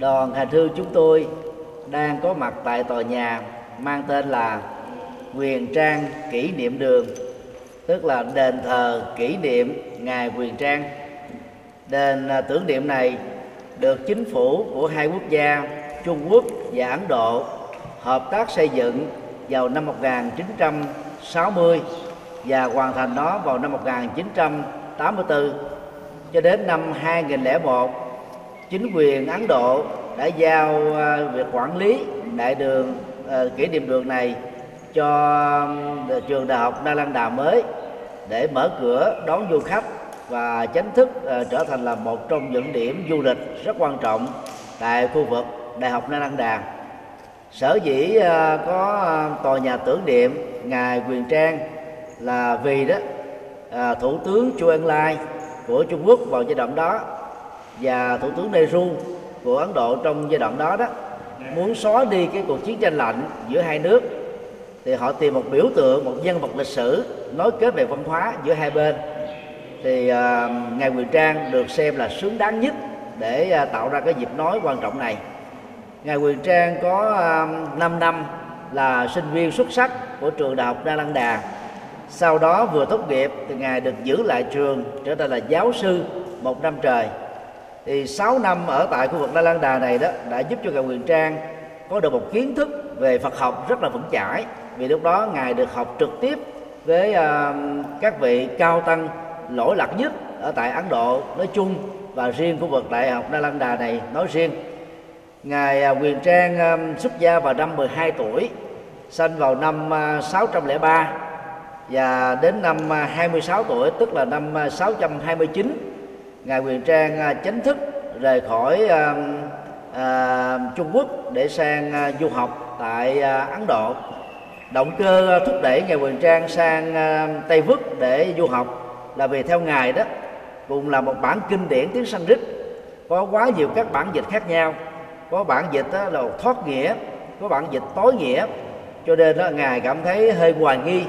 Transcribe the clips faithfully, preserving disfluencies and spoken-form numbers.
Đoàn hành hương chúng tôi đang có mặt tại tòa nhà mang tên là Huyền Trang Kỷ Niệm Đường, tức là đền thờ kỷ niệm ngài Huyền Trang. Đền tưởng niệm này được chính phủ của hai quốc gia Trung Quốc và Ấn Độ hợp tác xây dựng vào năm một nghìn chín trăm sáu mươi và hoàn thành nó vào năm một nghìn chín trăm tám mươi tư. Cho đến năm hai nghìn lẻ một, chính quyền Ấn Độ đã giao việc quản lý đại đường uh, kỷ niệm đường này cho trường đại học Nalanda mới để mở cửa đón du khách và chính thức uh, trở thành là một trong những điểm du lịch rất quan trọng tại khu vực đại học Nalanda. Sở dĩ uh, có uh, tòa nhà tưởng niệm ngài Huyền Trang là vì đó uh, thủ tướng Chu Ân Lai của Trung Quốc vào giai đoạn đó và thủ tướng Nehru của Ấn Độ trong giai đoạn đó đó muốn xóa đi cái cuộc chiến tranh lạnh giữa hai nước, thì họ tìm một biểu tượng, một nhân vật lịch sử nối kết về văn hóa giữa hai bên. Thì uh, ngài Huyền Trang được xem là xứng đáng nhất để uh, tạo ra cái dịp nói quan trọng này. Ngài Huyền Trang có uh, năm năm là sinh viên xuất sắc của trường đại học Nalanda. Sau đó vừa tốt nghiệp thì ngài được giữ lại trường, trở thành là giáo sư một năm trời. Thì sáu năm ở tại khu vực Nalanda này đó đã giúp cho ngài Huyền Trang có được một kiến thức về Phật học rất là vững chãi, vì lúc đó ngài được học trực tiếp với uh, các vị cao tăng lỗi lạc nhất ở tại Ấn Độ nói chung và riêng khu vực đại học Nalanda này nói riêng. Ngài uh, Huyền Trang uh, xuất gia vào năm mười hai tuổi, sinh vào năm uh, sáu trăm lẻ ba, và đến năm uh, hai mươi sáu tuổi, tức là năm uh, sáu trăm hai mươi chín, ngài Huyền Trang uh, chính thức rời khỏi uh, uh, Trung Quốc để sang uh, du học tại uh, Ấn Độ. Động cơ uh, thúc đẩy ngài Huyền Trang sang uh, Tây Vức để du học là vì theo ngài đó cũng là một bản kinh điển tiếng Sanskrit, có quá nhiều các bản dịch khác nhau. Có bản dịch đó là thoát nghĩa, có bản dịch tối nghĩa, cho nên đó ngài cảm thấy hơi hoài nghi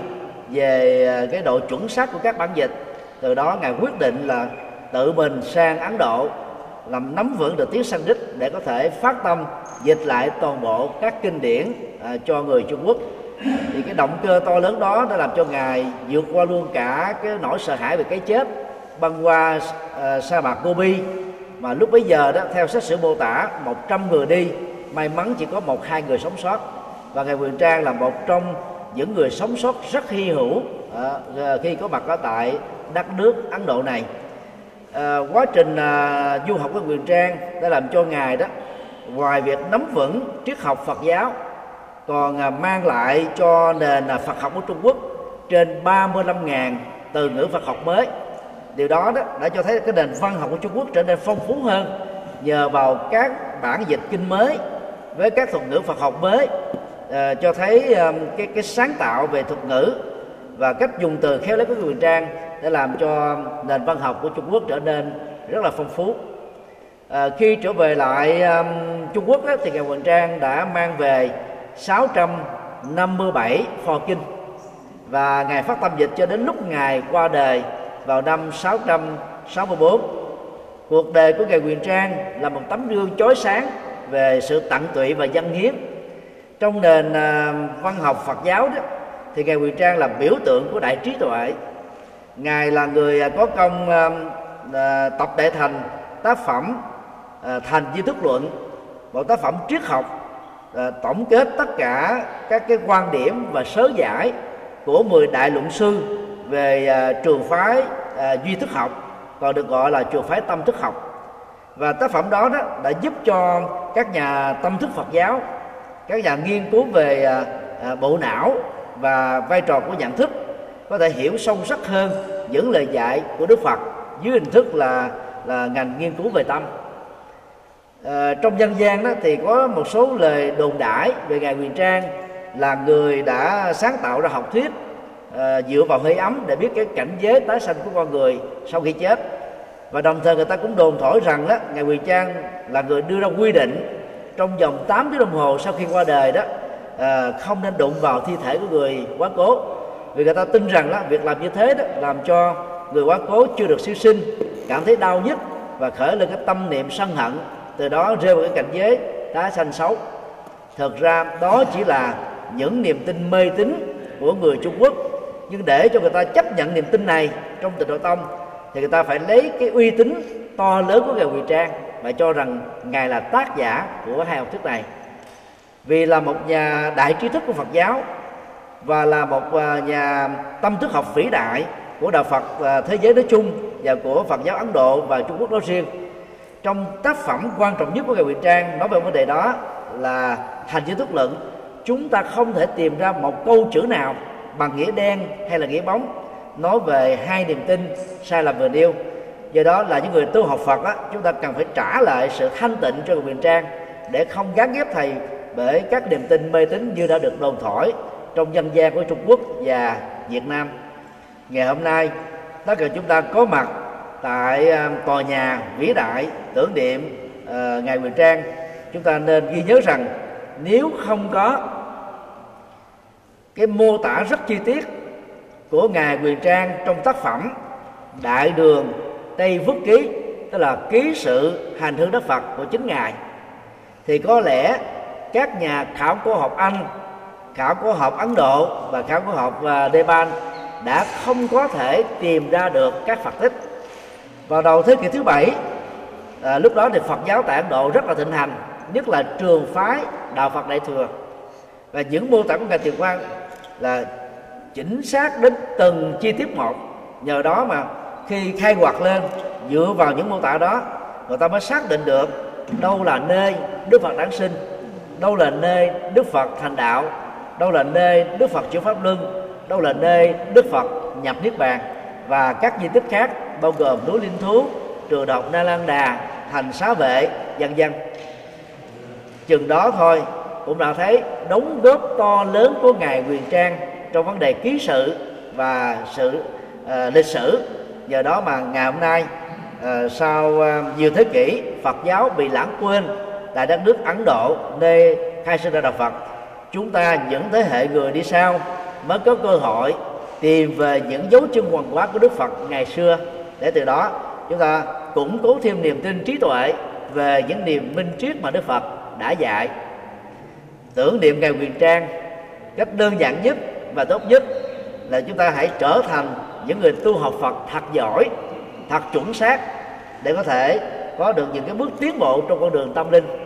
về cái độ chuẩn xác của các bản dịch. Từ đó ngài quyết định là tự mình sang Ấn Độ làm nắm vững được tiếng Sanskrit để có thể phát tâm dịch lại toàn bộ các kinh điển à, cho người Trung Quốc. Thì cái động cơ to lớn đó đã làm cho ngài vượt qua luôn cả cái nỗi sợ hãi về cái chết, băng qua à, sa mạc Gobi, mà lúc bấy giờ đó theo sách sử mô tả một trăm người đi, may mắn chỉ có một hai người sống sót, và ngài Huyền Trang là một trong những người sống sót rất hy hữu à, khi có mặt ở tại đất nước Ấn Độ này. À, quá trình à, du học của Huyền Trang đã làm cho ngài đó ngoài việc nắm vững triết học Phật giáo, còn à, mang lại cho nền à, Phật học của Trung Quốc trên ba mươi lăm nghìn từ ngữ Phật học mới. Điều đó đó đã cho thấy cái nền văn học của Trung Quốc trở nên phong phú hơn nhờ vào các bản dịch kinh mới với các thuật ngữ Phật học mới, à, cho thấy à, cái cái sáng tạo về thuật ngữ và cách dùng từ khéo léo của Huyền Trang để làm cho nền văn học của Trung Quốc trở nên rất là phong phú. À, khi trở về lại um, Trung Quốc á, thì ngài Huyền Trang đã mang về sáu trăm năm mươi bảy pho kinh, và ngài phát tâm dịch cho đến lúc ngài qua đời vào năm sáu trăm sáu mươi tư. Cuộc đời của ngài Huyền Trang là một tấm gương chói sáng về sự tận tụy và dâng hiến. Trong nền uh, văn học Phật giáo đó thì ngài Huyền Trang là biểu tượng của đại trí tuệ. Ngài là người có công uh, tập đệ thành tác phẩm uh, Thành Di Thức Luận, một tác phẩm triết học uh, tổng kết tất cả các cái quan điểm và sớ giải của mười đại luận sư về uh, trường phái uh, duy thức học, còn được gọi là trường phái tâm thức học. Và tác phẩm đó, đó đã giúp cho các nhà tâm thức Phật giáo, các nhà nghiên cứu về uh, uh, bộ não và vai trò của nhận thức có thể hiểu sâu sắc hơn những lời dạy của Đức Phật dưới hình thức là là ngành nghiên cứu về tâm. À, trong dân gian đó thì có một số lời đồn đãi về ngài Huyền Trang là người đã sáng tạo ra học thuyết à, dựa vào hơi ấm để biết cái cảnh giới tái sanh của con người sau khi chết. Và đồng thời người ta cũng đồn thổi rằng đó ngài Huyền Trang là người đưa ra quy định trong vòng tám tiếng đồng hồ sau khi qua đời đó à, không nên đụng vào thi thể của người quá cố, vì người ta tin rằng đó việc làm như thế đó làm cho người quá cố chưa được siêu sinh cảm thấy đau nhức và khởi lên cái tâm niệm sân hận từ đó rơi vào cái cảnh giới đá xanh xấu. Thực ra đó chỉ là những niềm tin mê tín của người Trung Quốc, nhưng để cho người ta chấp nhận niềm tin này trong Tịnh Độ Tông thì người ta phải lấy cái uy tín to lớn của ngài Huyền Trang và cho rằng ngài là tác giả của hai học thuyết này. Vì là một nhà đại trí thức của Phật giáo và là một nhà tâm thức học vĩ đại của đạo Phật thế giới nói chung và của Phật giáo Ấn Độ và Trung Quốc nói riêng, trong tác phẩm quan trọng nhất của ngài Huyền Trang nói về vấn đề đó là Hành Giới Thuyết Luận, chúng ta không thể tìm ra một câu chữ nào bằng nghĩa đen hay là nghĩa bóng nói về hai niềm tin sai lầm vừa nêu. Do đó là những người tu học Phật á, chúng ta cần phải trả lại sự thanh tịnh cho ngài Huyền Trang để không gán ghép thầy bởi các niềm tin mê tín như đã được đồn thổi trong dân gian của Trung Quốc và Việt Nam. Ngày hôm nay tất cả chúng ta có mặt tại uh, tòa nhà vĩ đại tưởng niệm uh, ngài Huyền Trang, chúng ta nên ghi nhớ rằng nếu không có cái mô tả rất chi tiết của ngài Huyền Trang trong tác phẩm Đại Đường Tây Phước Ký, tức là ký sự hành hương đất Phật của chính ngài, thì có lẽ các nhà khảo cổ học Anh, khảo cổ học Ấn Độ và khảo cổ học uh, Nepal đã không có thể tìm ra được các Phật tích. Vào đầu thế kỷ thứ bảy, à, lúc đó thì Phật giáo tại Ấn Độ rất là thịnh hành, nhất là trường phái đạo Phật Đại Thừa, và những mô tả của ngài Tiền Quang là chính xác đến từng chi tiết một. Nhờ đó mà khi khai quật lên dựa vào những mô tả đó, người ta mới xác định được đâu là nơi Đức Phật đản sinh, đâu là nơi Đức Phật thành đạo, đâu là nơi Đức Phật chuyển pháp luân, đâu là nơi Đức Phật nhập niết bàn, và các di tích khác bao gồm núi Linh Thú, trường học Na Lan Đà, thành Xá Vệ, vân vân. Chừng đó thôi cũng đã thấy đóng góp to lớn của ngài Huyền Trang trong vấn đề ký sự và sự uh, lịch sử. Nhờ đó mà ngày hôm nay uh, sau uh, nhiều thế kỷ Phật giáo bị lãng quên tại đất nước Ấn Độ nơi khai sinh ra đạo Phật, chúng ta những thế hệ người đi sau mới có cơ hội tìm về những dấu chân hoàng hóa của Đức Phật ngày xưa, để từ đó chúng ta củng cố thêm niềm tin trí tuệ về những niềm minh triết mà Đức Phật đã dạy. Tưởng niệm ngài Huyền Trang cách đơn giản nhất và tốt nhất là chúng ta hãy trở thành những người tu học Phật thật giỏi, thật chuẩn xác, để có thể có được những cái bước tiến bộ trong con đường tâm linh.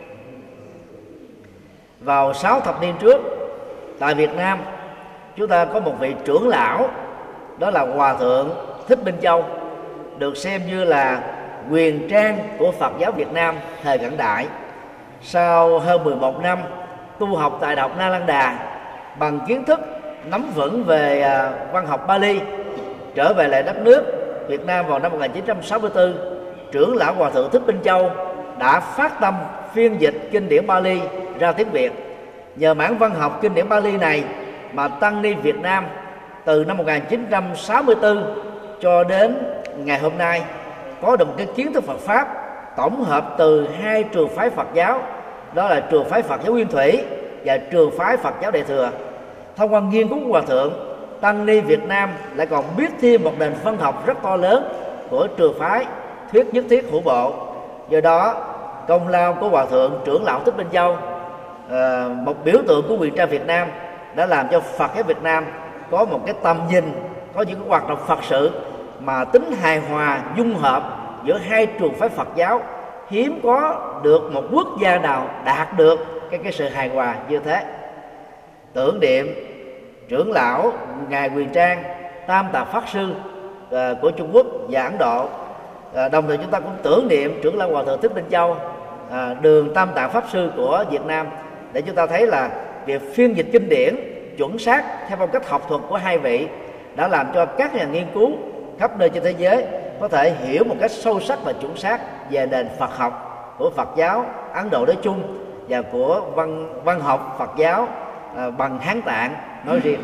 Vào sáu thập niên trước, tại Việt Nam, chúng ta có một vị trưởng lão, đó là Hòa Thượng Thích Minh Châu, được xem như là Huyền Trang của Phật giáo Việt Nam thời cận đại. Sau hơn mười một năm tu học tại Đại học Na Lan Đà, bằng kiến thức nắm vững về văn học Pali, trở về lại đất nước Việt Nam vào năm một nghìn chín trăm sáu mươi tư, trưởng lão Hòa Thượng Thích Minh Châu đã phát tâm phiên dịch kinh điển Pali ra tiếng Việt. Nhờ mảng văn học kinh điển Pali này mà tăng ni Việt Nam từ năm một nghìn chín trăm sáu mươi tư cho đến ngày hôm nay có được một cái kiến thức Phật pháp tổng hợp từ hai trường phái Phật giáo, đó là trường phái Phật giáo Nguyên Thủy và trường phái Phật giáo Đại Thừa. Thông qua nghiên cứu của Hòa Thượng, tăng ni Việt Nam lại còn biết thêm một nền văn học rất to lớn của trường phái Thuyết Nhất Thiết Hữu Bộ. Do đó công lao của Hòa Thượng trưởng lão Thích Minh Châu, một biểu tượng của Huyền Trang Việt Nam, đã làm cho Phật giáo Việt Nam có một cái tầm nhìn, có những hoạt động Phật sự mà tính hài hòa dung hợp giữa hai trường phái Phật giáo. Hiếm có được một quốc gia nào đạt được cái, cái sự hài hòa như thế. Tưởng niệm trưởng lão ngài Huyền Trang, Tam Tạng Pháp Sư uh, của Trung Quốc và Ấn Độ. Uh, đồng thời chúng ta cũng tưởng niệm trưởng lão Hòa Thượng Thích Minh Châu, uh, đường Tam Tạng Pháp Sư của Việt Nam, để chúng ta thấy là việc phiên dịch kinh điển chuẩn xác theo phong cách học thuật của hai vị đã làm cho các nhà nghiên cứu khắp nơi trên thế giới có thể hiểu một cách sâu sắc và chuẩn xác về nền Phật học của Phật giáo Ấn Độ nói chung và của văn văn học Phật giáo à, bằng Hán Tạng nói riêng.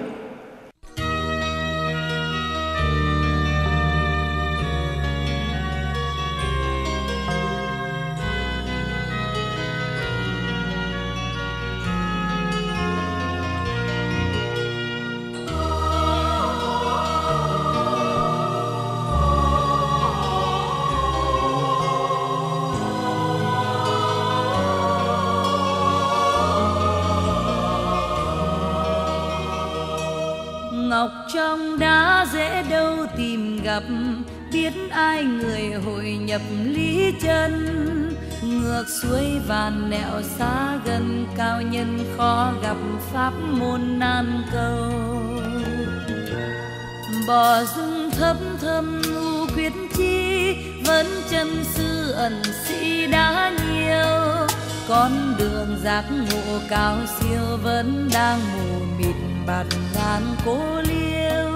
ngọc trong đá dễ đâu tìm gặp, biết ai người hội nhập lý chân. Ngược suối vàn nẻo xa gần, cao nhân khó gặp pháp môn nan cầu. Bỏ dung thấp thâm u quyết chi, vẫn chân sư ẩn sĩ đã nhiều. Con đường giác ngộ cao siêu vẫn đang mù mịt bạt ngàn cố liêu.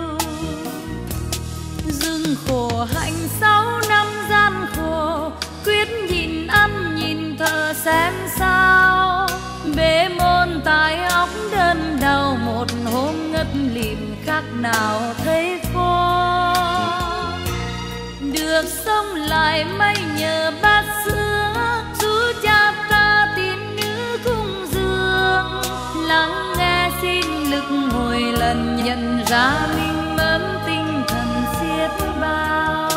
Dừng khổ hạnh sáu năm gian khổ, quyết nhịn ăn nhìn thở xem sao. Bế môn tai óc đơn đầu, một hôm ngất lịm khác nào thấy khó. Được sống lại may nhờ bát sữa, chú cha ta tín nữ cung dương. Lắng nghe xin lực hồi lần, nhận ra minh mẫn tinh thần xiết bao.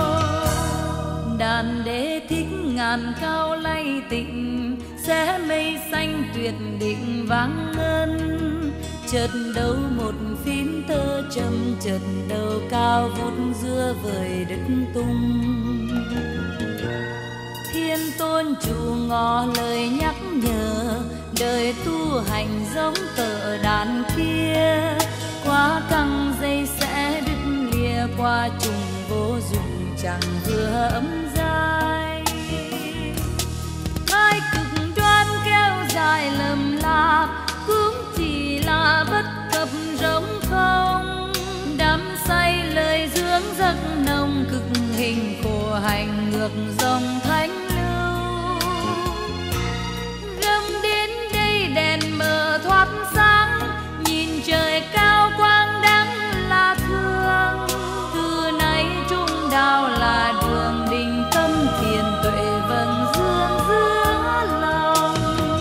Đàn đế thích ngàn cao lay tịnh, sẽ mây xanh tuyệt định vang ngân. Chợt đâu một phím tơ trầm, chợt đầu cao vút giữa vời đất tung. Thiên tôn chủ ngỏ lời nhắc nhở, đời tu hành giống tờ đàn kia. Quá căng dây sẽ đứt lìa, qua trùng vô dụng chẳng vừa ấm dài. Hai cực đoan kéo dài lầm lạc, cũng chỉ là bất cập rỗng không. Đắm say lời dưỡng giấc nồng, cực hình khổ hành ngược dòng thánh lưu. Gầm đến đây đèn mờ thoát sáng, nhìn trời cao quang đắng là thương. Từ nay trung đạo là đường định tâm, thiền tuệ vần dương giữa lòng.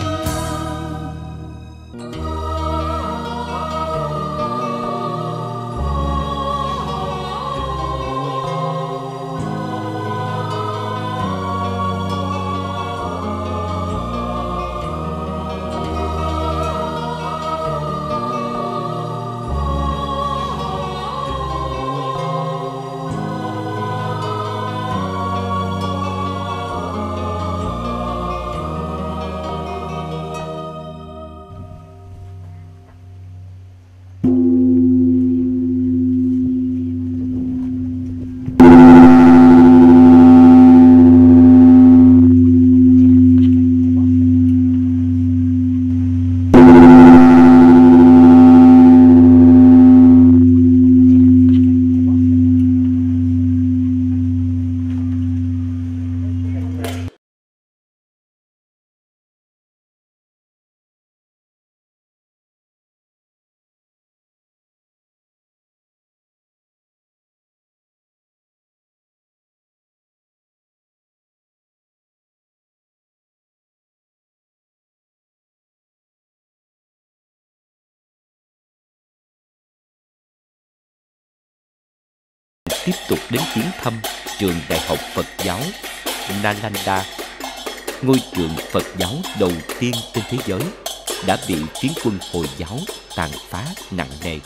Tiếp tục đến chuyến thăm trường Đại học Phật giáo Nalanda, ngôi trường Phật giáo đầu tiên trên thế giới, đã bị phiến quân Hồi giáo tàn phá nặng nề.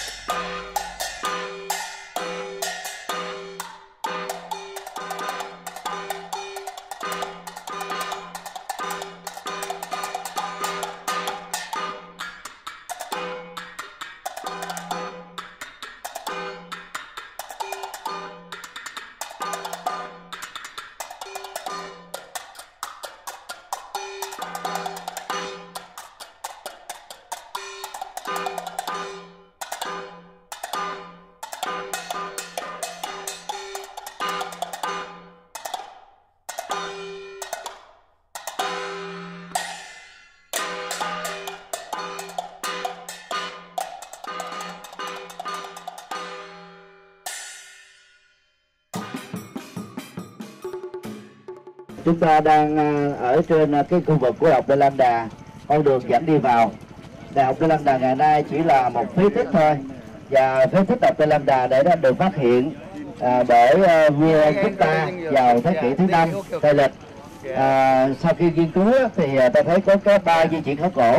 Chúng ta đang ở trên cái khu vực của Đại học Nalanda, con đường dẫn đi vào. Đại học Nalanda ngày nay chỉ là một phế tích thôi, và phế tích Đại học Nalanda để đã được phát hiện à, bởi uh, vua Gupta vào thế kỷ thứ năm Tây lịch. À, sau khi nghiên cứu thì ta thấy có cái ba di chuyển khảo cổ,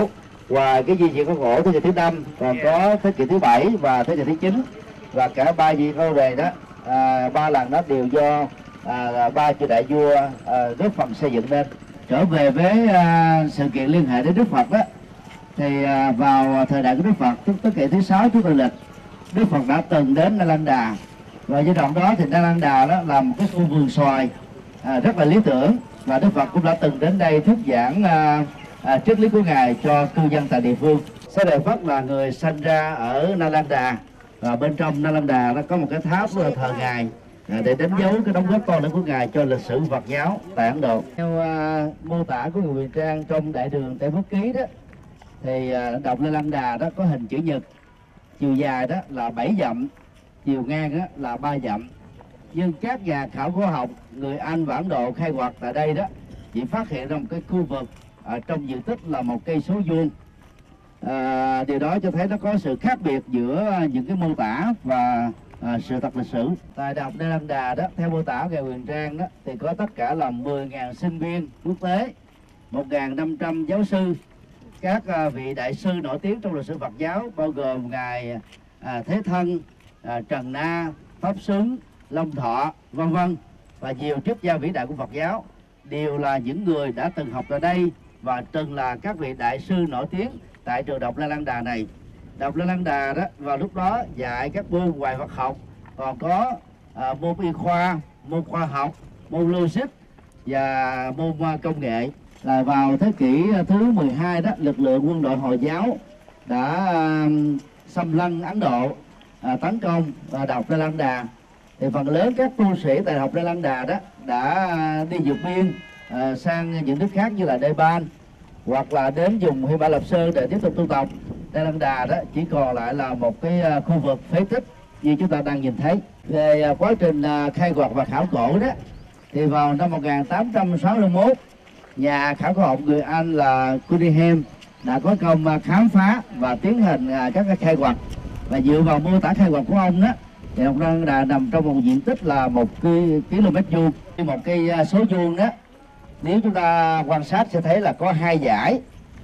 Ngoài cái di chuyển của gỗ thế kỷ thứ năm, còn có thế kỷ thứ bảy và thế kỷ thứ chín, và cả ba vị câu đề đó, à, ba lần đó đều do à, ba chư đại vua à, góp phần xây dựng nên. Trở về với à, sự kiện liên hệ đến Đức Phật đó, thì à, vào thời đại của Đức Phật, tức thế kỷ thứ sáu trước tây lịch, Đức Phật đã từng đến Nalanda, và giai đoạn đó thì Nalanda đó là một cái khu vườn xoài à, rất là lý tưởng, và Đức Phật cũng đã từng đến đây thuyết giảng à, à, triết lý của ngài cho cư dân tại địa phương. Xá Lợi Phất là người sinh ra ở Nalanda, và bên trong Nalanda nó có một cái tháp thờ ngài để đánh dấu cái đóng góp to lớn của ngài cho lịch sử Phật giáo tại Ấn Độ. Theo uh, mô tả của người Huyền Trang trong Đại đường Tây Phước Ký đó, thì uh, động Nalanda đó có hình chữ nhật, chiều dài đó là bảy dặm, chiều ngang đó là ba dặm. Nhưng các nhà khảo cổ học người Anh và Ấn Độ khai quật tại đây đó chỉ phát hiện ra một cái khu vực ở trong diện tích là một cây số vuông. À, điều đó cho thấy nó có sự khác biệt giữa những cái mô tả và à, sự thật lịch sử. Tại Đại học Nalanda đó, theo mô tả ngài Huyền Trang đó, thì có tất cả là mười nghìn sinh viên quốc tế, một nghìn năm trăm giáo sư, các à, vị đại sư nổi tiếng trong lịch sử Phật giáo, bao gồm ngài à, Thế Thân, à, Trần Na, Pháp Xứng, Long Thọ, vân vân, và nhiều triết gia vĩ đại của Phật giáo, đều là những người đã từng học tại đây và từng là các vị đại sư nổi tiếng tại trường Đại học Nalanda này. Đại học Nalanda đó vào lúc đó dạy các môn ngoại Phật học, còn có à, môn y khoa, môn khoa học, môn logic và môn công nghệ. Là vào thế kỷ thứ mười hai đó, lực lượng quân đội Hồi giáo đã à, xâm lăng Ấn Độ, à, tấn công à, Đại học Nalanda. Thì phần lớn các tu sĩ tại Đại học Nalanda đó đã đi vượt biên à, sang những nước khác như là Nepal, hoặc là đến vùng Hy Lạp Sơn để tiếp tục tu tập. Nalanda đó chỉ còn lại là một cái khu vực phế tích như chúng ta đang nhìn thấy. Về quá trình khai quật và khảo cổ đó, thì vào năm một nghìn tám trăm sáu mươi mốt, nhà khảo cổ học người Anh là Cunningham đã có công khám phá và tiến hành các cái khai quật, và dựa vào mô tả khai quật của ông đó, thì ông Nalanda nằm trong một diện tích là một km vuông. Một cái số vuông đó, nếu chúng ta quan sát sẽ thấy là có hai dải.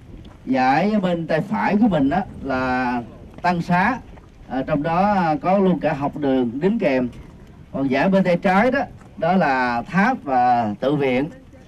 Dải bên tay phải của mình đó là tăng xá, à, trong đó có luôn cả học đường đính kèm. Còn dải bên tay trái đó đó là tháp và tự viện.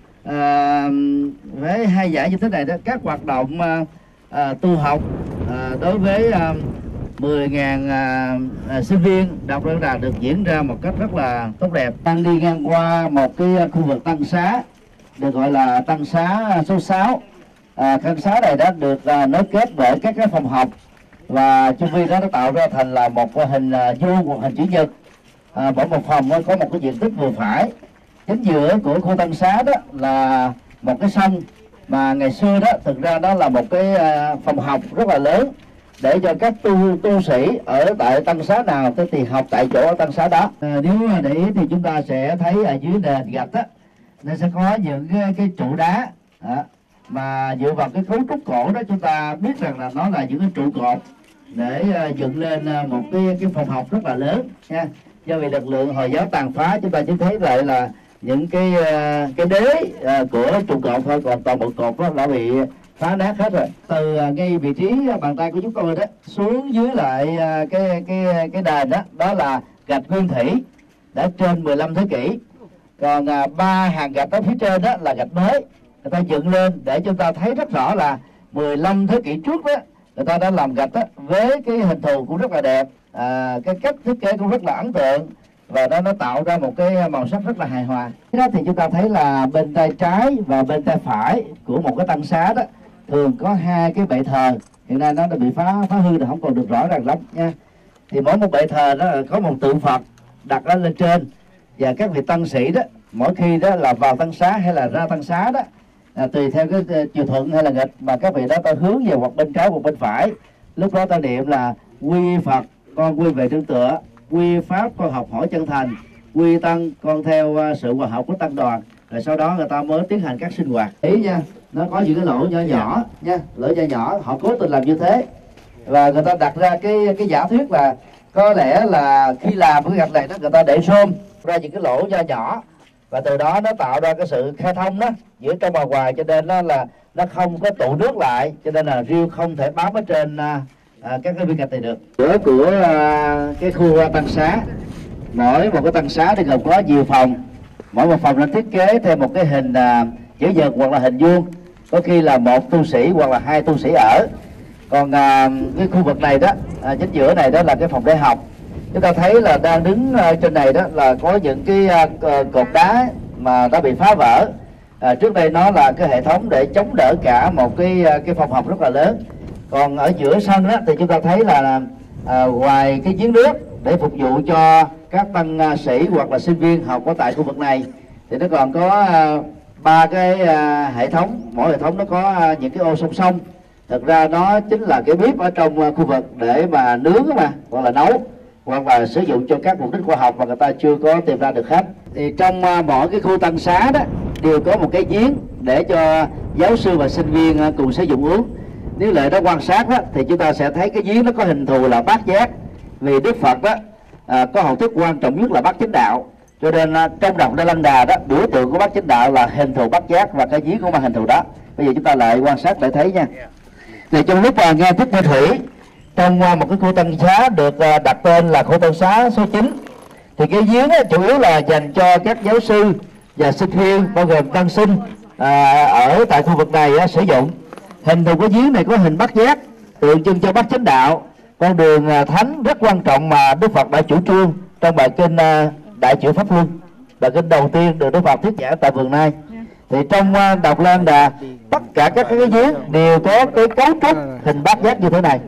À, với hai dải như thế này đó, các hoạt động à, à, tu học à, đối với à, mười nghìn à, à, sinh viên Đại học Nalanda được diễn ra một cách rất là tốt đẹp. Đang đi ngang qua một cái khu vực tăng xá được gọi là tăng xá số sáu. À, tăng xá này đã được à, nối kết bởi các cái phòng học, và chung vi đó nó tạo ra thành là một hình à, vuông, một hình chữ nhật. À, mỗi một phòng có một cái diện tích vừa phải. Chính giữa của khu tăng xá đó là một cái sân mà ngày xưa đó thực ra đó là một cái à, phòng học rất là lớn để cho các tu tu sĩ ở tại tăng xá nào thì học tại chỗ ở tăng xá đó. À, nếu để ý thì chúng ta sẽ thấy ở dưới nền gạch đó nó sẽ có những cái, cái trụ đá à, mà dựa vào cái cấu trúc cổ đó chúng ta biết rằng là nó là những cái trụ cột để uh, dựng lên uh, một cái cái phòng học rất là lớn nha. Do vì lực lượng Hồi giáo tàn phá, chúng ta chỉ thấy lại là những cái uh, cái đế uh, của trụ cột thôi, còn toàn bộ cột đó đã bị phá nát hết rồi. Từ uh, ngay vị trí bàn tay của chúng tôi đó xuống dưới lại uh, cái cái cái đền đó đó là gạch nguyên thủy đã trên mười lăm thế kỷ. Còn à, ba hàng gạch ở phía trên đó là gạch mới, người ta dựng lên để chúng ta thấy rất rõ là mười lăm thế kỷ trước đó người ta đã làm gạch đó với cái hình thù cũng rất là đẹp, à, cái cách thiết kế cũng rất là ấn tượng, và đó nó tạo ra một cái màu sắc rất là hài hòa. Cái đó thì chúng ta thấy là bên tay trái và bên tay phải của một cái tăng xá đó thường có hai cái bệ thờ, hiện nay nó đã bị phá phá hư rồi, không còn được rõ ràng lắm nha. Thì mỗi một bệ thờ đó có một tượng Phật đặt ở lên trên, và các vị tăng sĩ đó mỗi khi đó là vào tăng xá hay là ra tăng xá đó, à, tùy theo cái chiều thuận hay là nghịch mà các vị đó ta hướng về hoặc bên trái hoặc bên phải. Lúc đó ta niệm là quy Phật con quy về nương tựa, quy Pháp con học hỏi chân thành, quy Tăng con theo sự hòa hợp của tăng đoàn. Rồi sau đó người ta mới tiến hành các sinh hoạt. Ý nha, nó có những cái lỗ nhỏ nhỏ nha, lỗ nhỏ nhỏ họ cố tình làm như thế, và người ta đặt ra cái cái giả thuyết là có lẽ là khi làm cái gạch này đó người ta để rôm ra những cái lỗ nho nhỏ và từ đó nó tạo ra cái sự khai thông đó giữa trong và ngoài, cho nên nó là nó không có tụ nước lại, cho nên là rêu không thể bám ở trên à, à, các cái viên gạch này được. Cửa của à, cái khu tăng xá, mỗi một cái tăng xá thì gồm có nhiều phòng, mỗi một phòng nó thiết kế theo một cái hình à, chữ nhật hoặc là hình vuông, có khi là một tu sĩ hoặc là hai tu sĩ ở. Còn à, cái khu vực này đó, à, chính giữa này đó là cái phòng để học. Chúng ta thấy là đang đứng uh, trên này đó là có những cái uh, cột đá mà đã bị phá vỡ. À, trước đây nó là cái hệ thống để chống đỡ cả một cái uh, cái phòng học rất là lớn. Còn ở giữa sân đó thì chúng ta thấy là uh, ngoài cái giếng nước để phục vụ cho các tăng uh, sĩ hoặc là sinh viên học ở tại khu vực này, thì nó còn có ba uh, cái uh, hệ thống, mỗi hệ thống nó có uh, những cái ô song song. Thực ra nó chính là cái bếp ở trong uh, khu vực để mà nướng mà hoặc là nấu, hoặc là sử dụng cho các mục đích khoa học mà người ta chưa có tìm ra được hết. Thì trong uh, mỗi cái khu tăng xá đó đều có một cái giếng để cho giáo sư và sinh viên uh, cùng sử dụng uống. Nếu lại đó quan sát đó, thì chúng ta sẽ thấy cái giếng nó có hình thù là bát giác, vì Đức Phật đó uh, có học thức quan trọng nhất là bát chánh đạo, cho nên uh, trong Đồng Đa Lăng Đà đó biểu tượng của bát chánh đạo là hình thù bát giác, và cái giếng cũng là hình thù đó. Bây giờ chúng ta lại quan sát để thấy nha. Thì trong lúc uh, nghe Thích Như Thủy trong một cái khu tăng xá được đặt tên là khu tăng xá số chín, thì cái giếng chủ yếu là dành cho các giáo sư và sinh viên bao gồm tăng sinh à, ở tại khu vực này à, sử dụng. Hình thù của giếng này có hình bát giác, tượng trưng cho bát chánh đạo, con đường à, thánh rất quan trọng mà Đức Phật đã chủ trương trong bài kinh à, Đại Chuyển Pháp Luân, bài kinh đầu tiên được Đức Phật thuyết giảng tại vườn Nai. Thì trong à, Độc Lan Đà, tất cả các cái giếng đều có cái cấu trúc hình bát giác như thế này.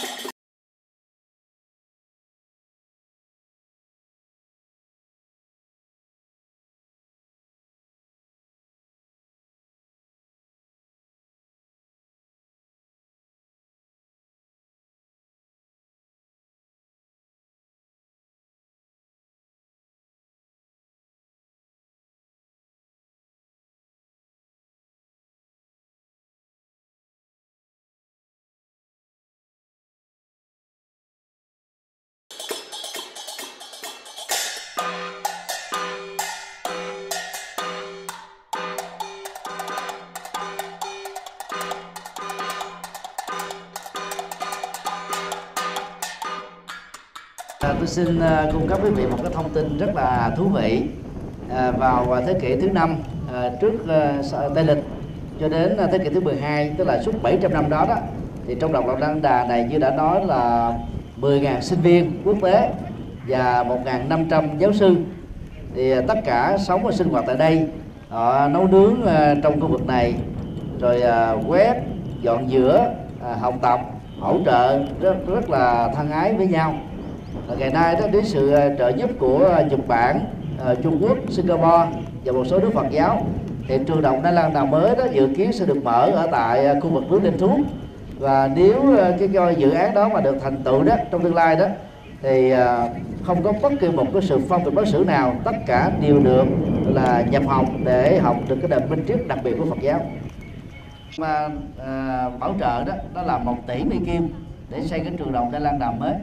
Tôi xin uh, cung cấp quý vị một cái thông tin rất là thú vị. Uh, vào uh, thế kỷ thứ năm uh, trước uh, Tây lịch cho đến uh, thế kỷ thứ mười hai, tức là suốt bảy trăm năm đó đó, thì trong Độc Lan Đà này như đã nói là mười nghìn sinh viên quốc tế và một nghìn năm trăm giáo sư, thì uh, tất cả sống và sinh hoạt tại đây. Họ nấu nướng uh, trong khu vực này, rồi uh, quét, dọn dữa, uh, học tập, hỗ trợ rất rất là thân ái với nhau. Ngày nay đó, với sự trợ giúp của Nhật Bản, uh, Trung Quốc, Singapore và một số nước Phật giáo, thì trường Độc Đa Lăng Đà mới đó dự kiến sẽ được mở ở tại uh, khu vực núi Đinh Thuốc. Và nếu uh, cái, cái dự án đó mà được thành tựu đó trong tương lai đó, thì uh, không có bất kỳ một cái sự phong tục đối xử nào, tất cả đều được là nhập học để học được cái đền minh triết đặc biệt của Phật giáo. Mà uh, bảo trợ đó, đó là một tỷ Mỹ Kim để xây cái trường Độc Đa Lăng Đà mới.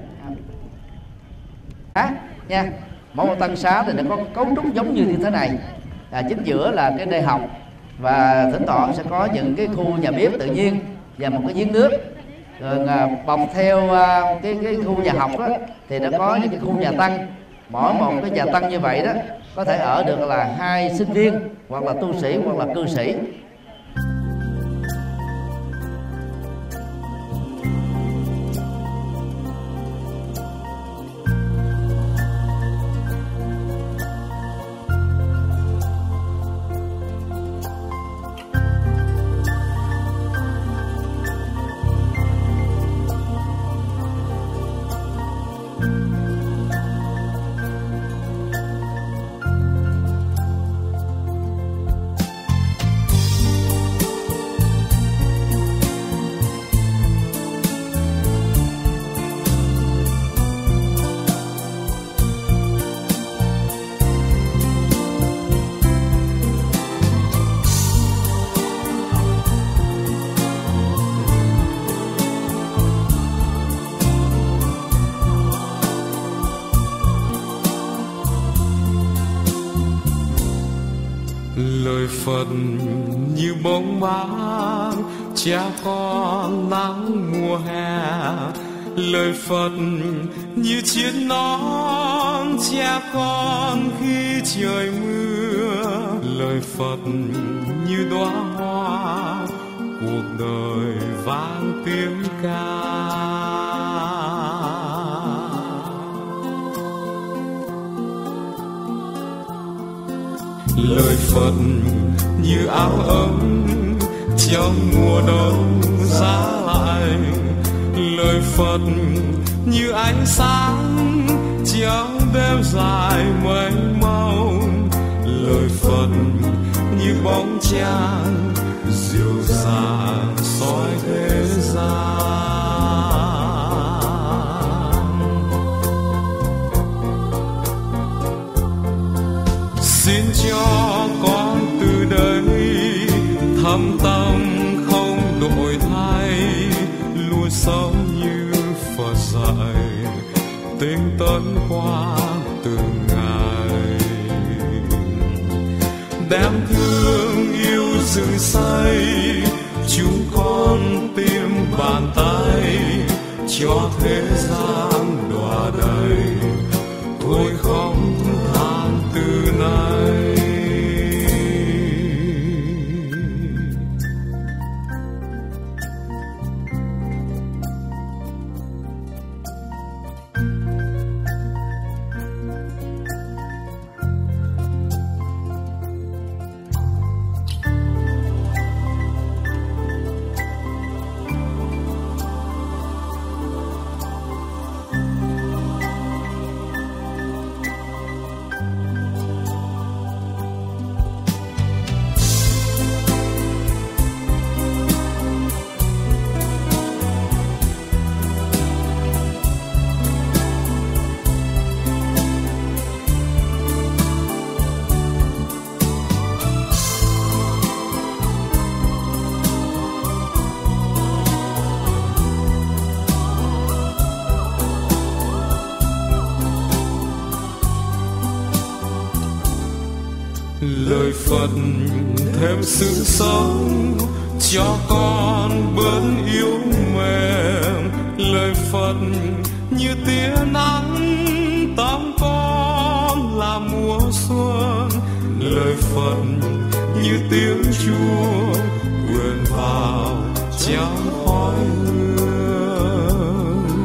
À, nha, mỗi một tăng xá thì nó có cấu trúc giống như thế này. À, chính giữa là cái nơi học, và thỉnh thoảng sẽ có những cái khu nhà bếp tự nhiên và một cái giếng nước. Rồi à, bọc theo à, cái cái khu nhà học đó, thì nó có những cái khu nhà tăng. Mỗi một cái nhà tăng như vậy đó có thể ở được là hai sinh viên, hoặc là tu sĩ, hoặc là cư sĩ. Phật như bóng mát cha con nắng mùa hè, lời Phật như chiếc nón cha con khi trời mưa, lời Phật như đóa hoa cuộc đời vang tiếng ca. Lời Phật như áo ấm trong mùa đông giá lạnh, lời Phật như ánh sáng trong đêm dài mênh mông, lời Phật như bóng trăng dịu dàng soi thế gian. Xin cho con từ đây thâm tâm không đổi thay, luôn sống như Phật dạy, tinh tấn qua từng ngày, đem thương yêu rừng say chúng con tìm bàn tay, cho thế gian đọa đầy thôi không than từ nay. Lời Phật thêm sự sống cho con bớt yếu mềm, lời Phật như tia nắng tâm con là mùa xuân, lời Phật như tiếng chuông vườn vào trong khói hương.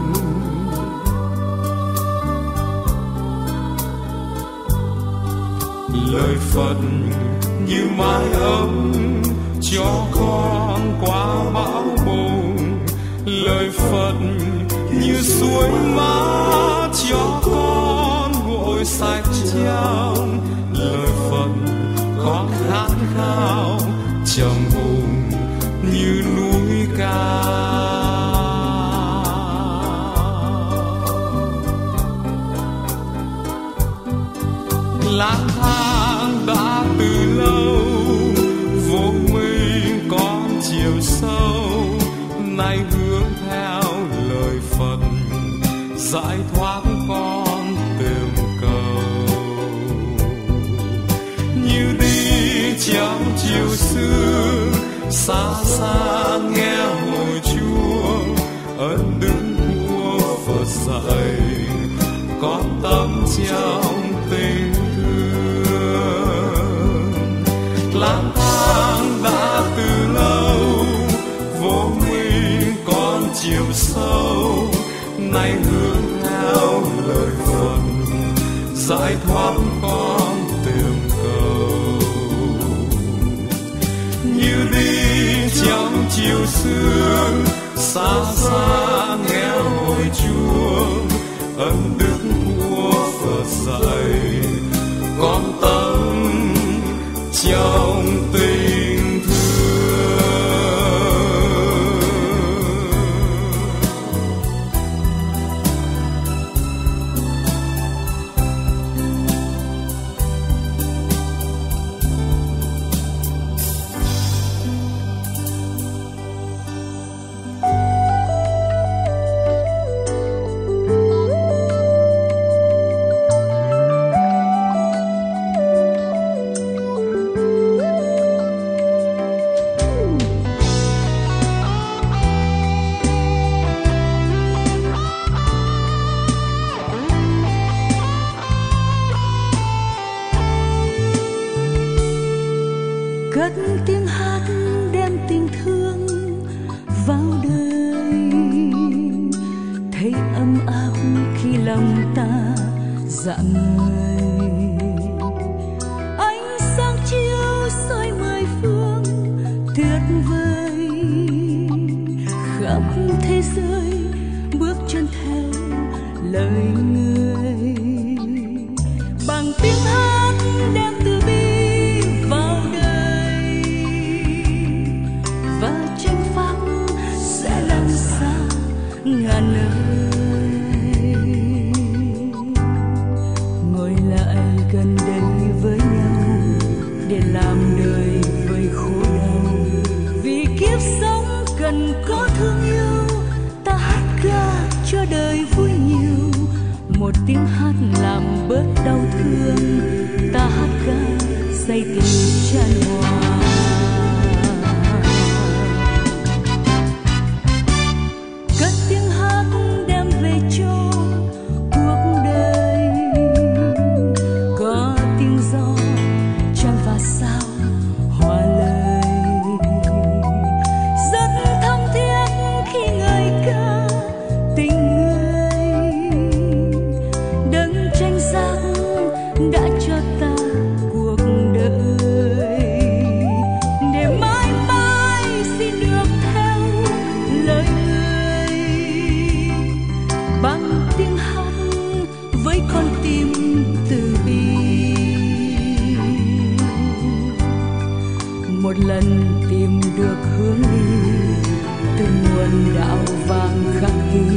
Lời Phật như mái ấm cho con qua bão bùng, lời Phật như suối mát cho con gội sạch trong, lời Phật con khát khao trầm hùng như núi cao. Lang thang đã từ lâu vô minh con chiều sâu, nay hướng theo lời Phật giải thoát con tìm cầu. Như đi trong chiều sương xa xa nghe hồi chuông, ân đức của Phật dạy con tâm trong tình thương. Lang thang đã từ lâu vô minh con chiều sâu, nay hướng theo lời Phật giải thoát con tìm cầu. Như đi trong chiều sương xa xa nghe hồi chuông, ân đức của Phật dạy con tâm trong tình thương. cất tiếng hát đem tình thương vào đời, thấy ấm áp khi lòng ta rạng ngời. Ánh sáng chiếu soi mười phương tuyệt vời, khắp thế giới bước chân theo lời người. Bằng tiếng hát đem từ bi vào đời, và tranh pháp sẽ lan xa ngàn nơi. Ngồi lại gần đây với nhau để làm đời vơi khổ đau, vì kiếp sống cần có thương yêu. Ta hát ca cho đời vui nhiều, một tiếng hát làm bớt đau thương. Ta hát ca say tình chan hòa. Cất tiếng hát đem về cho cuộc đời, có tiếng gió trăng và sao hòa lời. Rất thắm thiết khi ngợi ca tình người, đấng tranh giác đã cho ta cuộc đời, để mãi mãi xin được theo lời người. Bằng tiếng hát với con tim từ bi, một lần tìm được hướng đi từ nguồn đạo vàng khắc ghi.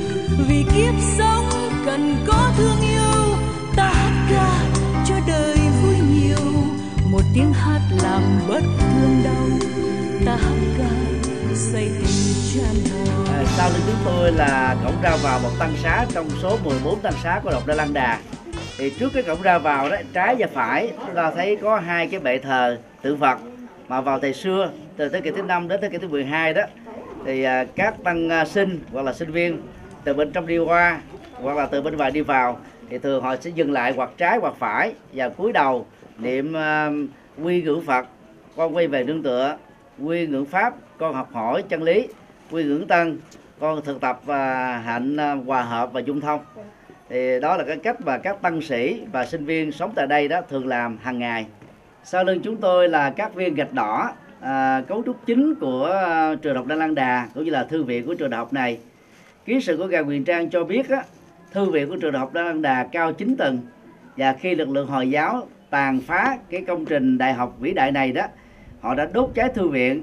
Vì kiếp sống cần có thương yêu, ta hát ca cho đời vui nhiều, một tiếng hát làm bớt thương đau. Ta hát ca say tình chan hòa. À, sau lưng chúng tôi là cổng ra vào một tăng xá trong số mười bốn tăng xá của Độc Đa Lăng Đà. Thì trước cái cổng ra vào đó, trái và phải chúng ta thấy có hai cái bệ thờ tượng Phật. Mà vào thời xưa, từ thế kỷ thứ năm đến thế kỷ thứ mười hai đó, thì à, các tăng à, sinh hoặc là sinh viên từ bên trong đi qua hoặc là từ bên ngoài đi vào, thì thường họ sẽ dừng lại hoặc trái hoặc phải và cúi đầu niệm uh, quy ngưỡng Phật, con quay về nương tựa; quy ngưỡng Pháp, con học hỏi chân lý; quy ngưỡng Tăng, con thực tập uh, hạnh uh, hòa hợp và dung thông. Thì đó là cái cách mà các tăng sĩ và sinh viên sống tại đây đó thường làm hàng ngày. Sau lưng chúng tôi là các viên gạch đỏ, à, cấu trúc chính của à, trường Độc Đa Lăng Đà cũng như là thư viện của trường đại học này. Ký sự của ngài Huyền Trang cho biết á, thư viện của trường đại học Đa Lăng Đà cao chín tầng, và khi lực lượng Hồi giáo tàn phá cái công trình đại học vĩ đại này đó, họ đã đốt cháy thư viện,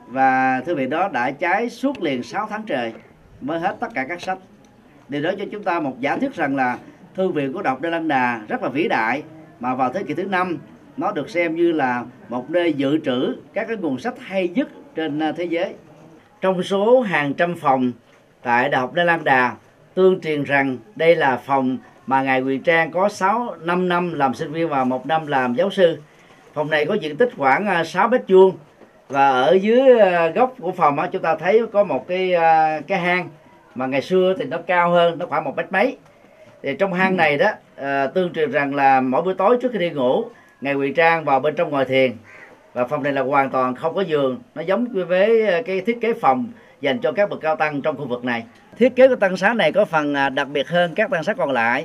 và thư viện đó đã cháy suốt liền sáu tháng trời mới hết tất cả các sách. Điều đó cho chúng ta một giả thuyết rằng là thư viện của Đại học Đa Lăng Đà rất là vĩ đại, mà vào thế kỷ thứ năm nó được xem như là một nơi dự trữ các cái nguồn sách hay nhất trên thế giới. Trong số hàng trăm phòng tại Đại học Đa Lăng Đà, tương truyền rằng đây là phòng mà ngài Huyền Trang có sáu năm năm làm sinh viên và một năm làm giáo sư. Phòng này có diện tích khoảng sáu mét vuông, và ở dưới góc của phòng đó, chúng ta thấy có một cái cái hang mà ngày xưa thì nó cao hơn, nó khoảng một mét mấy. Thì trong hang này đó, à, tương truyền rằng là mỗi buổi tối trước khi đi ngủ, ngài Huyền Trang vào bên trong ngồi thiền. Và phòng này là hoàn toàn không có giường, nó giống với cái thiết kế phòng dành cho các bậc cao tăng trong khu vực này. Thiết kế của tăng xá này có phần đặc biệt hơn các tăng xá còn lại.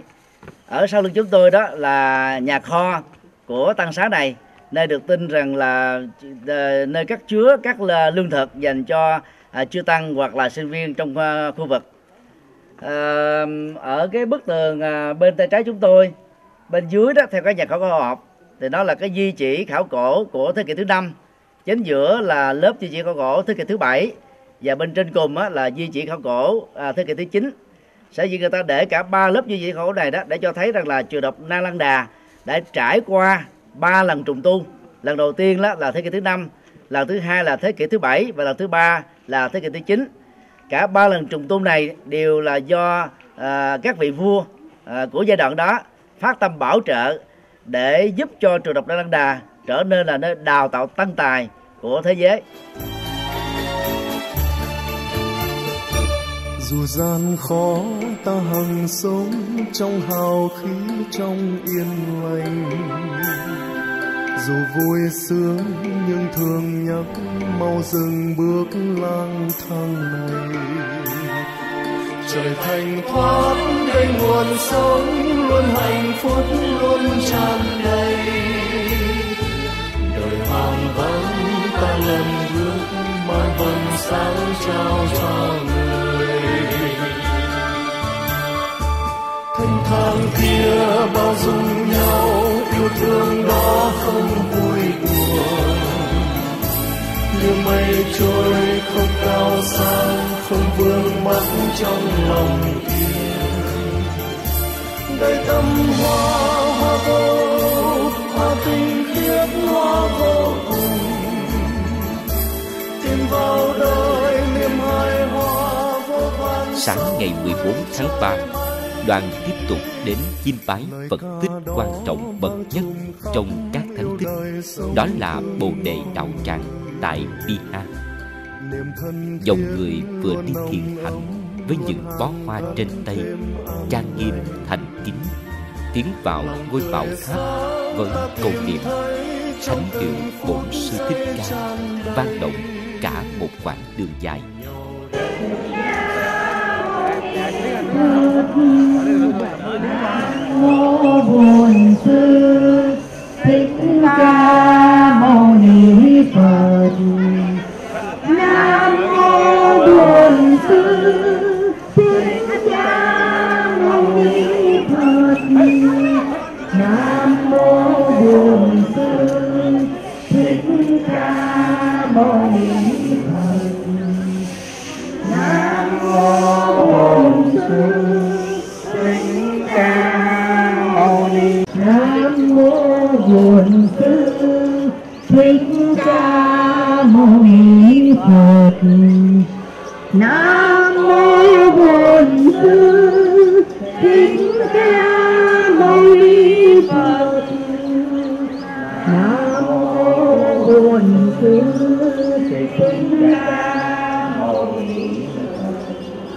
Ở sau lưng chúng tôi đó là nhà kho của tăng xá này, nơi được tin rằng là nơi cất chứa các lương thực dành cho chư tăng hoặc là sinh viên trong khu vực. À, ở cái bức tường bên tay trái chúng tôi, bên dưới đó theo các nhà khảo cổ học, thì nó là cái di chỉ khảo cổ của thế kỷ thứ năm, chính giữa là lớp di chỉ khảo cổ thế kỷ thứ bảy, và bên trên cùng á, là di chỉ khảo cổ à, thế kỷ thứ chín. Sở dĩ người ta để cả ba lớp di chỉ khảo cổ này đó để cho thấy rằng là trường Độc Đa Lăng Đà đã trải qua ba lần trùng tu. Lần đầu tiên đó là thế kỷ thứ năm, lần thứ hai là thế kỷ thứ bảy, và lần thứ ba là thế kỷ thứ chín. Cả ba lần trùng tu này đều là do à, các vị vua à, của giai đoạn đó phát tâm bảo trợ để giúp cho trường Độc Đa Lăng Đà trở nên là nơi đào tạo tăng tài của thế giới. Dù gian khó ta hằng sống trong hào khí, trong yên lành, dù vui sướng nhưng thường nhắc mau dừng bước lang thang này. Trời thanh thoát đây nguồn sống, luôn hạnh phúc luôn tràn đầy. Đời hoang vắng ta lần bước, mai vần sáng trao cho người. Thanh thang kia bao dung nhau, yêu thương đó không vui buồn. Như mây trôi không cao sang, không vương mắc trong lòng yên. Đầy tâm hoa hoa vô, hoa tinh khiết hoa vô cùng. Tìm vào đời niềm hài hòa vô vàn. Sáng ngày mười bốn tháng ba, đoàn tiếp tục đến chiêm bái Phật tích quan trọng bậc nhất trong các thánh tích, đó là Bồ Đề Đạo Tràng tại Bihar. Dòng người vừa đi thiền hành với những bó hoa trên tay, trang nghiêm thành kính, tiến vào ngôi bảo tháp với câu niệm thánh hiệu Bổn Sư Thích Ca vang động cả một quãng đường dài. Mô Bổn Sư Thích Ca Mâu Ni Phật. Nam mô Bổn Sư Thích Ca Mâu Ni Phật. Nam mô Bổn Sư Thích Ca Mâu Ni Phật. Nam mô Bổn Sư Thích Ca Mâu Ni. Nam mô Bổn Sư Thích Ca Mâu Ni Phật. Nam mô Bổn Sư Thích Ca Mâu Ni Phật. Nam mô Bổn Sư Thích Ca Mâu Ni Phật.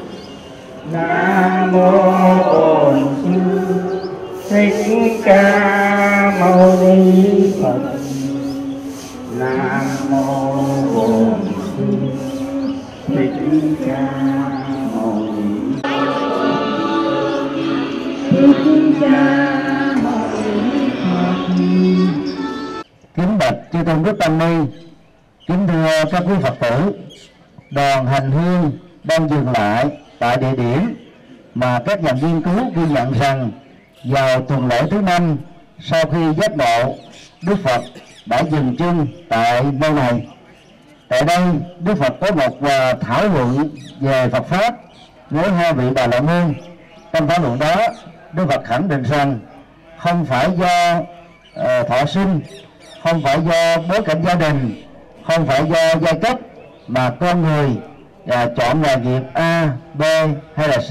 Nam mô Bổn Sư Thích Ca Mâu Ni Phật. Nam mô Bổn Sư Thích Ca Mâu Ni Thích Ca Mâu Ni Phật. Kính bạch chư tôn đức tăng ni, kính thưa các quý Phật tử, đoàn hành hương đang dừng lại tại địa điểm mà các nhà nghiên cứu ghi nhận rằng vào tuần lễ thứ năm sau khi giác ngộ, Đức Phật đã dừng chân tại nơi này. Tại đây, Đức Phật có một uh, thảo luận về Phật pháp với hai vị Bà La Môn. Trong thảo luận đó, Đức Phật khẳng định rằng không phải do uh, thọ sinh, không phải do bối cảnh gia đình, không phải do giai cấp mà con người uh, chọn nghề nghiệp A, B hay là C.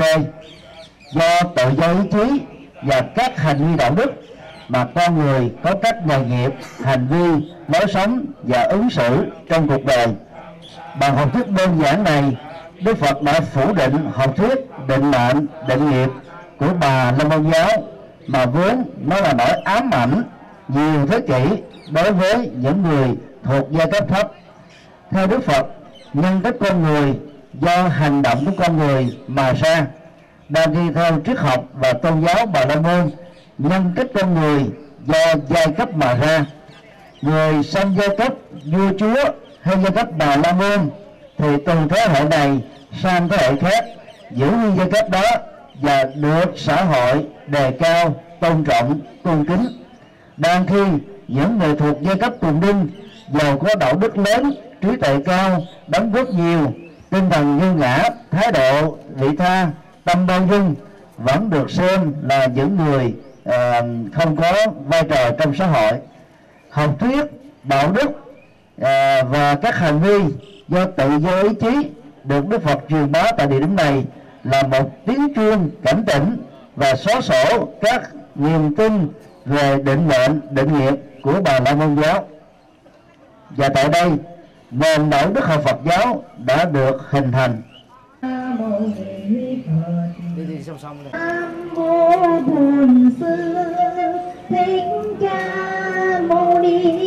Do tự do ý chí và các hành vi đạo đức mà con người có các nghề nghiệp, hành vi, lối sống và ứng xử trong cuộc đời. Bằng học thuyết đơn giản này, Đức Phật đã phủ định học thuyết định mệnh, định nghiệp của Bà La Môn giáo mà vốn nó là nỗi ám ảnh nhiều thế kỷ đối với những người thuộc giai cấp thấp. Theo Đức Phật, nhân cách con người do hành động của con người mà ra. Đang đi theo triết học và tôn giáo Bà La Môn, nhân cách con người do giai cấp mà ra. Người sanh giai cấp vua chúa hay giai cấp Bà La Môn thì từ thế hệ này sang thế hệ khác giữ nguyên giai cấp đó và được xã hội đề cao, tôn trọng, tôn kính. Đang khi những người thuộc giai cấp cùng đinh giàu có đạo đức lớn, trí tuệ cao, đóng góp nhiều, tinh thần như ngã, thái độ vị tha, tâm bao dung vẫn được xem là những người uh, không có vai trò trong xã hội. Học thuyết, đạo đức uh, và các hành vi do tự do ý chí được Đức Phật truyền bá tại địa điểm này là một tiếng chuông cảnh tỉnh và xóa sổ các niềm tin về định mệnh, định nghiệp của Bà La Môn giáo. Và tại đây, nền đạo đức học Phật giáo đã được hình thành. Nam mô Bổn Sư Thích Ca Mâu Ni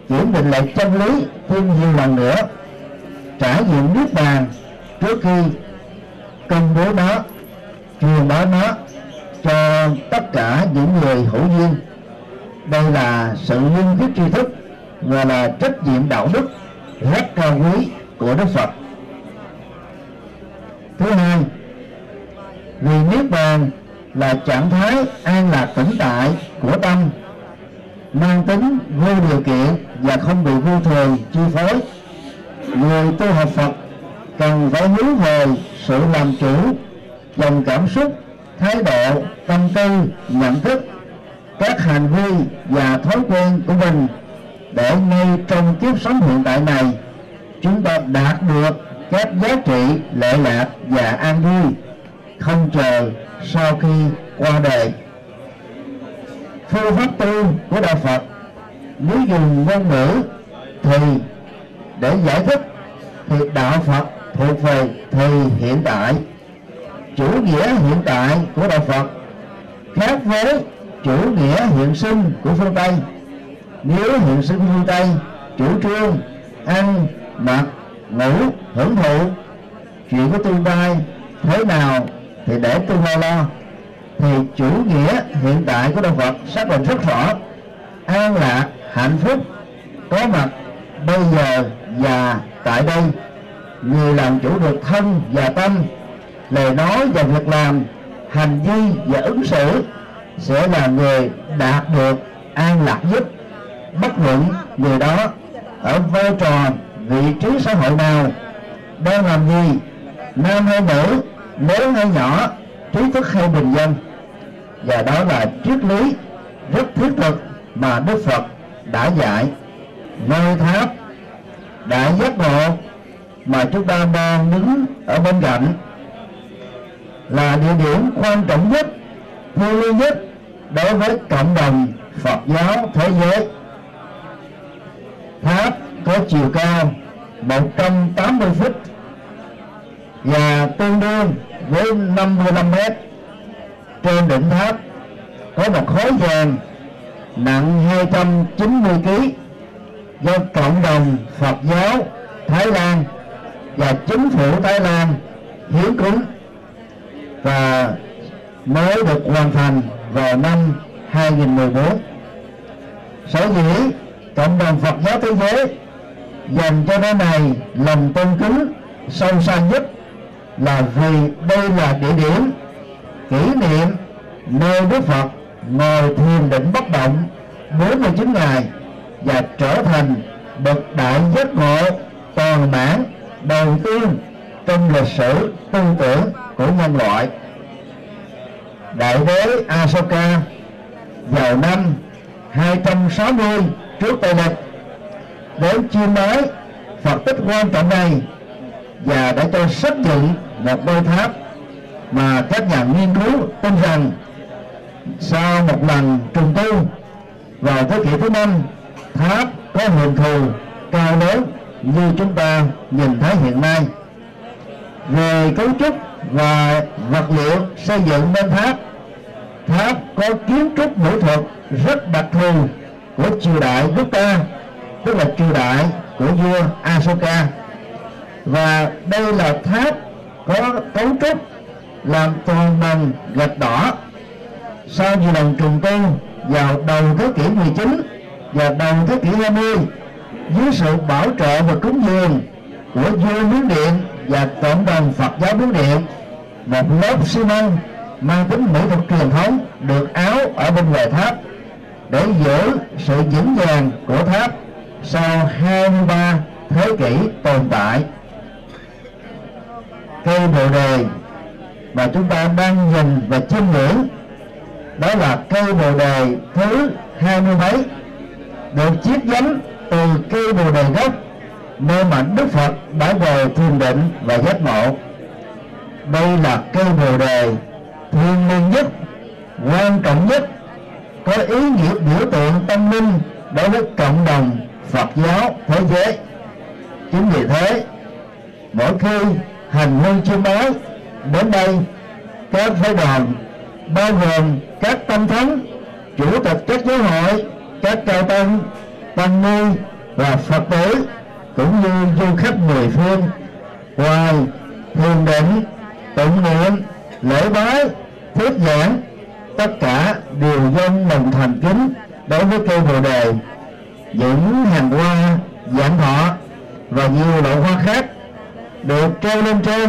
kiểm định lại chân lý thêm nhiều lần nữa, trải nghiệm niết bàn trước khi công bố nó, truyền bá nó cho tất cả những người hữu duyên. Đây là sự liêm khiết tri thức và là trách nhiệm đạo đức rất cao quý của Đức Phật. Thứ hai, vì niết bàn là trạng thái an lạc tĩnh tại của tâm, mang tính vô điều kiện và không bị vô thường chi phối. Người tu học Phật cần phải hướng về sự làm chủ dòng cảm xúc, thái độ, tâm tư, nhận thức, các hành vi và thói quen của mình, để ngay trong kiếp sống hiện tại này chúng ta đạt được các giá trị lệ lạc và an vui, không chờ sau khi qua đời. Phương pháp tu của Đạo Phật nếu dùng ngôn ngữ thì để giải thích thì Đạo Phật thuộc về thời hiện tại. Chủ nghĩa hiện tại của Đạo Phật khác với chủ nghĩa hiện sinh của phương Tây. Nếu hiện sinh phương Tây chủ trương ăn, mặc, ngủ, hưởng thụ, chuyện của tương lai thế nào thì để tương lai lo, thì chủ nghĩa hiện tại của Đạo Phật xác định rất rõ: an lạc, hạnh phúc có mặt bây giờ và tại đây. Người làm chủ được thân và tâm, lời nói và việc làm, hành vi và ứng xử sẽ là người đạt được an lạc nhất, bất luận người đó ở vai trò, vị trí xã hội nào, đang làm gì, nam hay nữ, lớn hay nhỏ, trí thức hay bình dân. Và đó là triết lý rất thiết thực mà Đức Phật đã dạy. Ngôi tháp đại giác ngộ mà chúng ta đang đứng ở bên cạnh là địa điểm quan trọng nhất, thiêng liêng nhất đối với cộng đồng Phật giáo thế giới. Tháp có chiều cao một trăm tám mươi feet và tương đương với năm mươi lăm mét. Trên đỉnh tháp có một khối vàng nặng hai trăm chín mươi ki lô gam do cộng đồng Phật giáo Thái Lan và chính phủ Thái Lan hiến cúng, và mới được hoàn thành vào năm hai nghìn không trăm mười bốn. Sở dĩ cộng đồng Phật giáo thế giới dành cho nơi này lòng tôn kính sâu xa nhất là vì đây là địa điểm kỷ niệm nơi Đức Phật ngồi thiền định bất động bốn mươi chín ngày và trở thành bậc đại giác ngộ toàn mãn đầu tiên trong lịch sử tư tưởng của nhân loại. Đại đế Asoka vào năm hai trăm sáu mươi trước Tây Lịch đến chiêm bái Phật tích quan trọng này và đã cho xây dựng một ngôi tháp mà các nhà nghiên cứu tin rằng sau một lần trùng tu vào thế kỷ thứ năm, tháp có hình thù cao lớn như chúng ta nhìn thấy hiện nay. Về cấu trúc và vật liệu xây dựng bên tháp, tháp có kiến trúc mỹ thuật rất đặc thù của triều đại Gupta, tức là triều đại của vua Asoka. Và đây là tháp có cấu trúc làm toàn bằng gạch đỏ. Sau nhiều lần trùng tu vào đầu thế kỷ mười chín và đầu thế kỷ hai mươi, dưới sự bảo trợ và cúng dường của vua Miến Điện và cộng đồng Phật giáo Miến Điện, một lớp xi măng mang tính mỹ thuật truyền thống được áo ở bên ngoài tháp để giữ sự vững vàng của tháp sau hai mươi ba thế kỷ tồn tại. Cây bồ đề mà chúng ta đang nhìn và chiêm ngưỡng đó là cây bồ đề thứ hai mươi mấy, được chiết nhánh từ cây bồ đề gốc nơi mà Đức Phật đã về thiền định và giác ngộ. Đây là cây bồ đề thiêng liêng nhất, quan trọng nhất, có ý nghĩa biểu tượng tâm linh đối với cộng đồng Phật giáo thế giới. Chính vì thế, mỗi khi hành hương chiêm bái đến đây, các phái đoàn bao gồm các tăng thánh, chủ tịch các giáo hội, các cao tăng, tăng ni, và Phật tử cũng như du khách mười phương, ngoài thiền định, tụng niệm, lễ bái, thuyết giảng, tất cả đều dâng lòng thành kính đối với cây Bồ Đề. Những hàng hoa, vạn thọ và nhiều loại hoa khác được treo lên trên,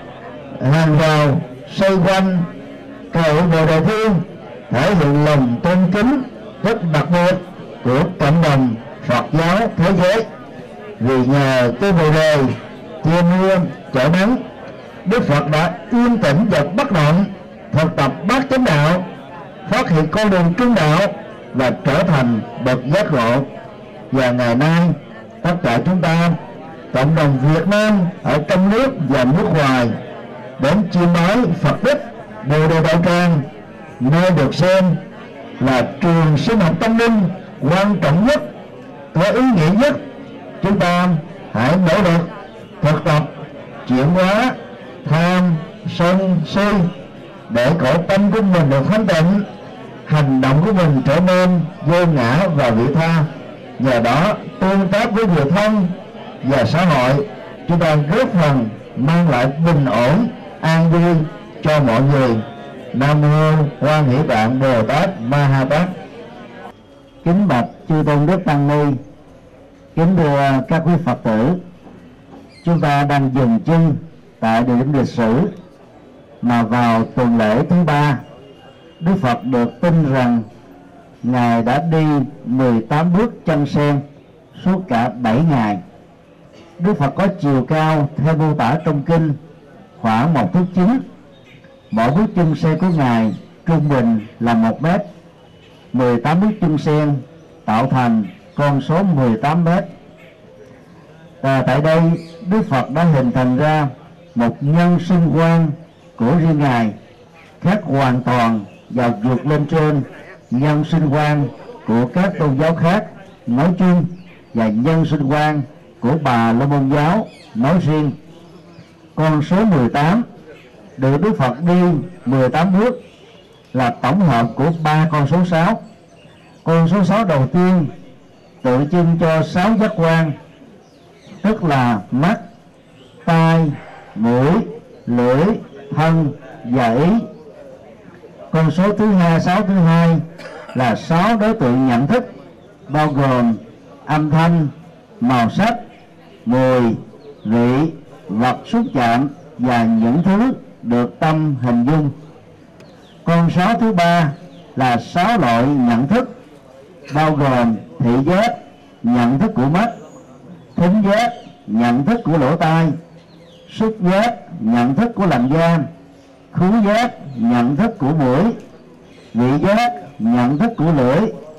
hàng rào xoay quanh cầu Bồ Đề Thiên, thể hiện lòng tôn kính rất đặc biệt của cộng đồng Phật giáo thế giới. Vì nhờ cây Bồ Đề che mưa chở nắng, Đức Phật đã yên tĩnh và bất động thực tập bát chánh đạo, phát hiện con đường trung đạo và trở thành bậc giác ngộ. Và ngày nay tất cả chúng ta, cộng đồng Việt Nam ở trong nước và nước ngoài, đến chiêm bái Phật Đích Bồ Đề Đạo Tràng, nơi được xem là trường sinh học tâm linh quan trọng nhất, có ý nghĩa nhất. Chúng ta hãy nỗ lực thực tập chuyển hóa tham sân si để cõi tâm của mình được thanh tịnh, hành động của mình trở nên vô ngã và vị tha. Nhờ đó tương tác với người thân và xã hội, chúng ta góp phần mang lại bình ổn, an vui cho mọi người. Nam mô Quan Hỷ Tạng Bồ Tát Ma Ha Tát. Kính bạch chư tôn đức tăng ni, kính thưa các quý Phật tử, chúng ta đang dừng chân tại địa điểm lịch sử mà vào tuần lễ thứ ba, Đức Phật được tin rằng Ngài đã đi mười tám bước chân sen suốt cả bảy ngày. Đức Phật có chiều cao theo mô tả trong kinh khoảng một thước chín. Mỗi bước chân sen của Ngài trung bình là một mét. mười tám bước chân sen tạo thành con số mười tám mét. À, tại đây Đức Phật đã hình thành ra một nhân sinh quan của riêng Ngài, khác hoàn toàn và vượt lên trên nhân sinh quan của các tôn giáo khác nói chung và nhân sinh quan của Bà La Môn giáo nói riêng. Con số mười tám được Đức Phật đi mười tám bước là tổng hợp của ba con số sáu. Con số sáu đầu tiên tượng trưng cho sáu giác quan, tức là mắt, tai, mũi, lưỡi, thân và ý. Con số thứ hai, sáu thứ hai là sáu đối tượng nhận thức, bao gồm âm thanh, màu sắc, mùi, vị, vật xúc chạm và những thứ được tâm hình dung. Con số thứ ba là sáu loại nhận thức, bao gồm thị giác, nhận thức của mắt, thính giác, nhận thức của lỗ tai, xúc giác, nhận thức của làn da, khứu giác, nhận thức của mũi, vị giác, nhận thức của lưỡi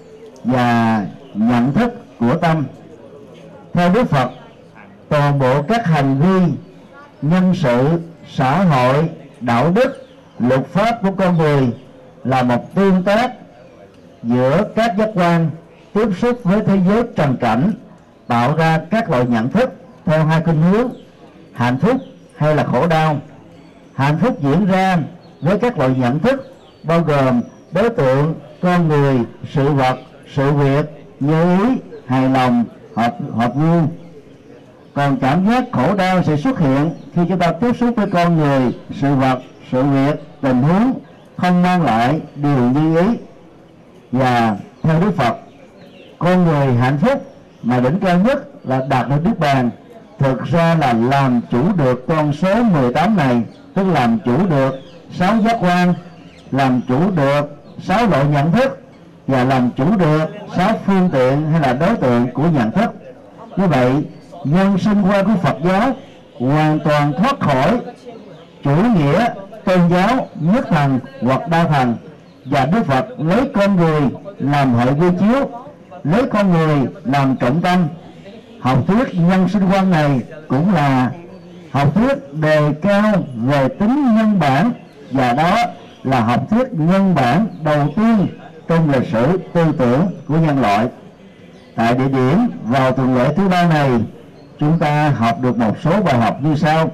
và nhận thức của tâm. Theo Đức Phật, toàn bộ các hành vi nhân sự, xã hội, đạo đức, luật pháp của con người là một tương tác giữa các giác quan tiếp xúc với thế giới trần cảnh, tạo ra các loại nhận thức theo hai khuynh hướng: hạnh phúc hay là khổ đau. Hạnh phúc diễn ra với các loại nhận thức bao gồm đối tượng, con người, sự vật, sự việc, như ý, hài lòng, hợp hợp gu. Còn cảm giác khổ đau sẽ xuất hiện khi chúng ta tiếp xúc với con người, sự vật, sự việc, tình huống không mang lại điều như ý. Và theo Đức Phật, con người hạnh phúc mà đỉnh cao nhất là đạt được Niết Bàn, thực ra là làm chủ được con số mười tám này, tức làm chủ được sáu giác quan, làm chủ được sáu loại nhận thức và làm chủ được sáu phương tiện hay là đối tượng của nhận thức. Như vậy, nhân sinh quan của Phật giáo hoàn toàn thoát khỏi chủ nghĩa tôn giáo nhất thần hoặc đa thần, và Đức Phật lấy con người làm hệ quy chiếu, lấy con người làm trọng tâm. Học thuyết nhân sinh quan này cũng là học thuyết đề cao về tính nhân bản, và đó là học thuyết nhân bản đầu tiên trong lịch sử tư tưởng của nhân loại. Tại địa điểm vào tuần lễ thứ ba này, chúng ta học được một số bài học như sau.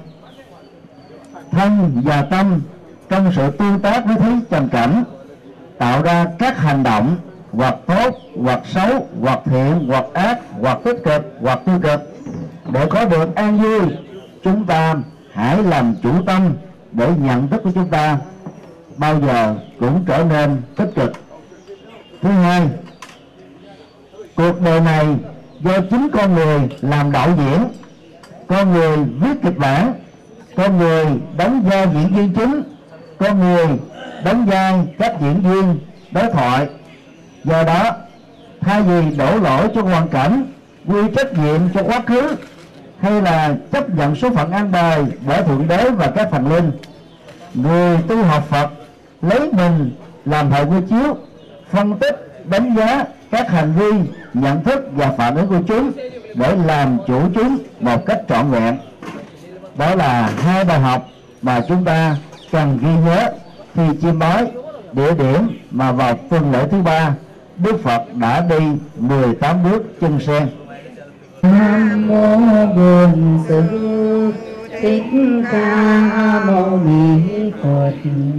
Thân và tâm trong sự tương tác với thế trần cảnh tạo ra các hành động hoặc tốt, hoặc xấu, hoặc thiện, hoặc ác, hoặc tích cực, hoặc tiêu cực. Để có được an vui, chúng ta hãy làm chủ tâm để nhận thức của chúng ta bao giờ cũng trở nên tích cực. Thứ hai, cuộc đời này do chính con người làm đạo diễn, con người viết kịch bản, con người đóng vai diễn viên chính, con người đóng vai các diễn viên đối thoại. Do đó, thay vì đổ lỗi cho hoàn cảnh, quy trách nhiệm cho quá khứ, hay là chấp nhận số phận an bài bởi Thượng Đế và các thần linh, người tu học Phật lấy mình làm thợ quy chiếu, phân tích, đánh giá các hành vi, nhận thức và phản ứng của chúng để làm chủ chúng một cách trọn vẹn. Đó là hai bài học mà chúng ta cần ghi nhớ khi chiêm bái địa điểm mà vào tuần lễ thứ ba Đức Phật đã đi mười tám bước chân sen. Nam mô Bổn Sư Thích Ca Mâu Ni Phật.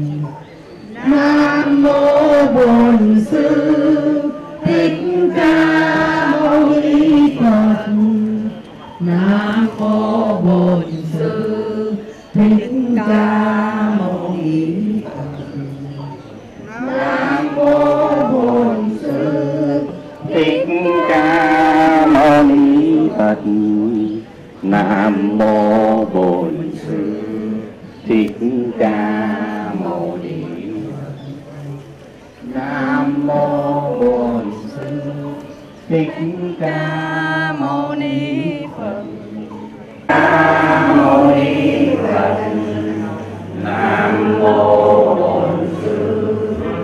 Nam mô Bổn Sư Thích Ca Mâu Ni Phật. Nam mô Bổn Sư Thích Ca Mâu Ni Phật. Nam mô Bổn Sư Thích Ca Mâu Ni Phật. Nam mô Bổn Sư Thích Ca Mâu Ni Phật. Nam mô Bổn Sư Thích Ca Mâu Ni Phật. Ca Mâu Ni Phật. Nam mô Bổn Sư.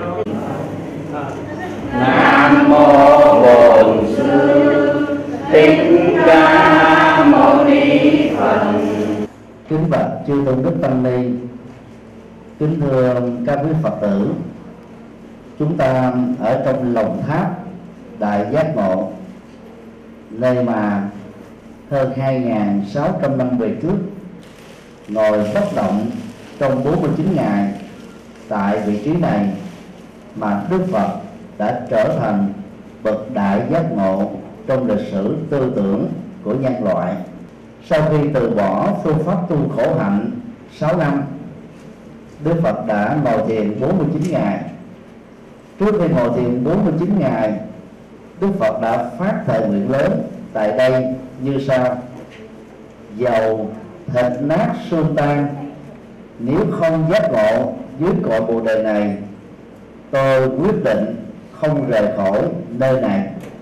Nam mô Bổn Sư Thích Ca Mâu Ni Phật. Kính bạch chư tôn đức tăng ni, kính thưa các quý Phật tử, chúng ta ở trong lòng tháp Đại Giác Ngộ, nơi mà hơn hai nghìn sáu trăm năm về trước ngồi bất động trong bốn mươi chín ngày tại vị trí này, mà Đức Phật đã trở thành bậc đại giác ngộ trong lịch sử tư tưởng của nhân loại. Sau khi từ bỏ phương pháp tu khổ hạnh sáu năm, Đức Phật đã ngồi thiền bốn mươi chín ngày. Trước khi ngồi thiền bốn mươi chín ngày, Đức Phật đã phát thệ nguyện lớn tại đây như sau: dầu thịt nát xương tan, nếu không giác ngộ dưới cội bồ đề này, tôi quyết định không rời khỏi nơi này.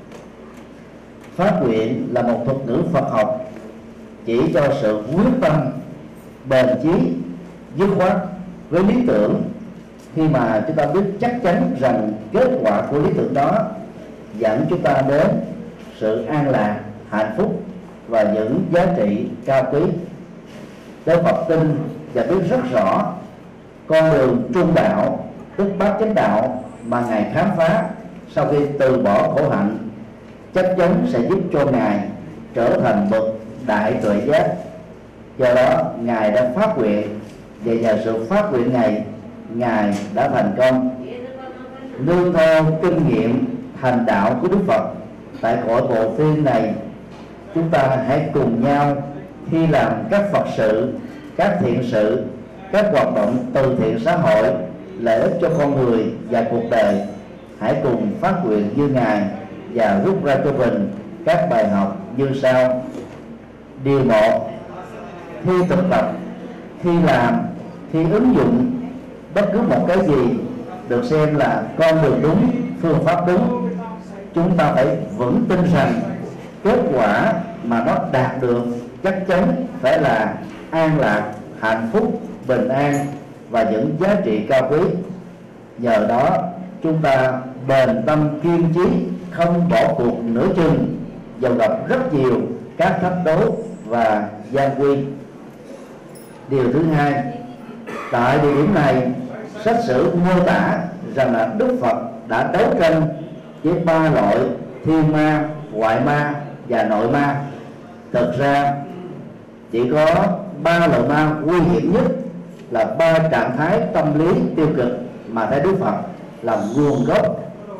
Phát nguyện là một thuật ngữ Phật học chỉ cho sự quyết tâm, bền chí, dứt khoát với lý tưởng, khi mà chúng ta biết chắc chắn rằng kết quả của lý tưởng đó dẫn chúng ta đến sự an lạc, hạnh phúc và những giá trị cao quý. Đức Phật tin và biết rất rõ con đường trung đạo, tức bát chánh đạo mà Ngài khám phá sau khi từ bỏ khổ hạnh chắc chắn sẽ giúp cho Ngài trở thành bậc đại tuệ giác. Do đó Ngài đã phát nguyện, và nhờ sự phát nguyện này Ngài đã thành công. Nương theo kinh nghiệm thành đạo của Đức Phật tại cõi bộ thiên này, chúng ta hãy cùng nhau khi làm các Phật sự, các thiện sự, các hoạt động từ thiện xã hội, lợi ích cho con người và cuộc đời. Hãy cùng phát nguyện như Ngài và rút ra cho mình các bài học như sau. Điều một: khi thực tập, khi làm, khi ứng dụng bất cứ một cái gì được xem là con đường đúng, phương pháp đúng, chúng ta phải vững tin rằng kết quả mà nó đạt được chắc chắn phải là an lạc, hạnh phúc, bình an và những giá trị cao quý. Nhờ đó chúng ta bền tâm kiên trí, không bỏ cuộc nửa chừng dầu gặp rất nhiều các thách đố và gian nguy. Điều thứ hai, tại địa điểm này sách sử mô tả rằng là Đức Phật đã đấu tranh với ba loại thiên ma, ngoại ma và nội ma. Thực ra chỉ có ba loại ma nguy hiểm nhất là ba trạng thái tâm lý tiêu cực mà theo Đức Phật là nguồn gốc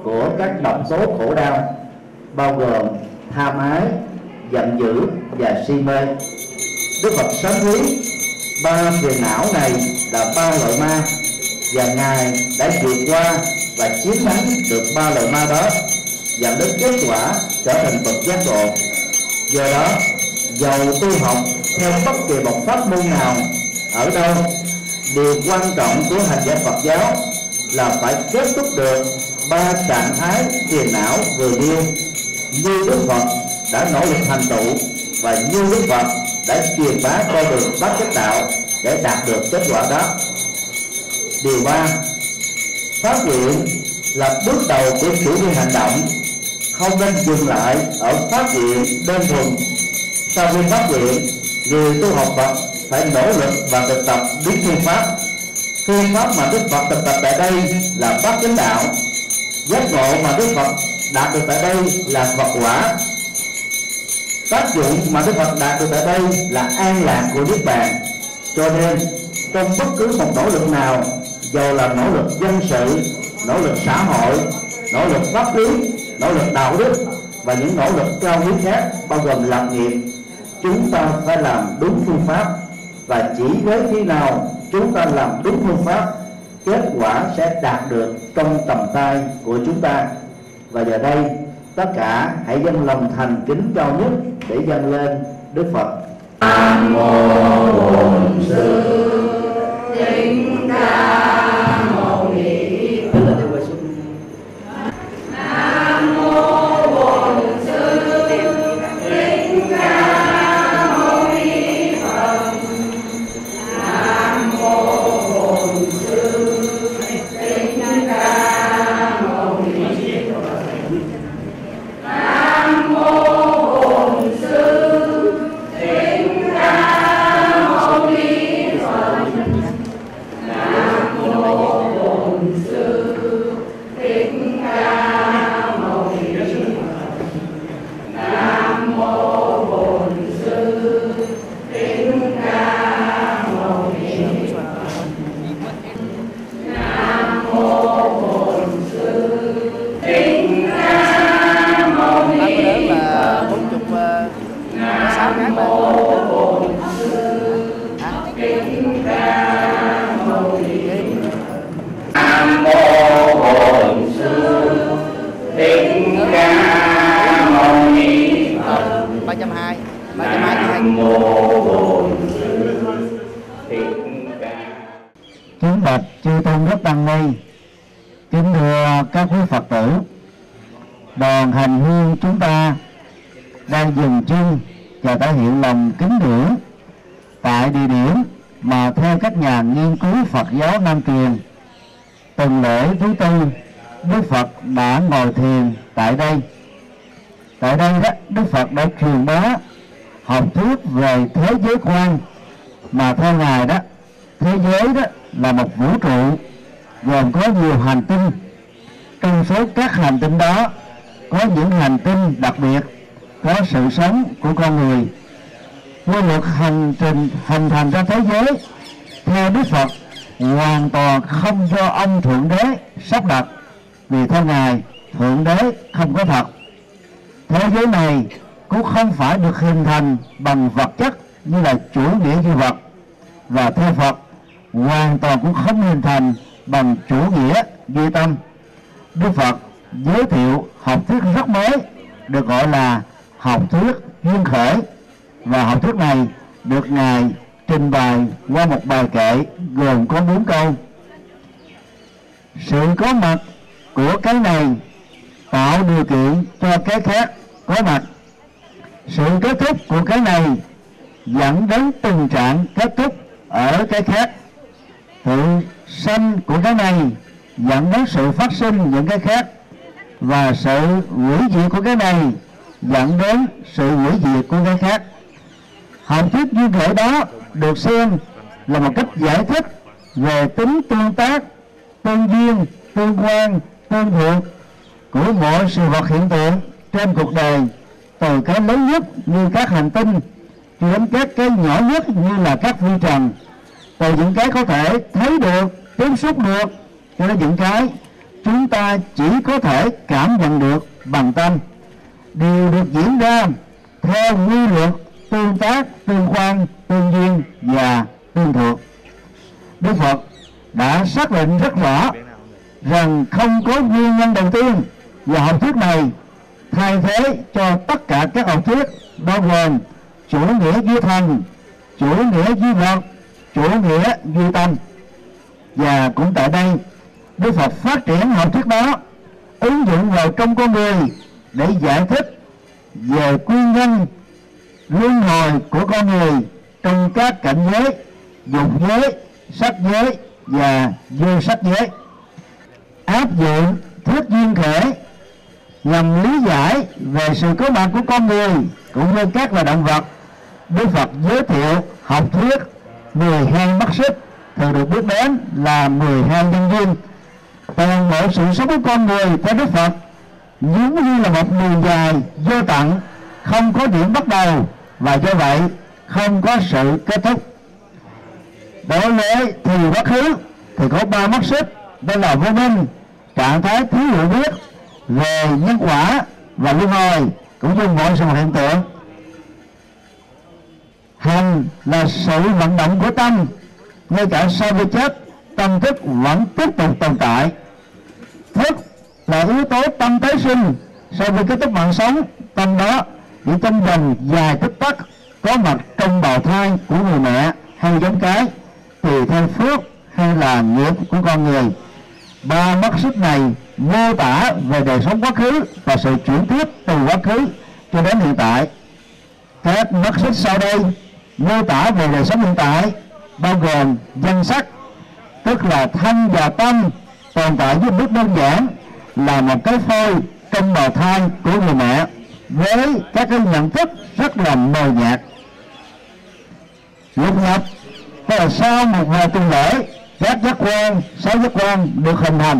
của các độc tố khổ đau, bao gồm tham ái, giận dữ và si mê. Đức Phật sáng thuyết ba phiền não này là ba loại ma, và Ngài đã vượt qua và chiến thắng được ba loại ma đó, dẫn đến kết quả trở thành bậc giác ngộ. Do đó, dầu tu học theo bất kỳ một pháp môn nào ở đâu, điều quan trọng của hành giả Phật giáo là phải kết thúc được ba trạng thái phiền não vừa nêu, như Đức Phật đã nỗ lực thành tựu và như Đức Phật đã truyền bá con đường bát chánh đạo để đạt được kết quả đó. Điều ba, phát nguyện là bước đầu của chủ nghĩa hành động, không nên dừng lại ở phát nguyện đơn thuần. Sau khi phát nguyện, người tu học Phật phải nỗ lực và thực tập đúng phương pháp. Phương pháp mà Đức Phật thực tập tại đây là bát chánh đạo. Giác ngộ mà Đức Phật đạt được tại đây là Phật quả. Tác dụng mà Đức Phật đạt được tại đây là an lạc của Niết Bàn. Cho nên trong bất cứ một nỗ lực nào, dầu là nỗ lực dân sự, nỗ lực xã hội, nỗ lực pháp lý, nỗ lực đạo đức và những nỗ lực cao quý khác, bao gồm lập nghiệp, chúng ta phải làm đúng phương pháp. Và chỉ với khi nào chúng ta làm đúng phương pháp, kết quả sẽ đạt được trong tầm tay của chúng ta. Và giờ đây tất cả hãy dâng lòng thành kính cao nhất để dâng lên Đức Phật. Nam mô Bổn Sư Thích Ca Mâu Ni Phật. Nam mô Bổn Sư Thích Ca Mâu Ni Phật. Nam mô Bổn Sư Thích Ca Mâu Ni Phật. Nam mô Bổn Sư Thích Ca Mâu Ni Phật. Nam mô Bổn Sư Thích Ca Mâu Ni Phật. Nam mô Bổn Sư Thích Ca Mâu Ni Phật. Nam mô Bổn Sư Thích Ca Mâu Ni Phật. Nam mô Bổn Sư Thích Ca Mâu Ni Phật. Nam mô Bổn Sư Thích Ca Mâu Ni Phật. ba trăm hai mươi, ba trăm hai mươi hai. Nam mô Bổn Sư Thích Ca. Kính bạch chư tôn đức tăng ni, kính thưa các quý Phật tử, đoàn hành hương chúng ta đang dừng chân và thể hiện lòng kính ngưỡng tại địa điểm mà theo các nhà nghiên cứu Phật giáo Nam truyền, tuần lễ thứ tư Đức Phật đã ngồi thiền tại đây. Tại đây đó, Đức Phật đã truyền bá học thuyết về thế giới quan, mà theo Ngài đó, thế giới đó là một vũ trụ gồm có nhiều hành tinh. Trong số các hành tinh đó có những hành tinh đặc biệt có sự sống của con người. Quy luật hành trình hình thành ra thế giới theo Đức Phật hoàn toàn không do ông Thượng Đế sắp đặt, vì theo Ngài Thượng Đế không có thật. Thế giới này cũng không phải được hình thành bằng vật chất như là chủ nghĩa duy vật, và theo Phật hoàn toàn cũng không hình thành bằng chủ nghĩa duy tâm. Đức Phật giới thiệu học thuyết rất mới được gọi là học thuyết duyên khởi, và học thuyết này được Ngài trình bày qua một bài kệ gồm có bốn câu. Sự có mặt của cái này tạo điều kiện cho cái khác có mặt. Sự kết thúc của cái này dẫn đến tình trạng kết thúc ở cái khác. Sự sanh của cái này dẫn đến sự phát sinh những cái khác, và sự hủy diệt của cái này dẫn đến sự hủy diệt của cái khác. Học thuyết duyên khởi đó được xem là một cách giải thích về tính tương tác, tương duyên, tương quan, tương thuộc của mọi sự vật hiện tượng trên cuộc đời, từ cái lớn nhất như các hành tinh cho đến các cái nhỏ nhất như là các vi trần, từ những cái có thể thấy được, tiếp xúc được cho đến những cái chúng ta chỉ có thể cảm nhận được bằng tâm, đều được diễn ra theo quy luật tương tác, tương quan, tương duyên và tương thuộc. Đức Phật đã xác định rất rõ rằng không có nguyên nhân đầu tiên, và học thuyết này thay thế cho tất cả các học thuyết bao gồm chủ nghĩa duy thần, chủ nghĩa duy vật, chủ nghĩa duy tâm. Và cũng tại đây, Đức Phật phát triển học thuyết đó, ứng dụng vào trong con người để giải thích về nguyên nhân luân hồi của con người trong các cảnh giới dục giới, sắc giới và vô sắc giới. Áp dụng thuyết duyên khởi nhằm lý giải về sự có mặt của con người cũng như các loài động vật, Đức Phật giới thiệu học thuyết mười hai mắt xích, thường được biết đến là mười hai nhân duyên. Toàn bộ sự sống của con người theo Đức Phật giống như là một đường dài vô tận, không có điểm bắt đầu và do vậy không có sự kết thúc. Đối với thì quá khứ thì có ba mắt xích, đó là vô minh, trạng thái thiếu hiểu biết về nhân quả và luân hồi cũng như mọi sự hiện tượng. Hành là sự vận động của tâm, ngay cả sau khi chết tâm thức vẫn tiếp tục tồn tại. Thức là yếu tố tâm tái sinh, sau khi kết thúc mạng sống, tâm đó chỉ trong vòng dài tích tắc có mặt trong bào thai của người mẹ hay giống cái, tùy theo phước hay là nghiệp của con người. Ba mắt xích này mô tả về đời sống quá khứ và sự chuyển tiếp từ quá khứ cho đến hiện tại. Các mắt xích sau đây mô tả về đời sống hiện tại bao gồm danh sắc, tức là thân và tâm tồn tại với bước đơn giản là một cái phôi trong bào thai của người mẹ với các cái nhận thức rất là mờ nhạt. Lục nhập, tức là sau một vài tuần lễ các giác quan, sáu giác quan được hình thành.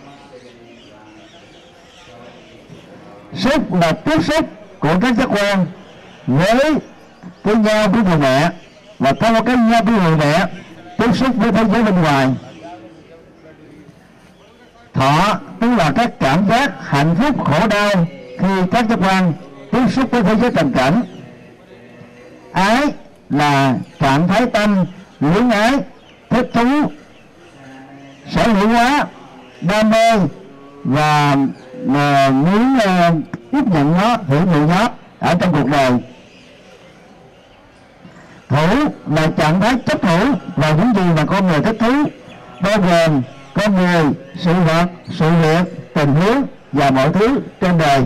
Xúc là tiếp xúc của các giác quan với cái nhau của người mẹ, và thông qua cái nhau của người mẹ tiếp xúc với thế giới bên ngoài. Thọ tức là các cảm giác hạnh phúc, khổ đau khi các giác quan tiếp xúc với thế giới tình cảnh. Ái là trạng thái tâm luyến ái, thích thú, sở hữu hóa, đam mê và uh, muốn uh, tiếp nhận nó, hưởng thụ nó ở trong cuộc đời. Thủ là trạng thái chấp thủ vào những gì mà con người thích thú, bao gồm con người, sự vật, sự việc, tình huống và mọi thứ trên đời.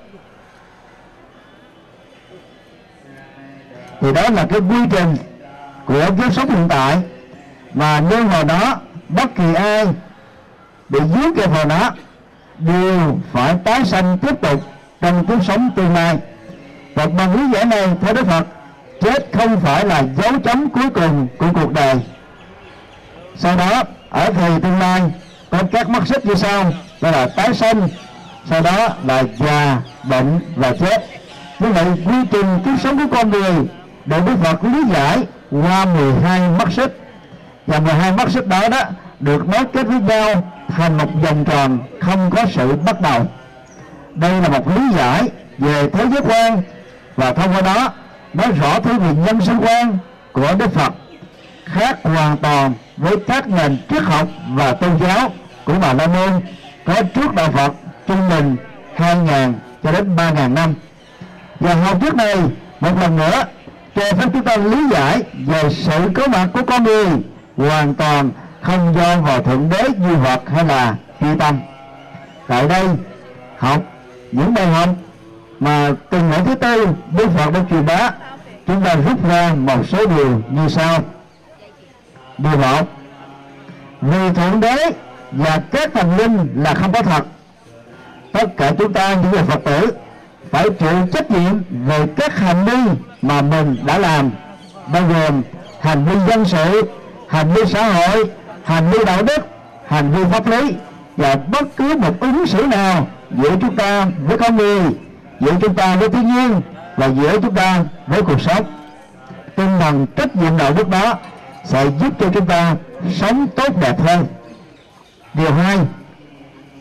Thì đó là cái quy trình của kiếp sống hiện tại, mà nếu vào đó bất kỳ ai bị dướng kẹp vào nó đều phải tái sanh tiếp tục trong kiếp sống tương lai. Và bằng lý giải này, theo Đức Phật, chết không phải là dấu chấm cuối cùng của cuộc đời. Sau đó ở thời tương lai có các mắt xích như sau, đó là tái sanh, sau đó là già, bệnh và chết. Như vậy quy trình kiếp sống của con người được Đức Phật lý giải qua mười hai mắt xích, và mười hai mắt xích đó đó được nối kết với nhau thành một vòng tròn không có sự bắt đầu. Đây là một lý giải về thế giới quan, và thông qua đó nói rõ thứ về nhân sinh quan của Đức Phật, khác hoàn toàn với các nền triết học và tôn giáo của Bà La Môn có trước đạo Phật trung bình hai nghìn cho đến ba nghìn năm. Và học thuyết này một lần nữa cho phép chúng ta lý giải về sự có mặt của con người hoàn toàn không do vào thượng đế duy vật hay là duy tâm. Tại đây học những bài học mà từng ngày thứ tư Đức Phật đã truyền bá, chúng ta rút ra một số điều như sau. Điều một, vì thượng đế và các thần linh là không có thật, tất cả chúng ta những người Phật tử phải chịu trách nhiệm về các hành vi mà mình đã làm, bao gồm hành vi dân sự, hành vi xã hội, hành vi đạo đức, hành vi pháp lý, và bất cứ một ứng xử nào giữa chúng ta với con người, giữa chúng ta với thiên nhiên và giữa chúng ta với cuộc sống. Tinh thần trách nhiệm đạo đức đó sẽ giúp cho chúng ta sống tốt đẹp hơn. Điều hai,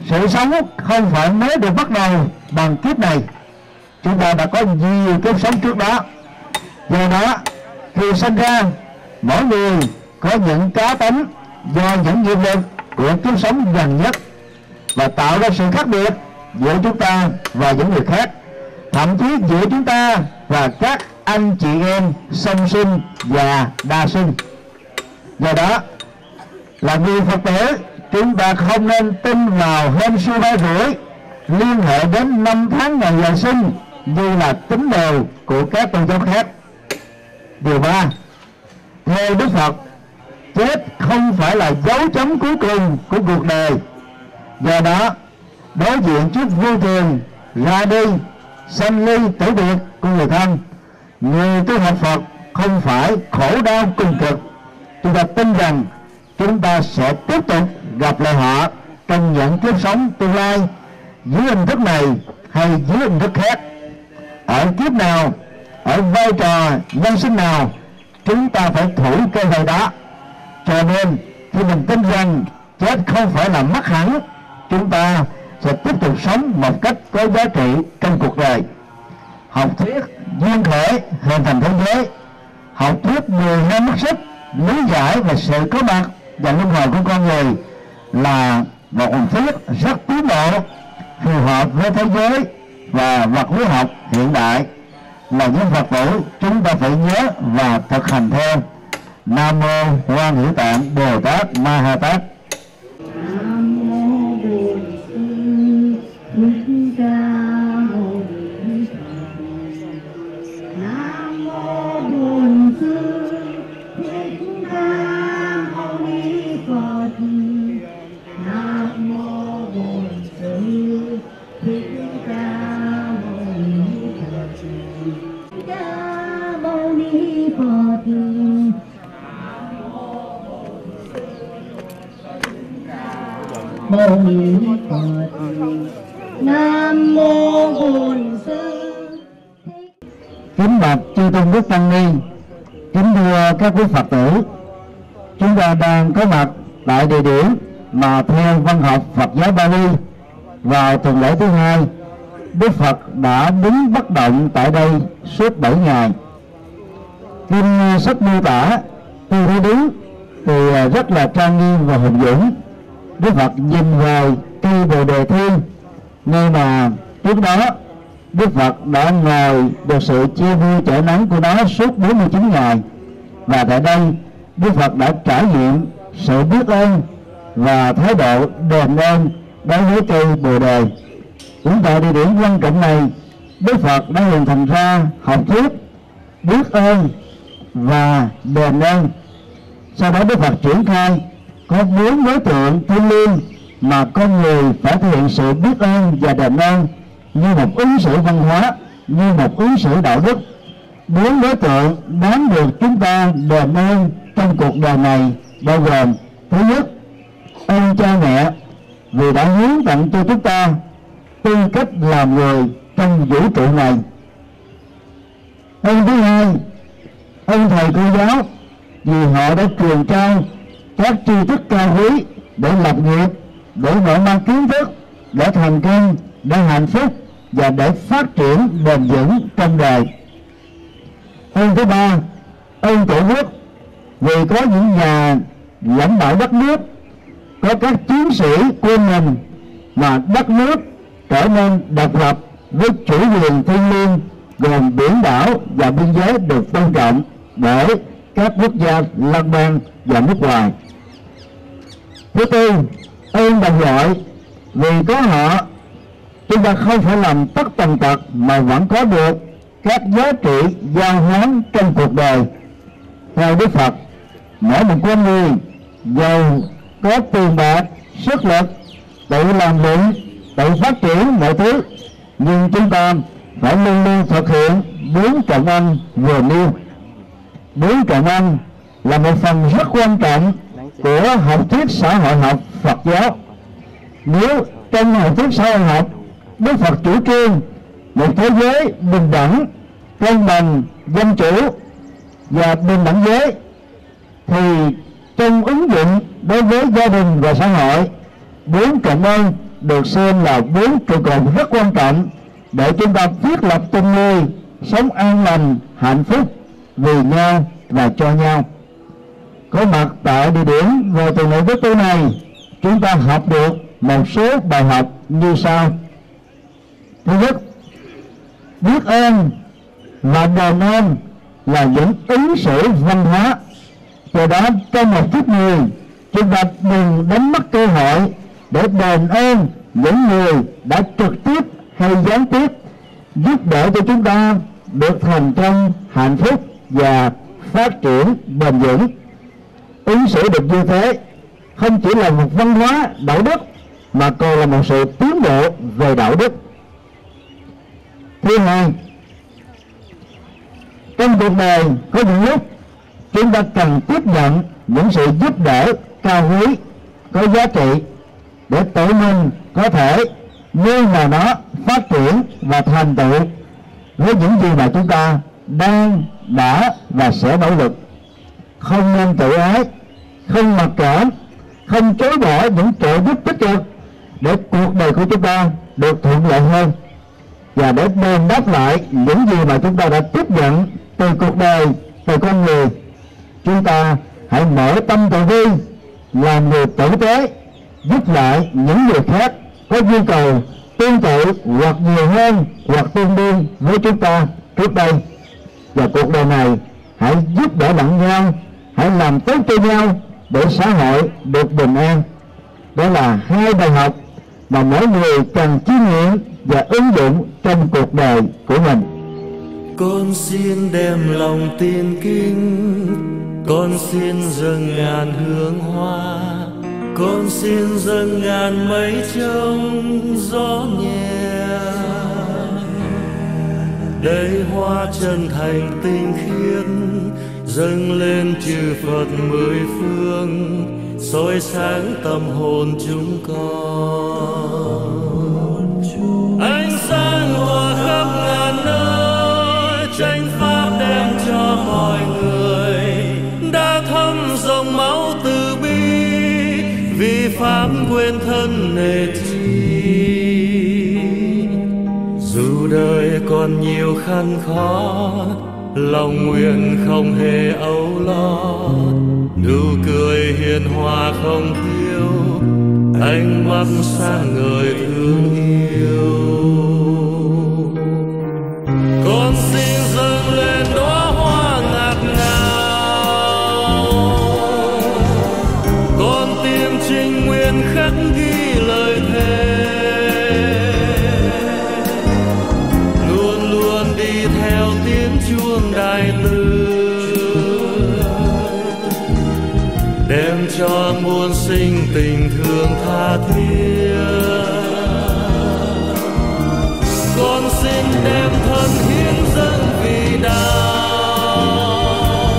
Sự sống không phải mới được bắt đầu bằng kiếp này, chúng ta đã có nhiều kiếp sống trước đó. Do đó khi sinh ra, mỗi người có những cá tánh do những nghiệp lực của kiếp sống gần nhất và tạo ra sự khác biệt giữa chúng ta và những người khác, thậm chí giữa chúng ta và các anh chị em song sinh và đa sinh. Do đó là người Phật tử, chúng ta không nên tin vào hên xui bay rủi liên hệ đến năm tháng ngày giờ sinh như là tín đồ của các tôn giáo khác. Điều ba, theo Đức Phật, chết không phải là dấu chấm cuối cùng của cuộc đời. Do đó, đối diện trước vô thường, ra đi, sanh ly tử biệt của người thân, người tu học Phật không phải khổ đau cùng cực. Chúng ta tin rằng chúng ta sẽ tiếp tục gặp lại họ trong những kiếp sống tương lai, dưới hình thức này hay dưới hình thức khác. Ở kiếp nào, ở vai trò nhân sinh nào, chúng ta phải thủ cây về đó. Cho nên khi mình tin rằng chết không phải là mất hẳn, chúng ta sẽ tiếp tục sống một cách có giá trị trong cuộc đời. Học thuyết duyên khởi hình thành thế giới, học thuyết mười hai mắt xích lý giải về sự có mặt và luân hồi của con người là một học thuyết rất tiến bộ, phù hợp với thế giới và vật lý học hiện đại. Là những Phật tử, chúng ta phải nhớ và thực hành theo. Nam mô Quan Hữu Tạng Bồ Tát Ma Ha Tát. Nam mô Bổn Sư Thích Ca Mâu Ni Phật. Nam mô Bổn Sư Thích Ca Mâu Ni Phật. Nam mô Bổn Sư Thích Ca Mâu Ni Phật. Thích Ca Mâu Ni Phật. Mâu Ni Phật. Nam mô Bổn Sư. Kính bạch chư tôn đức tăng ni, kính thưa các quý Phật tử, chúng ta đang có mặt tại địa điểm mà theo văn học Phật giáo Bali, vào tuần lễ thứ hai, Đức Phật đã đứng bất động tại đây suốt bảy ngày. Kinh sách mô tả tư thế đứng thì rất là trang nghiêm và hùng dũng. Đức Phật nhìn vào cây bồ đề thiên, nơi mà trước đó Đức Phật đã ngồi được sự chia vui chở nắng của nó suốt bốn mươi chín ngày. Và tại đây Đức Phật đã trải nghiệm sự biết ơn và thái độ đền ơn đối với cây bồ đề. Cũng tại địa điểm quan trọng này, Đức Phật đã hình thành ra học thuyết biết ơn và đền ơn. Sau đó Đức Phật triển khai có bốn đối tượng thiêng liêng mà con người phải thể hiện sự biết ơn và đền ơn như một ứng xử văn hóa, như một ứng xử đạo đức. Bốn đối tượng đáng được chúng ta đền ơn trong cuộc đời này bao gồm: thứ nhất, ơn cha mẹ vì đã hiến tặng cho chúng ta tư cách làm người trong vũ trụ này. Ơn thứ hai, ơn thầy cô giáo vì họ đã truyền trao các tri thức cao quý để lập nghiệp, để mở mang kiến thức, để thành công, để hạnh phúc và để phát triển bền vững trong đời. Ơn thứ ba, ơn tổ quốc vì có những nhà lãnh đạo đất nước, có các chiến sĩ quân mình mà đất nước trở nên độc lập với chủ quyền thiêng liêng gồm biển đảo và biên giới được tôn trọng bởi các quốc gia lân bang và nước ngoài. Thứ tư, ơn đồng loại vì có họ chúng ta không phải làm tất tần tật mà vẫn có được các giá trị giao hoán trong cuộc đời. Theo Đức Phật, mỗi một con người giàu có tiền bạc, sức lực, tự làm lụng, tự phát triển mọi thứ, nhưng chúng ta phải luôn luôn thực hiện bốn trọng ân vừa nêu. Bốn trọng ân là một phần rất quan trọng của học thuyết xã hội học Phật giáo. Nếu trong học thuyết xã hội học Đức Phật chủ trương một thế giới bình đẳng, công bằng, dân chủ và bình đẳng giới, thì trong ứng dụng đối với gia đình và xã hội, bốn trọng ân được xem là bốn trụ cột rất quan trọng để chúng ta thiết lập tình người sống an lành, hạnh phúc vì nhau và cho nhau. Có mặt tại địa điểm vào tuần lễ thứ tư này, chúng ta học được một số bài học như sau. Thứ nhất, biết ơn và đền ơn là những ứng xử văn hóa. Do đó trong một kiếp người, chúng ta đừng đánh mất cơ hội để đền ơn những người đã trực tiếp hay gián tiếp giúp đỡ cho chúng ta được thành công, hạnh phúc và phát triển bền vững. Ứng xử được như thế không chỉ là một văn hóa đạo đức mà còn là một sự tiến bộ về đạo đức. Thứ hai, trong cuộc đời có những lúc chúng ta cần tiếp nhận những sự giúp đỡ cao quý, có giá trị để tự mình có thể nơi nào đó phát triển và thành tựu với những gì mà chúng ta đang, đã và sẽ nỗ lực. Không nên tự ái, không mặc cảm, không chối bỏ những trợ giúp tích cực để cuộc đời của chúng ta được thuận lợi hơn, và để đền đáp lại những gì mà chúng ta đã tiếp nhận từ cuộc đời, từ con người. Chúng ta hãy mở tâm từ bi, làm người tử tế, giúp lại những người khác có nhu cầu tương tự hoặc nhiều hơn hoặc tương đương với chúng ta trước đây. Và cuộc đời này hãy giúp đỡ lẫn nhau, hãy làm tốt cho nhau để xã hội được bình an. Đó là hai bài học mà mỗi người cần chiêm nghiệm và ứng dụng trong cuộc đời của mình. Con xin đem lòng tin kính, con xin dâng ngàn hương hoa, con xin dâng ngàn mây trong gió nhẹ, đây hoa chân thành tinh khiết dâng lên chư Phật mười phương, soi sáng tâm hồn chúng con. Ánh sáng tỏa khắp ngàn nơi, chánh pháp đem cho mọi người, đã thấm dòng máu từ bi, vì pháp quên thân nề chi. Dù đời còn nhiều khăn khó, lòng nguyện không hề âu lo, nụ cười hiền hòa không thiếu, ánh mắt sáng ngời thương yêu. Con xin dâng lên đóa hoa ngát ngào, con tim trinh nguyện khắc ghi lời thề, luôn luôn đi theo tiếng chuông đại từ, đem cho muôn sinh tình thương tha thiết. Con xin đem thân hiến dâng vì đạo,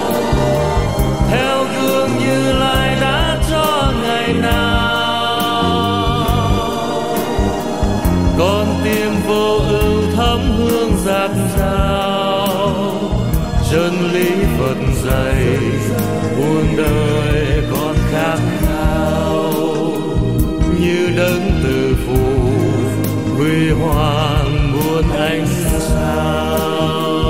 theo gương Như Lai đã cho ngày nào. Con tim vô ưu thấm hương dạt dào, chân lý Phật dạy muôn đời con khát khao, như đấng từ phụ huy hoàng muôn ánh sao.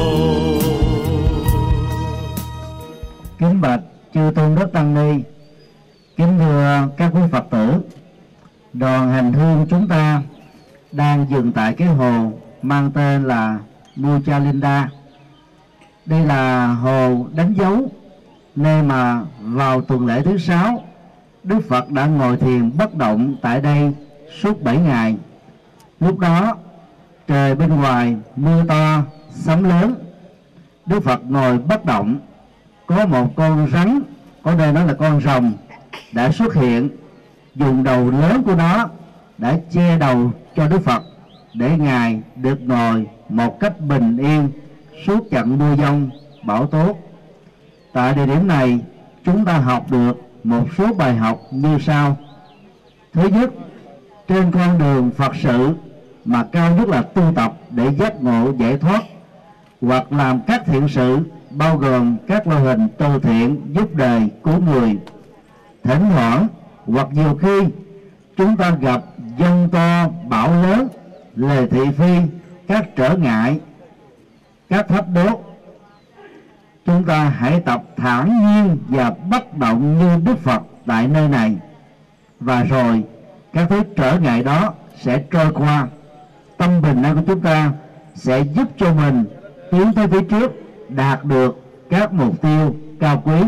Kính bạch chư tôn đức tăng ni, kính thưa các quý Phật tử, đoàn hành hương chúng ta đang dừng tại cái hồ mang tên là Muchalinda. Đây là hồ đánh dấu nơi mà vào tuần lễ thứ sáu, Đức Phật đã ngồi thiền bất động tại đây suốt bảy ngày. Lúc đó trời bên ngoài mưa to, sấm lớn, Đức Phật ngồi bất động. Có một con rắn, có đây nó là con rồng, đã xuất hiện, dùng đầu lớn của nó đã che đầu cho Đức Phật, để Ngài được ngồi một cách bình yên suốt trận mưa giông bão tố. Tại địa điểm này, chúng ta học được một số bài học như sau. Thứ nhất, trên con đường Phật sự mà cao nhất là tu tập để giác ngộ giải thoát, hoặc làm các thiện sự bao gồm các loại hình từ thiện giúp đời cứu người, thỉnh thoảng hoặc nhiều khi chúng ta gặp giông to, bão lớn, lề thị phi, các trở ngại, các thách đố, chúng ta hãy tập thản nhiên và bất động như Đức Phật tại nơi này, và rồi các thứ trở ngại đó sẽ trôi qua. Tâm bình an của chúng ta sẽ giúp cho mình tiến tới phía trước, đạt được các mục tiêu cao quý.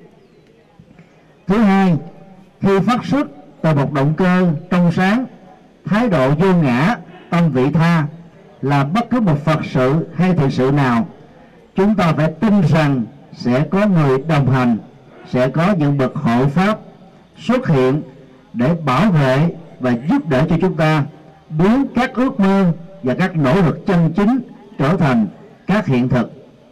Thứ hai, khi phát xuất từ một động cơ trong sáng, thái độ vô ngã, tâm vị tha, là bất cứ một Phật sự hay thiện sự nào, chúng ta phải tin rằng sẽ có người đồng hành, sẽ có những bậc hộ pháp xuất hiện để bảo vệ và giúp đỡ cho chúng ta biến các ước mơ và các nỗ lực chân chính trở thành các hiện thực.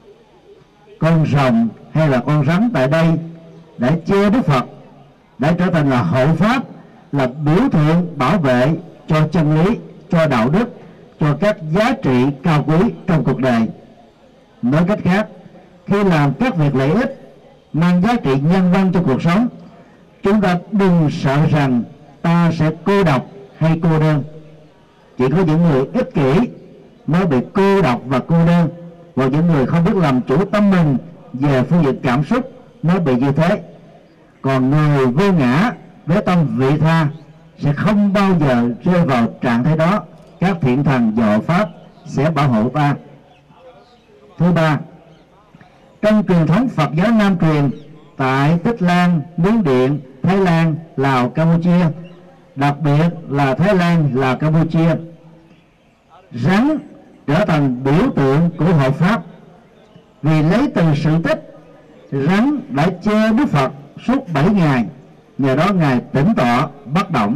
Con rồng hay là con rắn tại đây đã che Đức Phật, đã trở thành là hộ pháp, là biểu tượng bảo vệ cho chân lý, cho đạo đức, cho các giá trị cao quý trong cuộc đời. Nói cách khác, khi làm các việc lợi ích mang giá trị nhân văn cho cuộc sống, chúng ta đừng sợ rằng ta sẽ cô độc hay cô đơn. Chỉ có những người ích kỷ mới bị cô độc và cô đơn, và những người không biết làm chủ tâm mình về phương diện cảm xúc mới bị như thế. Còn người vô ngã với tâm vị tha sẽ không bao giờ rơi vào trạng thái đó. Các thiện thần và hộ pháp sẽ bảo hộ ta. Thứ ba, trong truyền thống Phật giáo Nam truyền tại Tích Lan, Miến Điện, Thái Lan, Lào, Campuchia, đặc biệt là Thái Lan, Lào, Campuchia, rắn trở thành biểu tượng của hộ pháp. Vì lấy từ sự tích, rắn đã che Đức Phật suốt bảy ngày, nhờ đó Ngài tĩnh tọa bất động.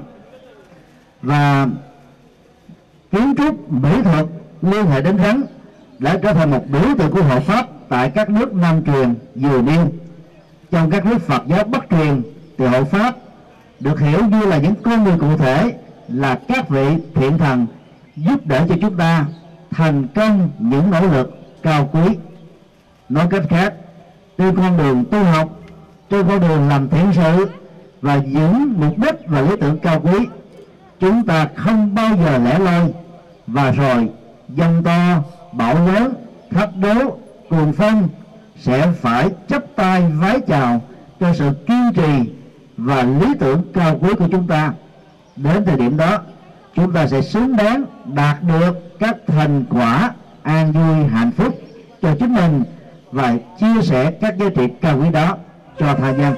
Và kiến trúc mỹ thuật liên hệ đến rắn đã trở thành một biểu tượng của hộ pháp tại các nước Nam truyền vừa nêu. Trong các nước Phật giáo Bắc truyền thì hộ pháp được hiểu như là những con người cụ thể, là các vị thiện thần giúp đỡ cho chúng ta thành công những nỗ lực cao quý. Nói cách khác, trên con đường tu học, trên con đường làm thiện sự và những mục đích và lý tưởng cao quý, chúng ta không bao giờ lẻ loi, và rồi giông to, bão lớn, thách đố, cuồng phong sẽ phải chắp tay vái chào cho sự kiên trì và lý tưởng cao quý của chúng ta. Đến thời điểm đó, chúng ta sẽ xứng đáng đạt được các thành quả an vui hạnh phúc cho chính mình và chia sẻ các giá trị cao quý đó cho tha nhân.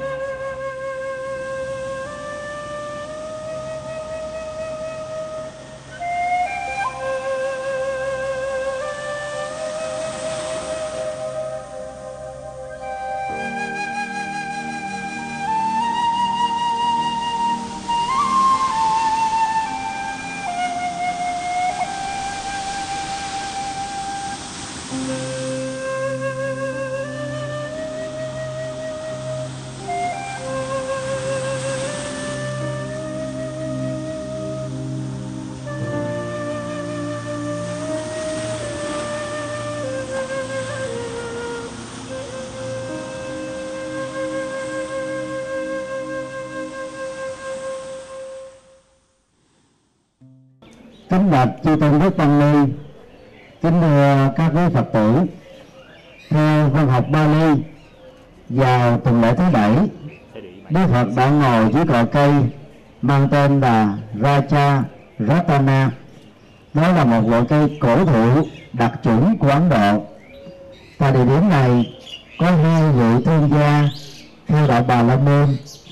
Kính bạch chư tôn đức tăng ni, kính thưa các quý Phật tử, theo văn học Bali, vào tuần lễ thứ bảy, Đức Phật đã ngồi dưới cội cây mang tên là Raja Ratana. Đó là một loại cây cổ thụ đặc chủng của Ấn Độ. Tại địa điểm này có hai vị thương gia theo đạo Bà La Môn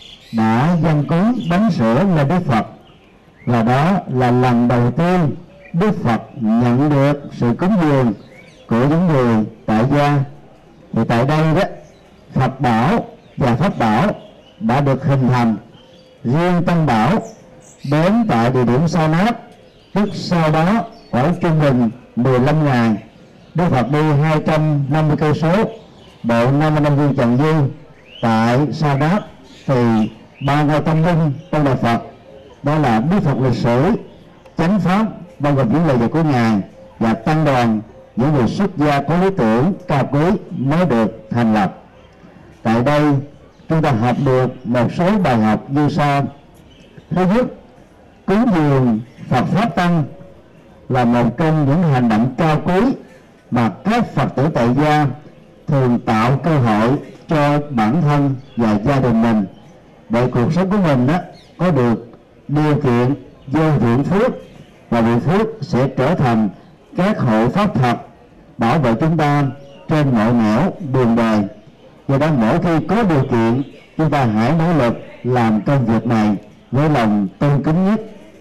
đã dâng cúng bánh sữa lên Đức Phật, và đó là lần đầu tiên Đức Phật nhận được sự cúng dường của những người tại gia. Thì tại đây đó, Phật bảo và Pháp bảo đã được hình thành. Riêng Tăng bảo đến tại địa điểm Sa Nát, tức sau đó khoảng trung bình mười lăm ngày, Đức Phật đi hai trăm năm mươi cây số, bộ năm mươi năm viên trần du tại Sa Nát. Thì ba ngôi tâm linh trong đạo Phật, đó là Đức Phật lịch sử, chánh pháp bao gồm những lời dạy của Ngài, và tăng đoàn những người xuất gia có lý tưởng cao quý mới được thành lập. Tại đây chúng ta học được một số bài học như sau. Thứ nhất, cúng dường Phật pháp tăng là một trong những hành động cao quý mà các Phật tử tại gia thường tạo cơ hội cho bản thân và gia đình mình để cuộc sống của mình đó có được điều kiện vô dưỡng phước, và vị phước sẽ trở thành các hộ pháp thật bảo vệ chúng ta trên mọi nẻo đường đời. Do đó mỗi khi có điều kiện, chúng ta hãy nỗ lực làm công việc này với lòng tôn kính nhất.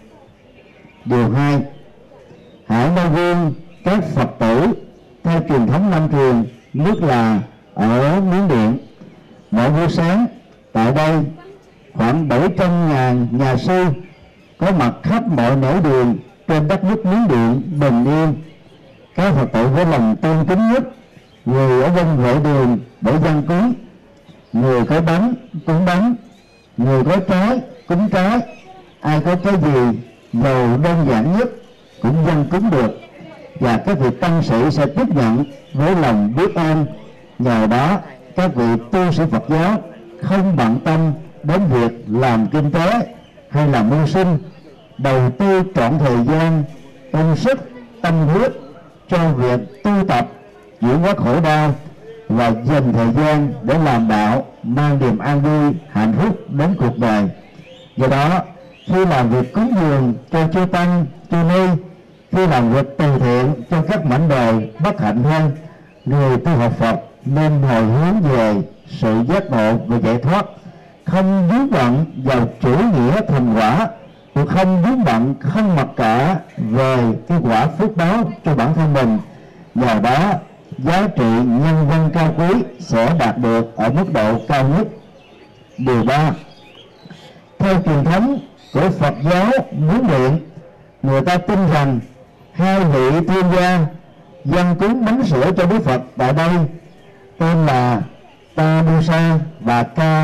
Điều hai, hãy noi gương các Phật tử theo truyền thống Nam truyền, nhất là ở Miến Điện. Mỗi buổi sáng tại đây khoảng bảy trăm ngàn nhà sư có mặt khắp mọi nẻo đường trên đất nước Miến Điện bình yên. Các Phật tử với lòng tôn kính nhất, người ở bên vệ đường để dâng cúng, người có bánh cúng bánh, người có trái cúng trái, ai có cái gì giàu đơn giản nhất cũng dâng cúng được, và các vị tăng sĩ sẽ tiếp nhận với lòng biết ơn. Nhờ đó các vị tu sĩ Phật giáo không bận tâm đến việc làm kinh tế hay là mưu sinh, đầu tư trọn thời gian, công sức, tâm huyết cho việc tu tập chuyển hóa khổ đau, và dành thời gian để làm đạo mang niềm an vui hạnh phúc đến cuộc đời. Do đó khi làm việc cúng dường cho chư tăng chư ni, khi làm việc từ thiện cho các mảnh đời bất hạnh hơn, người tu học Phật nên hồi hướng về sự giác ngộ và giải thoát, không vướng bận vào chủ nghĩa thành quả, cũng không vướng bận, không mặc cả về cái quả phước báo cho bản thân mình. Nhờ đó giá trị nhân văn cao quý sẽ đạt được ở mức độ cao nhất. Điều ba, theo truyền thống của Phật giáo Miến Điện, người ta tin rằng hai vị thiên gia dâng cúng bánh sữa cho Đức Phật tại đây tên là Tadusa và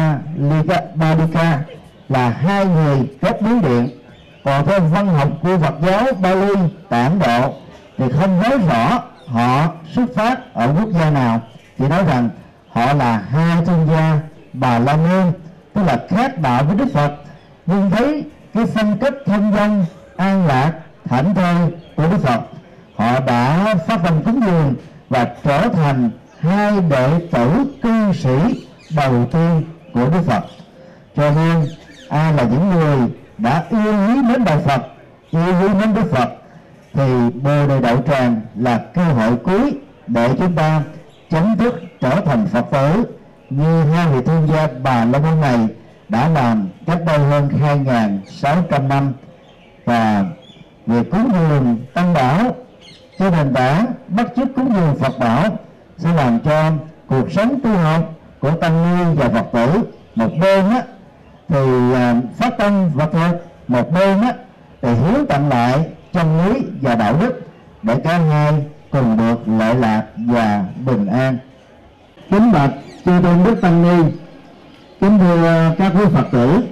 Kalika là hai người gốc Miến Điện. Còn theo văn học của Phật giáo Bali Tạng Độ thì không nói rõ họ xuất phát ở quốc gia nào, chỉ nói rằng họ là hai thiên gia Bà La Môn, tức là khác đạo với Đức Phật, nhưng thấy cái phong cách thông dong an lạc thảnh thơi của Đức Phật, họ đã phát tâm cúng dường và trở thành hai đệ tử cư sĩ đầu tiên của Đức Phật. Cho nên ai là những người đã yêu quý mến đạo Phật, yêu quý mến Đức Phật, thì Bồ Đề Đậu Tràng là cơ hội cuối để chúng ta chính thức trở thành Phật tử, như hai vị thiên gia Bà La Môn này đã làm cách đây hơn hai nghìn sáu trăm năm. Và việc cúng dường Tăng Bảo trên nền tảng bắt chước cúng dường Phật Bảo sẽ làm cho cuộc sống tu học của tăng ni và Phật tử một bên á thì phát tâm vật lực, một bên á thì hiếu tặng lại chân lý và đạo đức, để cả hai cùng được lợi lạc và bình an. Kính bạch chư tôn đức tăng ni, kính thưa các quý Phật tử,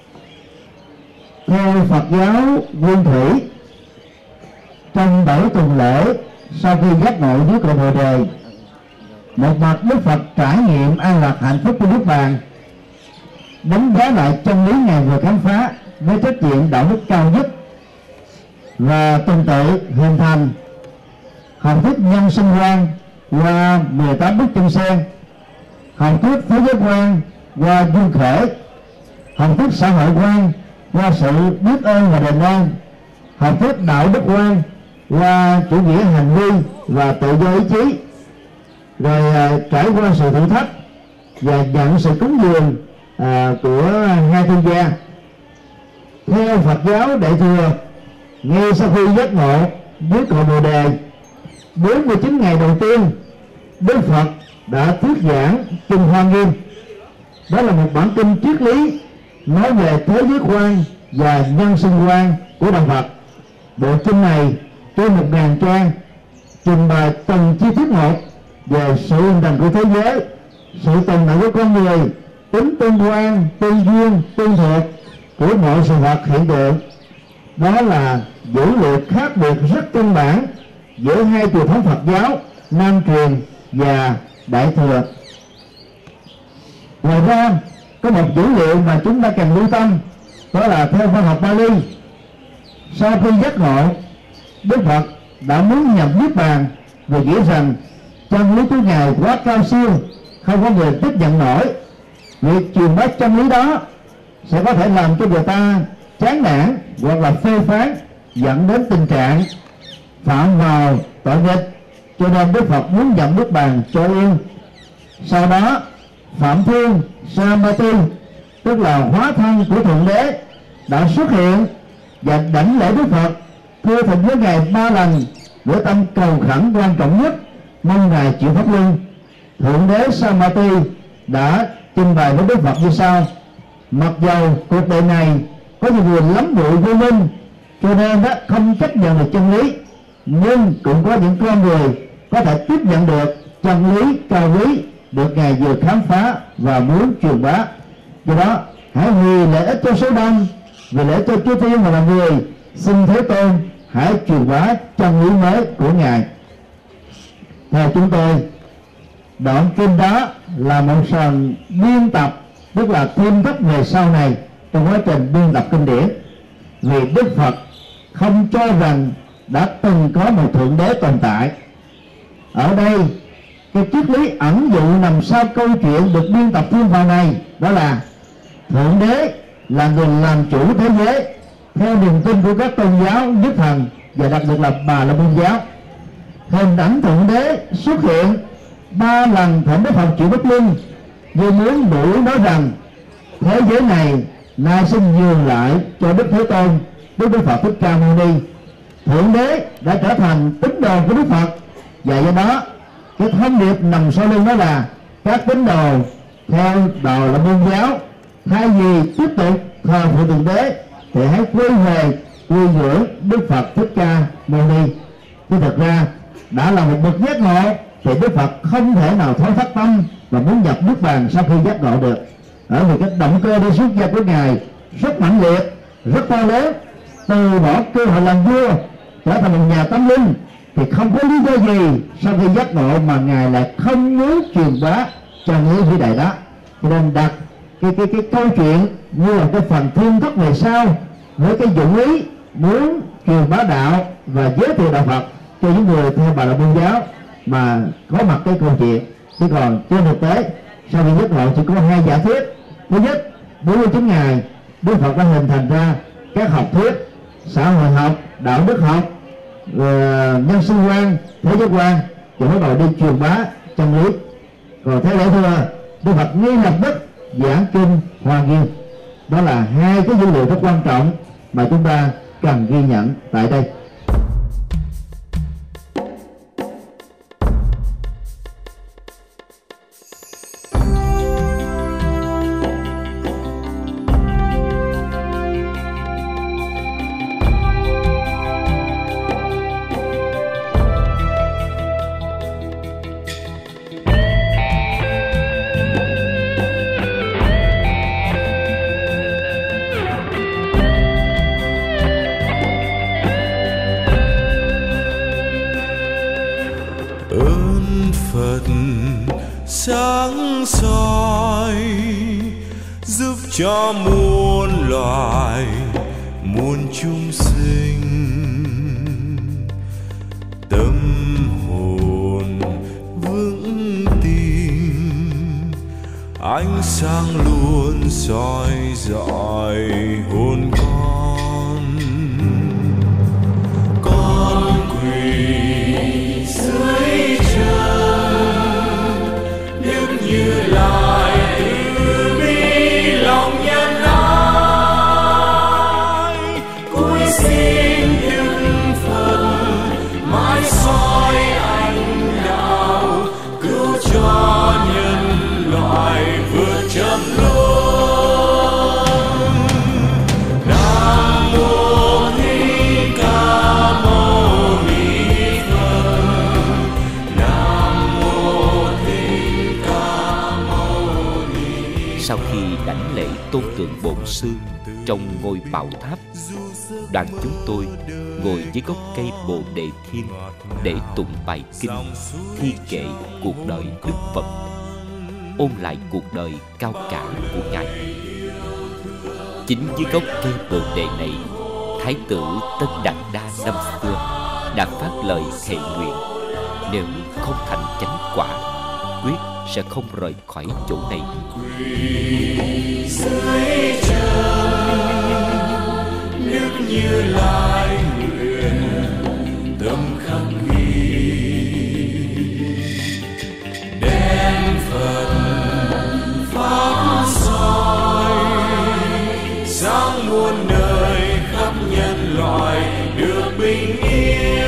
theo Phật giáo Nguyên Thủy, trong bảy tuần lễ sau khi giác ngộ dưới cội Bồ Đề, một mặt Đức Phật trải nghiệm an lạc hạnh phúc của Niết Bàn, đánh giá lại chân lý Ngài vừa khám phá với trách nhiệm đạo đức cao nhất, và tuần tự hình thành học thuyết nhân sinh quan qua mười tám bức chân sen, học thuyết thế giới quan qua duyên khởi, học thuyết xã hội quan qua sự biết ơn và đền ơn, học thuyết đạo đức quan qua chủ nghĩa hành vi và tự do ý chí, rồi à, trải qua sự thử thách và nhận sự cúng dường à, của hai thiên gia. Theo Phật giáo Đại thừa, ngay sau khi giác ngộ dưới cội Bồ Đề, bốn mươi chín ngày đầu tiên, Đức Phật đã thuyết giảng kinh Hoa Nghiêm. Đó là một bản kinh triết lý nói về thế giới quan và nhân sinh quan của Đạo Phật. Bộ kinh này trên một ngàn trang trình bày từng chi tiết một về sự hình thành của thế giới, sự tồn tại của con người, tính tương quan, tương duyên, tương thuộc của mọi sự vật hiện tượng. Đó là dữ liệu khác biệt rất căn bản giữa hai truyền thống Phật giáo Nam truyền và Đại thừa. Ngoài ra có một dữ liệu mà chúng ta cần lưu tâm, đó là theo văn học Bali, Sau khi giác ngộ, Đức Phật đã muốn nhập niết bàn vì nghĩ rằng chân lý của Ngài quá cao siêu, không có người tiếp nhận nổi. Việc truyền bá chân lý đó sẽ có thể làm cho người ta chán nản hoặc là phê phán, dẫn đến tình trạng phạm vào tội nghịch. Cho nên Đức Phật muốn nhận niết bàn cho yên. Sau đó Phạm Thiên Samati, tức là hóa thân của Thượng Đế, đã xuất hiện và đảnh lễ Đức Phật, thưa thỉnh với Ngài ba lần với tâm cầu khẩn quan trọng nhất, mong Ngài chịu pháp luân. Thượng Đế Samati đã trình bày với Đức Phật như sau: mặc dầu cuộc đời này có nhiều người lắm bụi vô minh, cho nên đó không chấp nhận được chân lý, nhưng cũng có những con người có thể tiếp nhận được chân lý cao quý được Ngài vừa khám phá và muốn truyền bá. Do đó hãy vì lợi ích cho số đông, vì lợi ích cho chư thiên và là người, xin Thế Tôn hãy truyền bá chân lý mới của Ngài. Theo chúng tôi, đoạn kinh đó là một phần biên tập, tức là thêm thắt về sau này trong quá trình biên tập kinh điển. Vì Đức Phật không cho rằng đã từng có một Thượng Đế tồn tại. Ở đây cái triết lý ẩn dụ nằm sau câu chuyện được biên tập thêm vào này, đó là Thượng Đế là người làm chủ thế giới theo niềm tin của các tôn giáo nhất thần, và đặc biệt là Bà La Môn giáo. Hình ảnh Thượng Đế xuất hiện ba lần thỉnh Đức Phật chịu bất luân, như muốn đuổi nói rằng thế giới này nay xin nhường lại cho Đức Thế Tôn, Đức Đức Phật Thích Ca Mâu Ni. Thượng Đế đã trở thành tín đồ của Đức Phật, và do đó cái thông điệp nằm sau lưng đó là các tín đồ theo Bà La Môn giáo thay vì tiếp tục thờ phượng Thượng Đế thì hãy quay về quy ngưỡng Đức Phật Thích Ca Mâu Ni. Chứ thực ra đã là một bậc giác ngộ thì Đức Phật không thể nào thoái thác tâm và muốn nhập niết bàn sau khi giác ngộ được. Ở vì cái động cơ đi xuất gia của Ngài rất mãnh liệt, rất to lớn. Từ bỏ cơ hội làm vua trở thành một nhà tâm linh thì không có lý do gì sau khi giác ngộ mà Ngài lại không muốn truyền bá chân lý vĩ đại đó. Cho nên đặt cái cái cái câu chuyện như là cái phần thêm thắt về sau với cái dụng ý muốn truyền bá đạo và giới thiệu đạo Phật cho những người theo Bà La Môn giáo mà có mặt cái câu chuyện. Chứ còn trên thực tế sau khi giác ngộ chỉ có hai giả thuyết. Thứ nhất, bốn mươi chín ngày Đức Phật đã hình thành ra các học thuyết xã hội học, đạo đức học, nhân sinh quan, thế giới quan, rồi bắt đầu đi truyền bá chân lý. Còn thế lẽ thưa, Đức Phật ngay lập tức giảng kinh Hoa Nghiêm. Đó là hai cái dữ liệu rất quan trọng mà chúng ta cần ghi nhận tại đây. Sáng soi giúp cho muôn loài muôn chúng sinh, tâm hồn vững tin, ánh sáng luôn soi rọi hồn con. Con quỳ dưới như lại từ bi lòng nhân ái, cúi xin Đức Phật mãi soi ánh đạo, cứu cho nhân loại vượt chấm luân. Nam mô Thích Ca Mâu Ni Phật. Nam mô Thích Ca Mâu Ni. Sau khi đảnh lễ tôn tượng Bổn Sư trong ngôi bảo tháp, đoàn chúng tôi ngồi dưới gốc cây Bồ Đề Thiên để tụng bài kinh thi kệ cuộc đời Đức Phật, ôn lại cuộc đời cao cả của Ngài. Chính dưới gốc cây Bồ Đề này Thái tử Tất Đạt Đa năm xưa đã phát lời thệ nguyện, nếu không thành chánh quả, quyết sẽ không rời khỏi chỗ này. Dưới trần nước Như Lai nguyện tâm khắc ghi, đem Phật pháp soi sáng muôn nơi, khắp nhân loại được bình yên.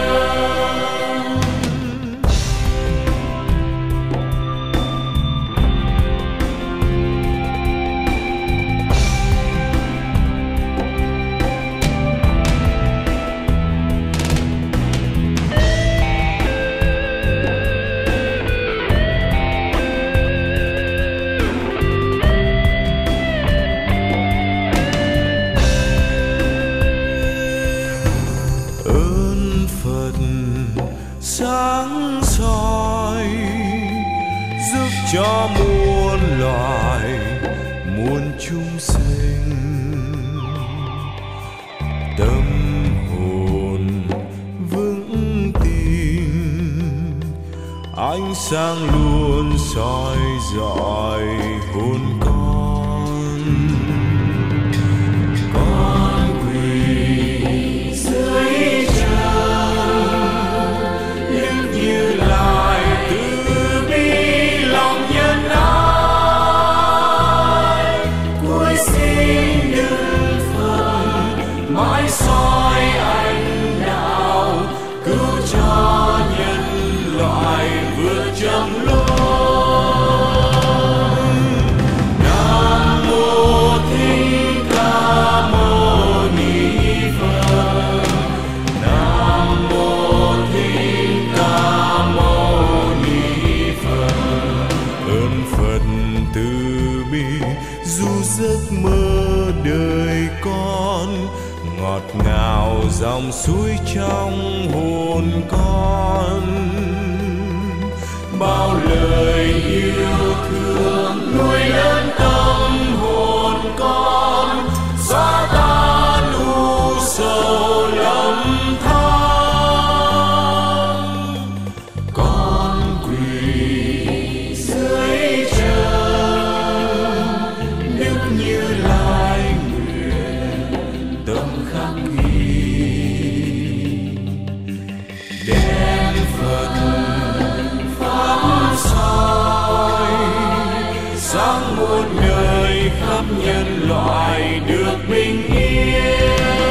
Sáng soi giúp cho muôn loài muôn chúng sinh, tâm hồn vững tin, ánh sáng luôn soi rọi hồn con. Con quỳ dưới Như Lai từ bi lòng nhân ái, cuối xin Đức Phật mãi soi ánh đạo, cứu cho nhân loại vượt trầm luân. Nam mô Thích Ca Mâu Ni Phật. Nam mô Thích Ca Mâu Ni Phật. Ơn Phật từ bi dù giấc mơ đời con, ngọt ngào dòng suối trong hồn con. Bao lời yêu thương nuôi lớn tâm hồn con, xóa tan u sầu lầm than. Con quỳ dưới chân nước Như Lai nguyện tâm khắc ghi, đem Phật pháp soi sáng muôn nơi, khắp nhân loại được bình yên.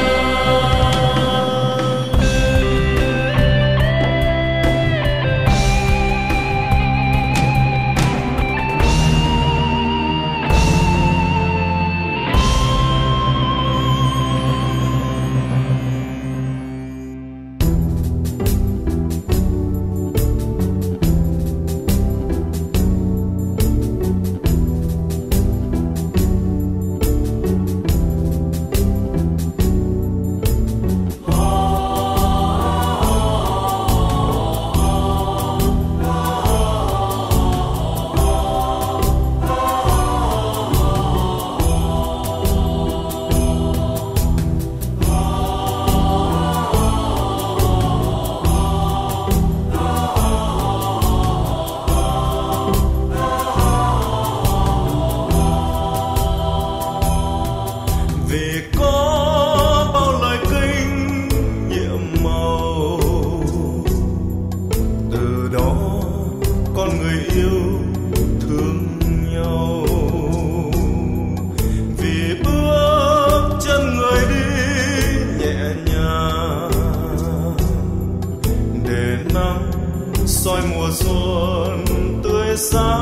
soi mùa xuân tươi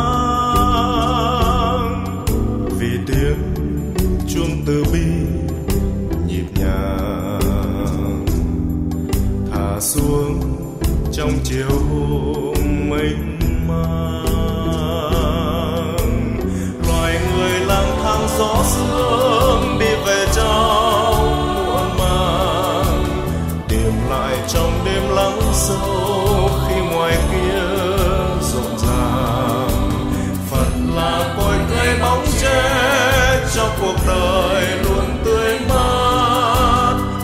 sáng, vì tiếng chuông từ bi nhịp nhàng thả xuống trong chiều hôm mênh mang. Loài người lang thang gió sương đi về trong muộn màng, tìm lại trong đêm lắng sâu khi ngoài kia rộn ràng. Phật là cội cây bóng che cho cuộc đời luôn tươi mát,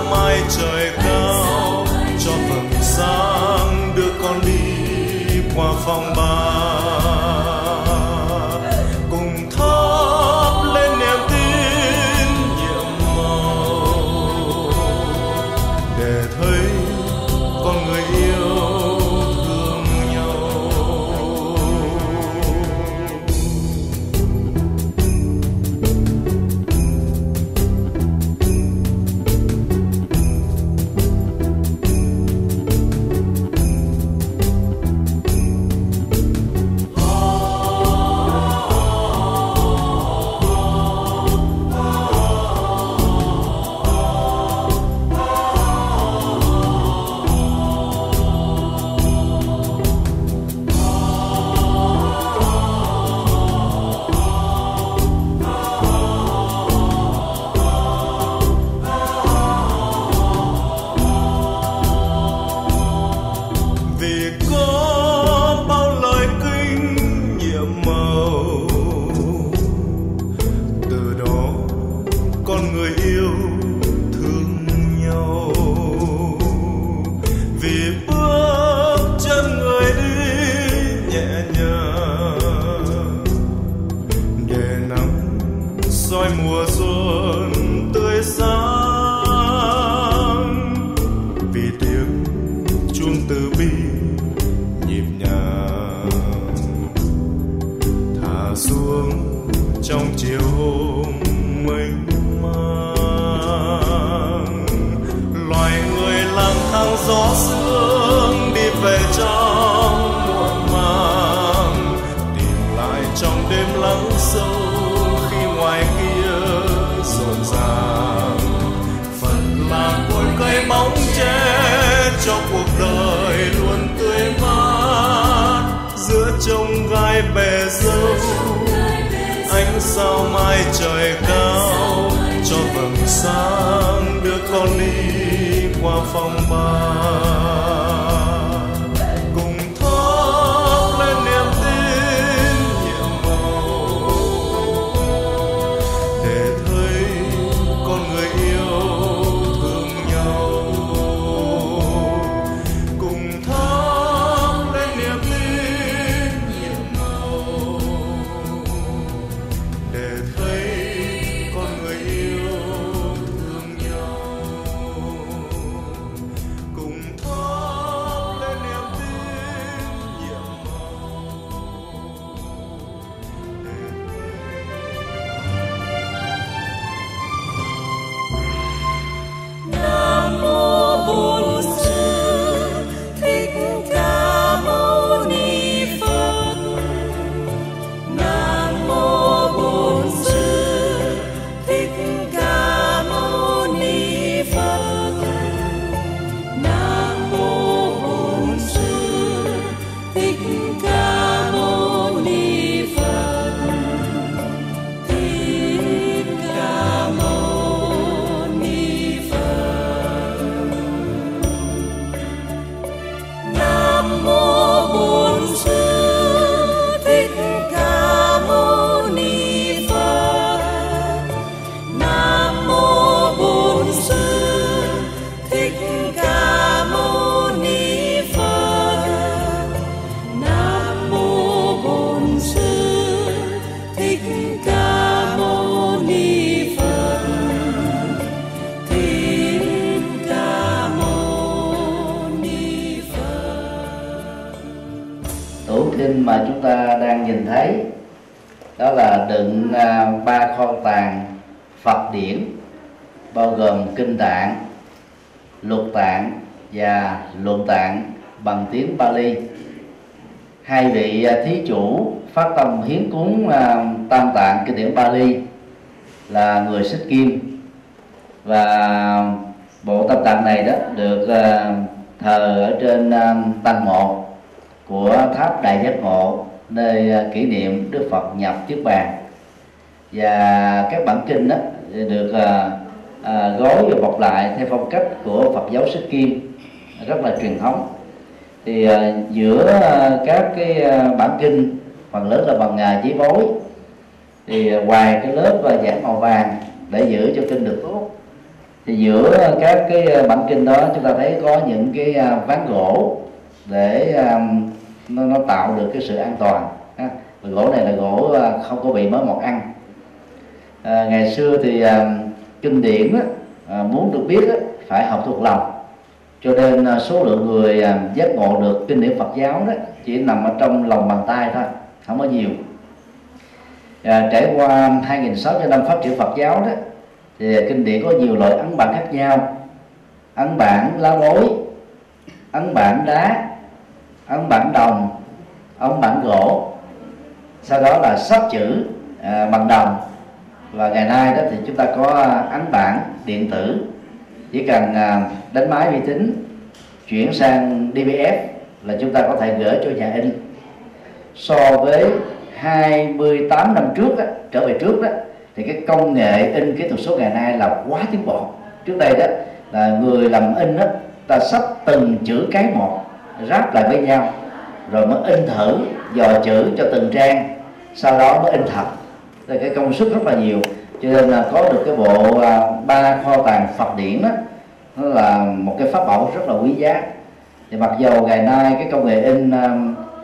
sao mai trời cao cho vầng sáng đưa con đi qua phong ba. Cùng thắp lên niềm tin nhiệm màu để thấy con người yêu thương nhau. Gió sương đi về trong muộn màng, tìm lại trong đêm lắng sâu khi ngoài kia rộn ràng. Phần là cội cây bóng che cho cuộc đời luôn tươi mát, giữa chông gai bè dâu ánh sao mai trời cao cho vầng sáng đưa con đi qua phong ba. Cùng thắp lên niềm tin nhiệm màu để thấy con người yêu thương nhau. Cùng thắp lên niềm tin nhiệm màu để thấy con người yêu thương nhau. Cùng thắp lên niềm tin nhiệm màu để Nam mô Bổn Sư Thích Ca Mâu Ni Phật. Nam mô Bổn Sư Thích Ca Mâu Ni Phật. Nam mô Bổn Sư Thích Ca Mâu Ni Phật. Thích Ca Mâu Ni Phật. Nam mô Bổn Sư Thích Ca Mâu Ni Phật. Nam mô Bổn Sư Thích Ca Mâu Ni Phật. Nam mô Bổn Sư Thích Ca Mâu Ni Phật. Thích Ca Mâu Ni Phật. Tủ kinh mà chúng ta đang nhìn thấy đó là đựng à, ba kho tàng Phật điển, bao gồm kinh tạng, lục tạng và luận tạng bằng tiếng Pali. Hai vị à, thí chủ phát tâm hiến cúng à, tam tạng kinh điển Pali là người Sikh Kim, và bộ tam tạng này đó được à, thờ ở trên à, tầng một của tháp Đại Giác Ngộ, nơi à, kỷ niệm Đức Phật nhập Niết Bàn. Và các bản kinh đó được à, à, gói và bọc lại theo phong cách của Phật giáo Sikh Kim, rất là truyền thống. Thì à, giữa à, các cái à, bản kinh phần lớn là bằng à, giấy bối, thì à, ngoài cái lớp và giảng màu vàng để giữ cho kinh được tốt, Thì giữa các cái bản kinh đó chúng ta thấy có những cái ván gỗ để nó, nó tạo được cái sự an toàn. Và gỗ này là gỗ không có bị mới mọt ăn. À, ngày xưa thì à, kinh điển á, à, muốn được biết á, phải học thuộc lòng, cho nên à, số lượng người à, giác ngộ được kinh điển Phật giáo đó chỉ nằm ở trong lòng bàn tay thôi, không có nhiều. À, trải qua hai nghìn sáu trăm năm phát triển Phật giáo đó, thì kinh điển có nhiều loại ấn bản khác nhau: ấn bản lá bối, ấn bản đá, ấn bản đồng, ấn bản gỗ, sau đó là sách chữ à, bằng đồng. Và ngày nay đó thì chúng ta có ấn bản điện tử, chỉ cần à, đánh máy vi tính chuyển sang đê vê ép là chúng ta có thể gửi cho nhà in. So với hai mươi tám năm trước đó, trở về trước đó, thì cái công nghệ in kỹ thuật số ngày nay là quá tiến bộ. Trước đây đó là người làm in đó, ta xách từng chữ cái một ráp lại với nhau rồi mới in thử, dò chữ cho từng trang, sau đó mới in thật. Thì cái công suất rất là nhiều, cho nên là có được cái bộ à, ba kho tàng Phật điển đó, nó là một cái pháp bảo rất là quý giá. Thì mặc dầu ngày nay cái công nghệ in à,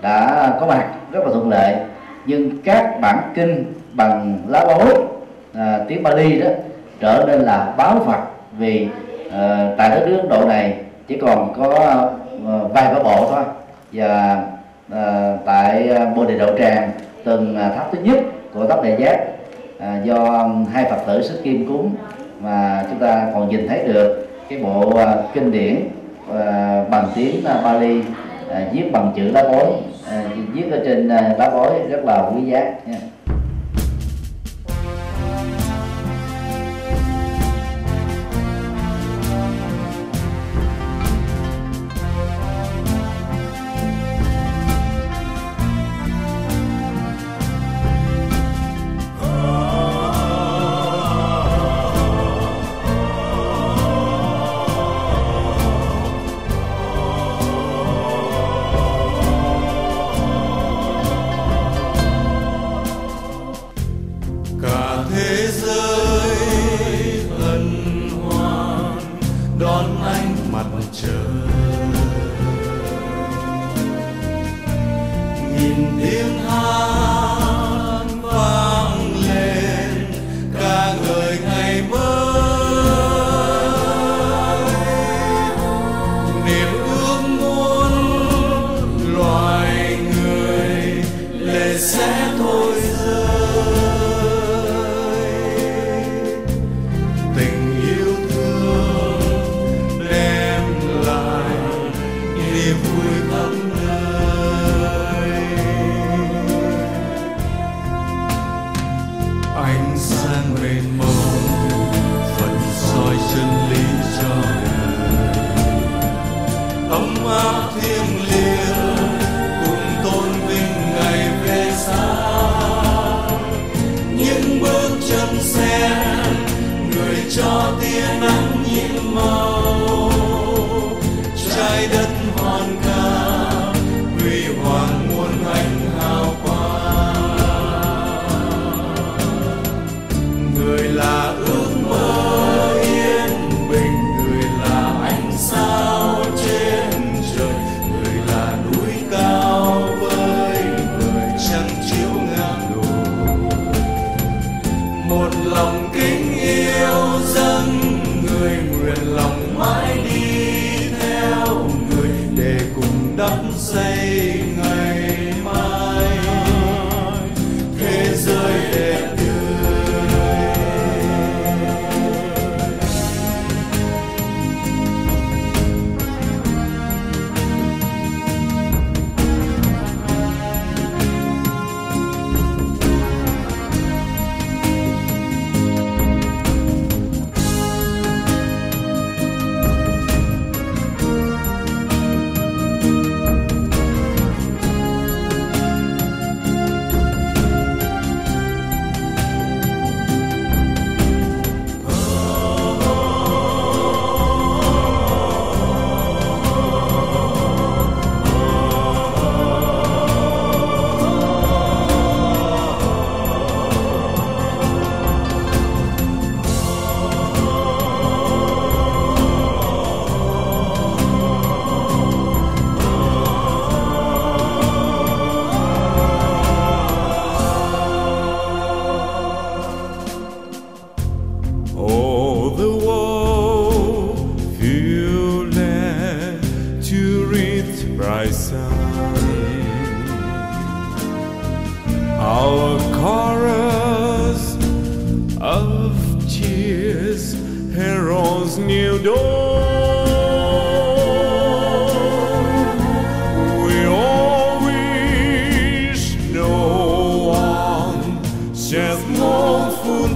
đã có mặt rất là thuận lợi, nhưng các bản kinh bằng lá bối à, tiếng Pali đó trở nên là báo Phật, vì à, tại đất nước Ấn Độ này chỉ còn có à, vài ba bộ thôi. Và à, tại Bồ Đề Đậu Tràng, từng tháp thứ nhất của Tất Đại Giác à, do hai Phật tử xứ Kim cúng, mà chúng ta còn nhìn thấy được cái bộ à, kinh điển à, bằng tiếng à, Pali à, viết bằng chữ lá bối, à, viết ở trên à, lá bối rất là quý giá nha. Người sun. Our chorus of cheers heralds new dawn. We all wish no one sheds mournful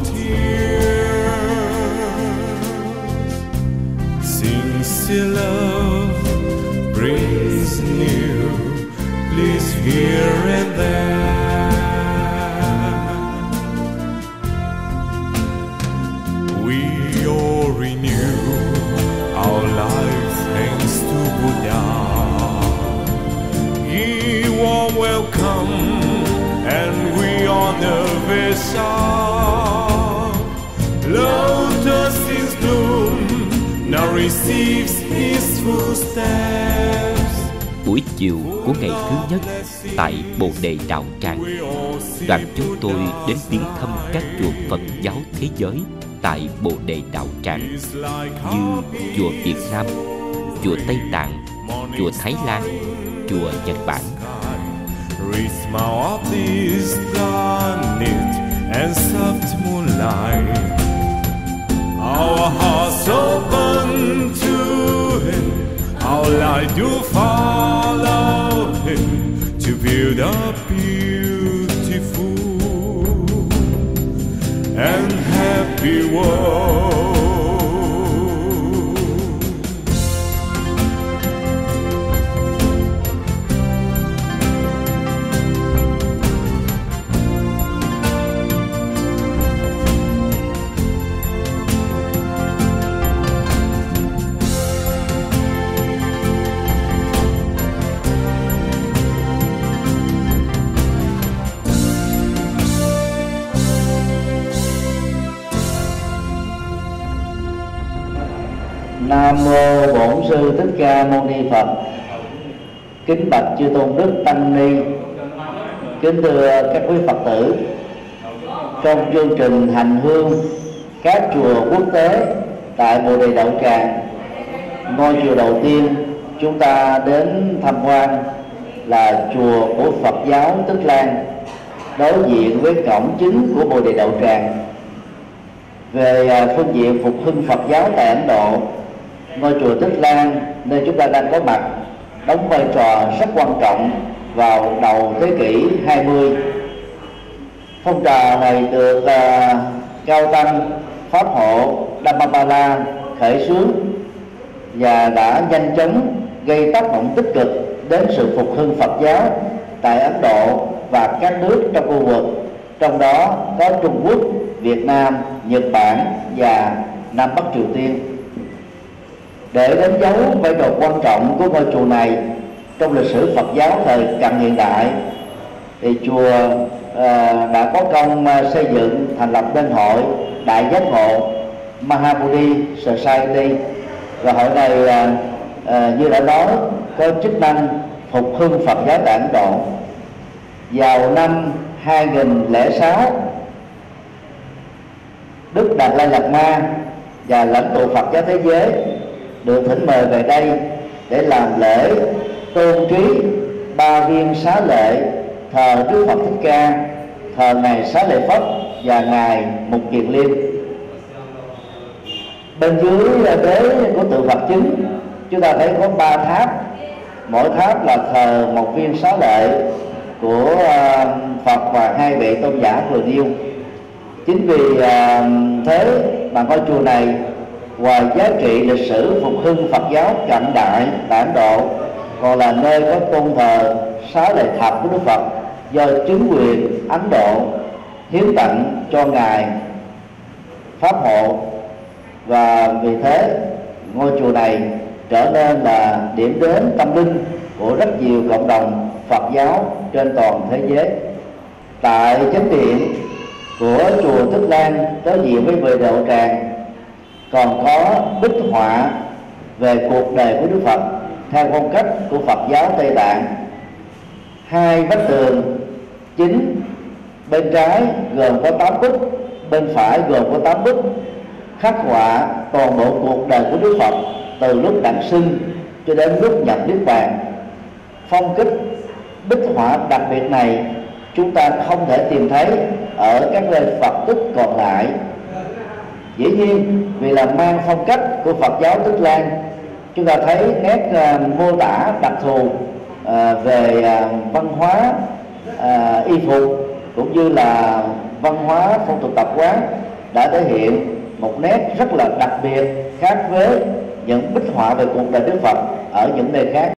tears. Sincere love brings new bliss here and there. We all renew our lives thanks to Buddha. Ye warm welcome and we honor Vesa. Lotus in bloom now receives his footsteps. Buổi chiều của ngày thứ nhất tại Bồ Đề Đạo Tràng, đoàn chúng tôi đến viếng thăm các chùa Phật giáo thế giới tại Bồ Đề Đạo Tràng như chùa Việt Nam, chùa Tây Tạng, chùa Thái Lan, chùa Nhật Bản. Our hearts open to Him, our light do follow Him to build a beautiful and happy world. Nam mô Bổn Sư Thích Ca Mâu Ni Phật. Kính bạch chư tôn đức tăng ni, kính thưa các quý Phật tử. Trong chương trình hành hương các chùa quốc tế tại Bồ Đề Đạo Tràng, ngôi chùa đầu tiên chúng ta đến tham quan là chùa của Phật giáo Tích Lan, đối diện với cổng chính của Bồ Đề Đạo Tràng. Về phương diện phục hưng Phật giáo tại Ấn Độ, ngôi chùa Tích Lan nơi chúng ta đang có mặt đóng vai trò rất quan trọng vào đầu thế kỷ hai mươi. Phong trào này được uh, cao tăng Pháp hộ Dhammapala khởi xướng và đã nhanh chóng gây tác động tích cực đến sự phục hưng Phật giáo tại Ấn Độ và các nước trong khu vực, trong đó có Trung Quốc, Việt Nam, Nhật Bản và Nam Bắc Triều Tiên. Để đánh dấu vai trò quan trọng của ngôi chùa này trong lịch sử Phật giáo thời cận hiện đại, thì chùa à, đã có công à, xây dựng thành lập nên hội Đại Giác Ngộ Mahabodhi Society, và hội này à, à, như đã nói có chức năng phục hưng Phật giáo tại Ấn Độ. Vào năm hai nghìn lẻ sáu, Đức Đạt Lai Lạt Ma và lãnh tụ Phật giáo thế giới được thỉnh mời về đây để làm lễ tôn trí ba viên xá lệ, thờ Đức Phật Thích Ca, thờ ngài Xá Lợi Phất và ngài Mục Kiền Liên. Bên dưới đế của tượng Phật chính, chúng ta thấy có ba tháp, mỗi tháp là thờ một viên xá lệ của Phật và hai vị tôn giả vừa nêu. Chính vì thế mà ngôi chùa này ngoài giá trị lịch sử phục hưng Phật giáo cận đại tại Ấn Độ, còn là nơi có tôn thờ xá lợi thật của Đức Phật do chính quyền Ấn Độ hiến tặng cho ngài Pháp hộ, và vì thế ngôi chùa này trở nên là điểm đến tâm linh của rất nhiều cộng đồng Phật giáo trên toàn thế giới. Tại chánh điện của chùa Tích Lan đối diện với Bồ Đề Đạo Tràng còn có bích họa về cuộc đời của Đức Phật theo phong cách của Phật giáo Tây Tạng. Hai vách tường chính bên trái gồm có tám bức, bên phải gồm có tám bức khắc họa toàn bộ cuộc đời của Đức Phật từ lúc đản sinh cho đến lúc nhập niết bàn. phong cách bích họa đặc biệt này chúng ta không thể tìm thấy ở các nơi Phật tích còn lại. Dĩ nhiên vì là mang phong cách của Phật giáo Tích Lan, chúng ta thấy nét uh, mô tả đặc thù uh, về uh, văn hóa uh, y phục cũng như là văn hóa phong tục tập quán đã thể hiện một nét rất là đặc biệt khác với những bích họa về cuộc đời Đức Phật ở những nơi khác.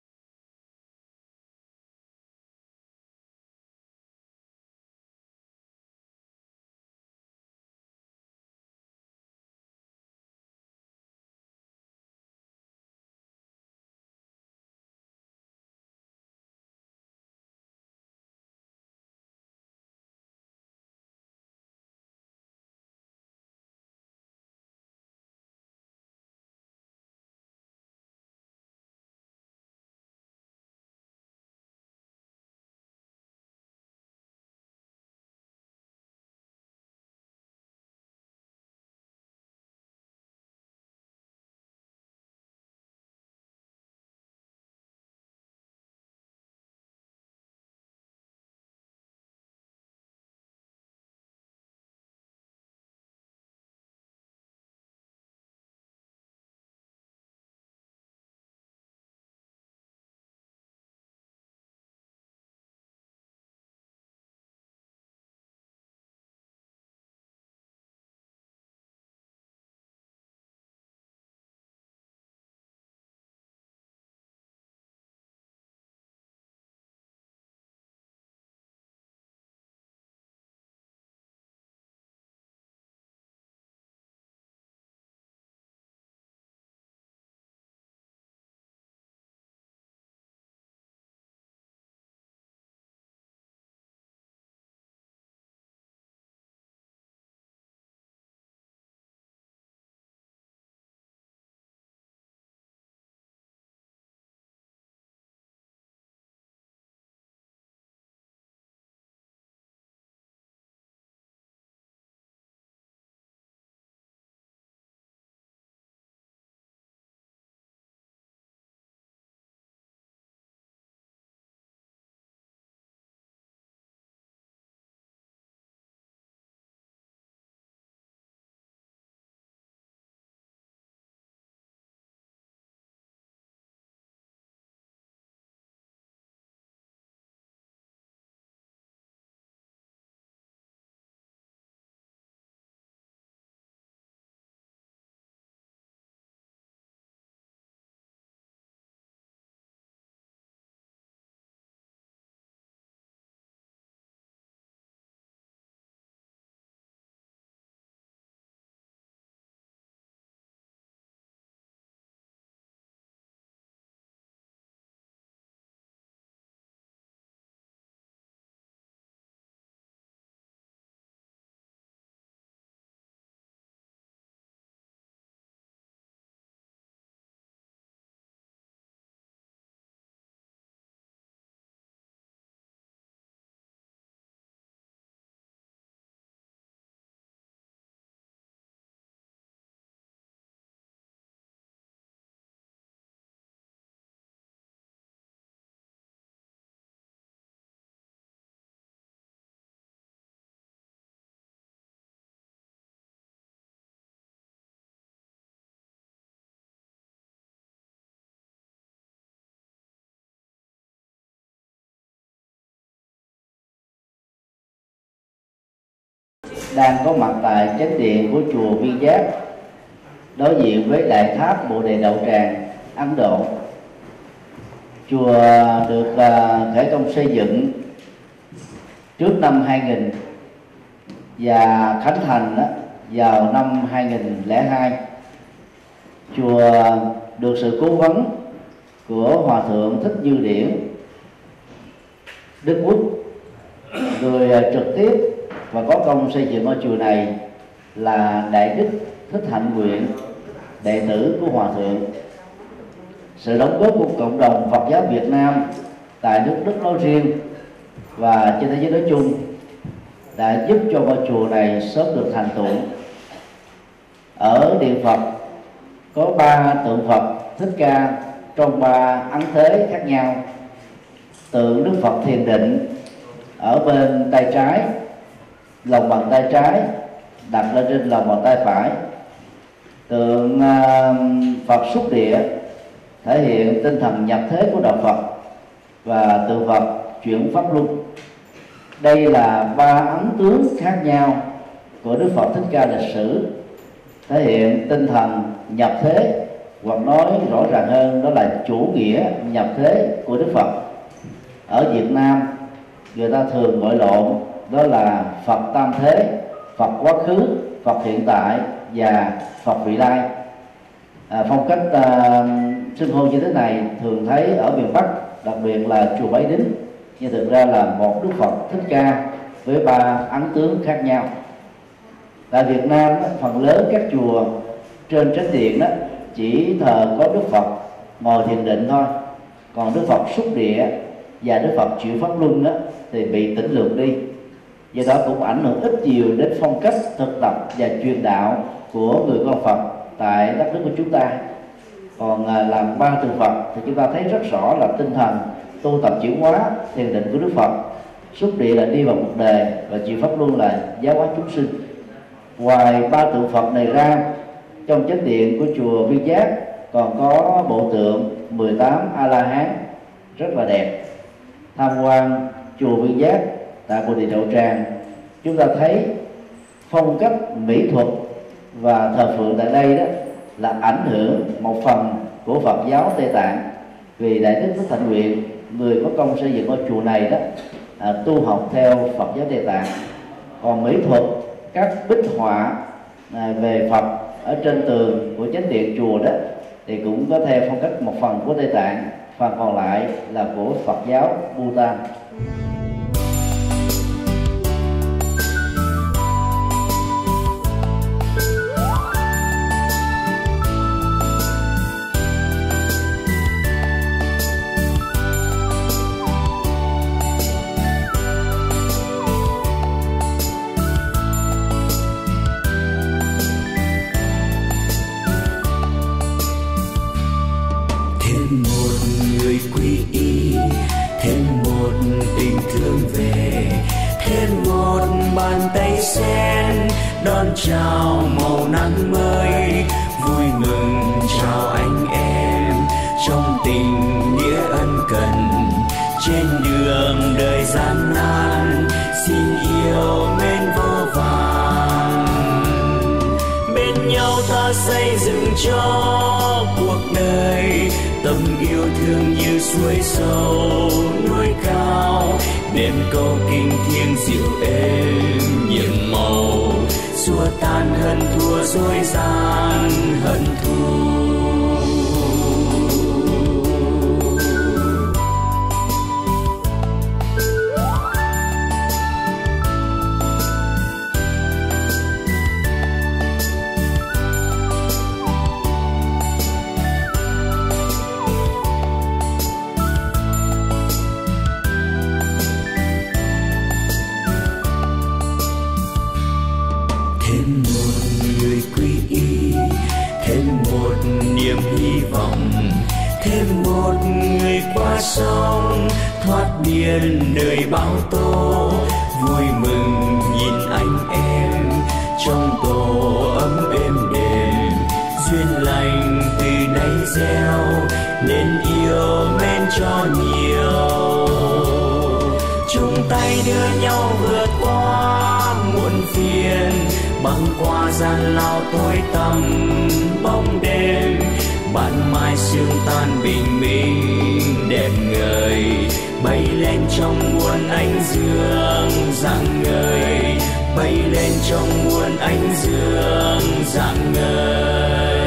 Đang có mặt tại chánh điện của chùa Viên Giác, đối diện với đại tháp Bồ Đề Đậu Tràng, Ấn Độ. Chùa được uh, khởi công xây dựng trước năm hai nghìn và khánh thành đó, vào năm hai nghìn lẻ hai. Chùa được sự cố vấn của Hòa Thượng Thích Như Điển Đức Quốc, người trực tiếp và có công xây dựng ngôi chùa này là Đại Đức Thích Hạnh Nguyện, đệ tử của Hòa Thượng. Sự đóng góp của cộng đồng Phật giáo Việt Nam tại nước Đức nói riêng và trên thế giới nói chung đã giúp cho ngôi chùa này sớm được thành tựu. Ở điện Phật có ba tượng Phật Thích Ca trong ba ấn thế khác nhau, tượng Đức Phật thiền định ở bên tay trái, lòng bàn tay trái đặt lên trên lòng bàn tay phải. Tượng uh, Phật xúc địa thể hiện tinh thần nhập thế của đạo Phật, và tượng Phật chuyển pháp luân. Đây là ba ấn tướng khác nhau của Đức Phật Thích Ca lịch sử, thể hiện tinh thần nhập thế, hoặc nói rõ ràng hơn đó là chủ nghĩa nhập thế của Đức Phật. Ở Việt Nam người ta thường gọi lộn đó là Phật tam thế: Phật quá khứ, Phật hiện tại và Phật vị lai. À, phong cách à, xưng hô như thế này thường thấy ở miền Bắc, đặc biệt là chùa Bái Đính, nhưng thực ra là một Đức Phật Thích Ca với ba ấn tướng khác nhau. Tại Việt Nam, phần lớn các chùa trên chánh điện đó chỉ thờ có Đức Phật ngồi thiền định thôi, còn Đức Phật xúc địa và Đức Phật chuyển pháp luân đó thì bị tỉnh lược đi. Do đó cũng ảnh hưởng ít nhiều đến phong cách thực tập và truyền đạo của người con Phật tại đất nước của chúng ta. Còn à, làm ba tượng Phật thì chúng ta thấy rất rõ là tinh thần tu tập chuyển hóa thiền định của Đức Phật. Xúc địa là đi vào cuộc đời, và chuyển pháp luân là giáo hóa chúng sinh. Ngoài ba tượng Phật này ra, trong chánh điện của chùa Viên Giác còn có bộ tượng mười tám A La Hán rất là đẹp. Tham quan chùa Viên Giác tại Bồ Đề Đậu Tràng, chúng ta thấy phong cách mỹ thuật và thờ phượng tại đây đó là ảnh hưởng một phần của Phật giáo Tây Tạng. Vì Đại Đức Thích Thanh Nguyện, người có công xây dựng ngôi chùa này đó, à, tu học theo Phật giáo Tây Tạng. Còn mỹ thuật, các bích họa à, về Phật ở trên tường của chánh điện chùa đó thì cũng có theo phong cách một phần của Tây Tạng, phần còn lại là của Phật giáo Bhutan. Đón chào màu nắng mới, vui mừng chào anh em trong tình nghĩa ân cần. Trên đường đời gian nan, xin yêu mến vô vàn. Bên nhau ta xây dựng cho cuộc đời, tâm yêu thương như suối sâu núi cao. Đêm câu kinh thiêng dịu êm nhiệm màu, xua tan hận thua dối gian hận thù. Sông thoát biển đời bão tố, vui mừng nhìn anh em trong tổ ấm êm đềm. Duyên lành từ nay gieo nên yêu mến cho nhiều. Chung tay đưa nhau vượt qua muộn phiền, băng qua gian lao tối tăm bóng đêm. Ban mai sương tan bình minh đẹp ngời, bay lên trong muôn ánh dương rạng ngời, bay lên trong muôn ánh dương rạng ngời.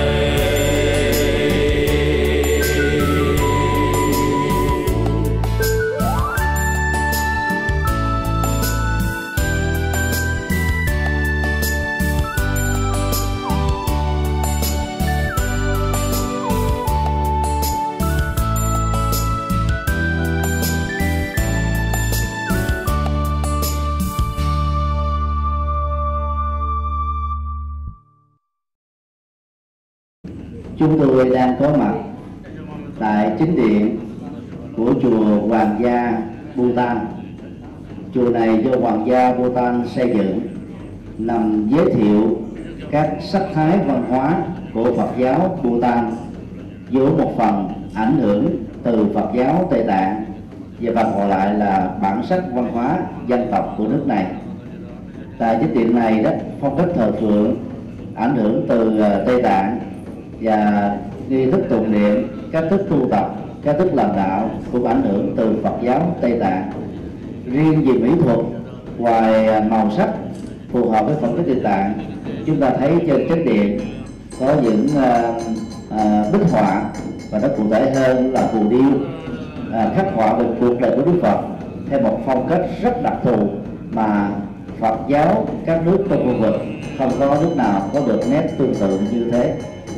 Chúng tôi đang có mặt tại chính điện của chùa Hoàng gia Bhutan. Chùa này do Hoàng gia Bhutan xây dựng, nằm giới thiệu các sắc thái văn hóa của Phật giáo Bhutan với một phần ảnh hưởng từ Phật giáo Tây Tạng và phần còn lại là bản sắc văn hóa dân tộc của nước này. Tại chánh điện này đó, phong cách thờ phượng ảnh hưởng từ Tây Tạng và nghi thức tụng niệm, cách thức tu tập, cách thức làm đạo cũng ảnh hưởng từ Phật giáo Tây Tạng. Riêng về mỹ thuật, ngoài màu sắc phù hợp với phong cách Tây Tạng, chúng ta thấy trên chánh điện có những uh, uh, bích họa, và nó cụ thể hơn là phù điêu uh, khắc họa về cuộc đời của Đức Phật theo một phong cách rất đặc thù mà Phật giáo các nước trong khu vực không có nước nào có được nét tương tự như thế.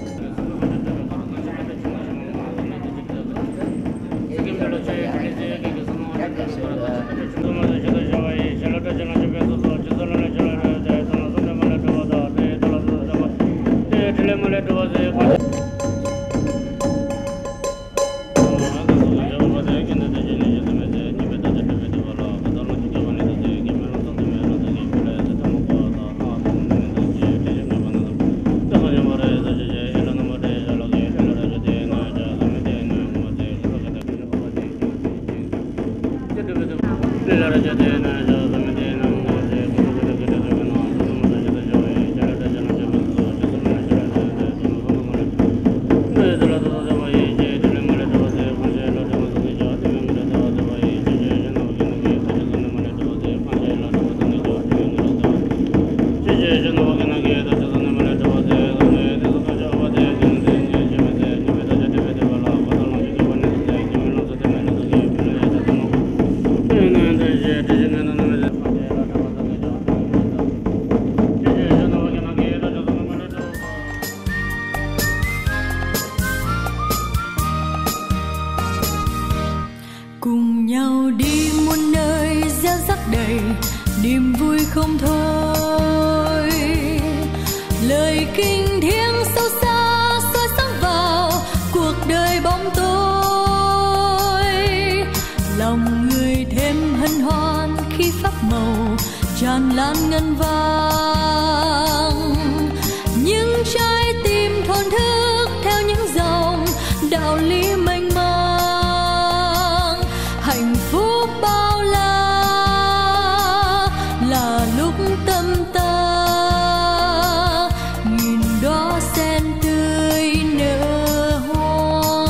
Cùng nhau đi muôn nơi gieo rắc đầy niềm vui không thôi, lời kinh thiêng sâu xa soi sáng vào cuộc đời bóng tối. Lòng người thêm hân hoan khi pháp màu tràn lan ngân vang, những trái tim thổn thức theo những dòng đạo lý mênh mang. Hạnh phúc bao la là lúc tâm ta nghìn đóa sen tươi nở hoa.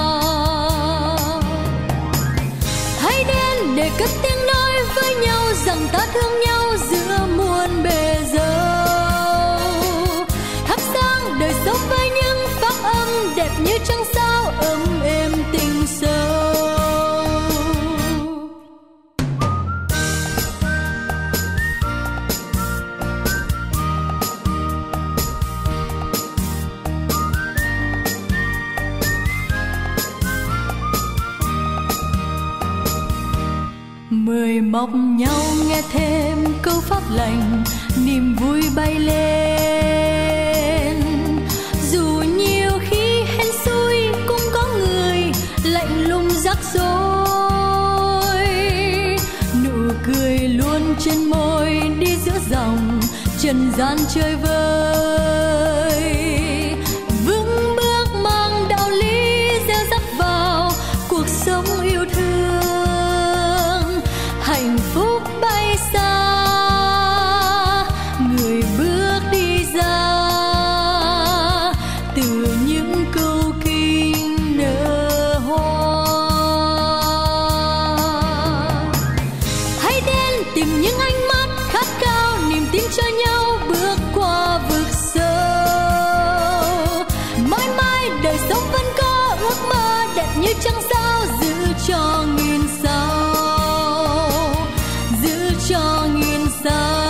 Hãy đến để cất tiếng nói với nhau rằng ta thương nhau giữa muôn bề dâu, thắp sáng đời sống với những pháp âm đẹp như trăng sao ấm êm tình sâu. Mời mọc nhau nghe thêm câu pháp lành, niềm vui bay lên. Dù nhiều khi hên xui cũng có người lạnh lùng rắc rối, nụ cười luôn trên môi đi giữa dòng trần gian chơi vơi. Vững bước mang đạo lý gieo rắc vào cuộc sống yêu thương, hạnh phúc bay xa người bước đi ra từ những câu kinh nở hoa. Hãy đến tìm những ánh mắt khát khao niềm tin cho nhau bước qua vực sâu. Mãi mãi đời sống vẫn có ước mơ đẹp như trăng sao giữ cho nghìn sao, giữ cho nghìn sao.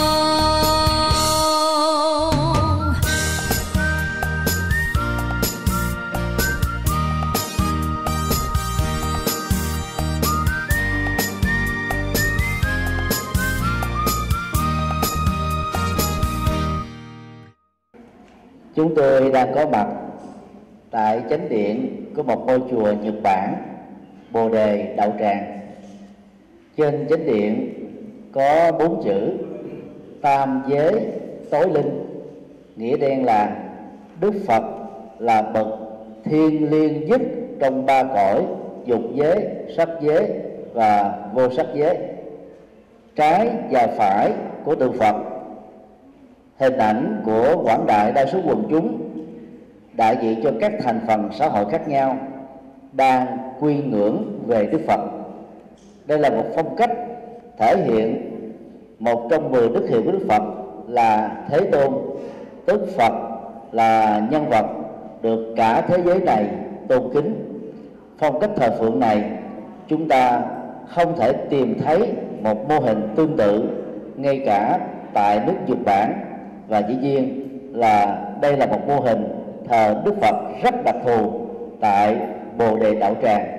Chúng tôi đang có mặt tại chánh điện của một ngôi chùa Nhật Bản Bồ Đề Đạo Tràng. Trên chánh điện có bốn chữ tam giới tối linh, nghĩa đen là Đức Phật là bậc thiên liêng nhất trong ba cõi dục giới, sắc giới và vô sắc giới. Trái và phải của tượng Phật, hình ảnh của quảng đại đa số quần chúng đại diện cho các thành phần xã hội khác nhau đang quy ngưỡng về Đức Phật. Đây là một phong cách thể hiện một trong mười đức hiệu của Đức Phật là Thế Tôn, tức Phật là nhân vật được cả thế giới này tôn kính. Phong cách thờ phượng này chúng ta không thể tìm thấy một mô hình tương tự ngay cả tại nước Nhật Bản, và dĩ nhiên là đây là một mô hình thờ Đức Phật rất đặc thù tại Bồ Đề Đạo Tràng.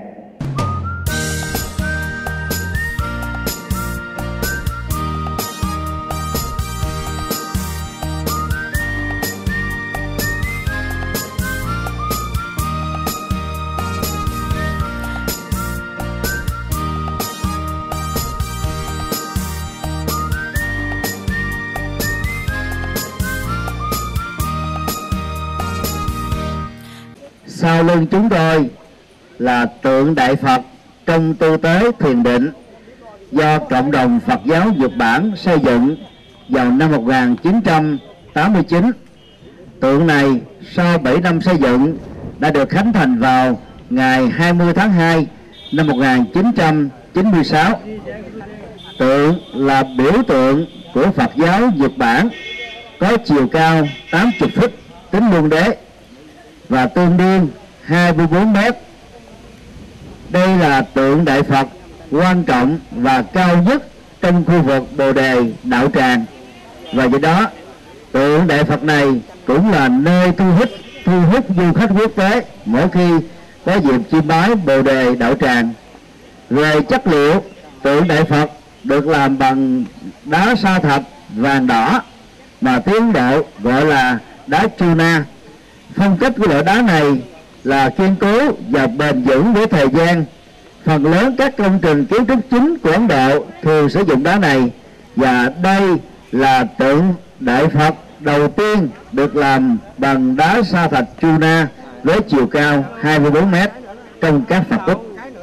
Sau lưng chúng tôi là tượng Đại Phật trong tu tế thiền định do cộng đồng Phật giáo Nhật Bản xây dựng vào năm một nghìn chín trăm tám mươi chín. Tượng này sau bảy năm xây dựng đã được khánh thành vào ngày hai mươi tháng hai năm một nghìn chín trăm chín mươi sáu. Tượng là biểu tượng của Phật giáo Nhật Bản, có chiều cao tám mươi feet tính luân đế và tương đương hai mươi bốn mét. Đây là tượng Đại Phật quan trọng và cao nhất trong khu vực Bồ Đề Đạo Tràng, và do đó tượng Đại Phật này cũng là nơi thu hút thu hút du khách quốc tế mỗi khi có dịp chiêm bái Bồ Đề Đạo Tràng. Về chất liệu, tượng Đại Phật được làm bằng đá sa thạch vàng đỏ mà tiếng Độ gọi là đá Chuna. Phong cách của loại đá này là kiên cố và bền vững với thời gian. Phần lớn các công trình kiến trúc chính của Ấn Độ thường sử dụng đá này, và đây là tượng Đại Phật đầu tiên được làm bằng đá sa thạch Chuna với chiều cao hai mươi bốn mét trong các Phật tích.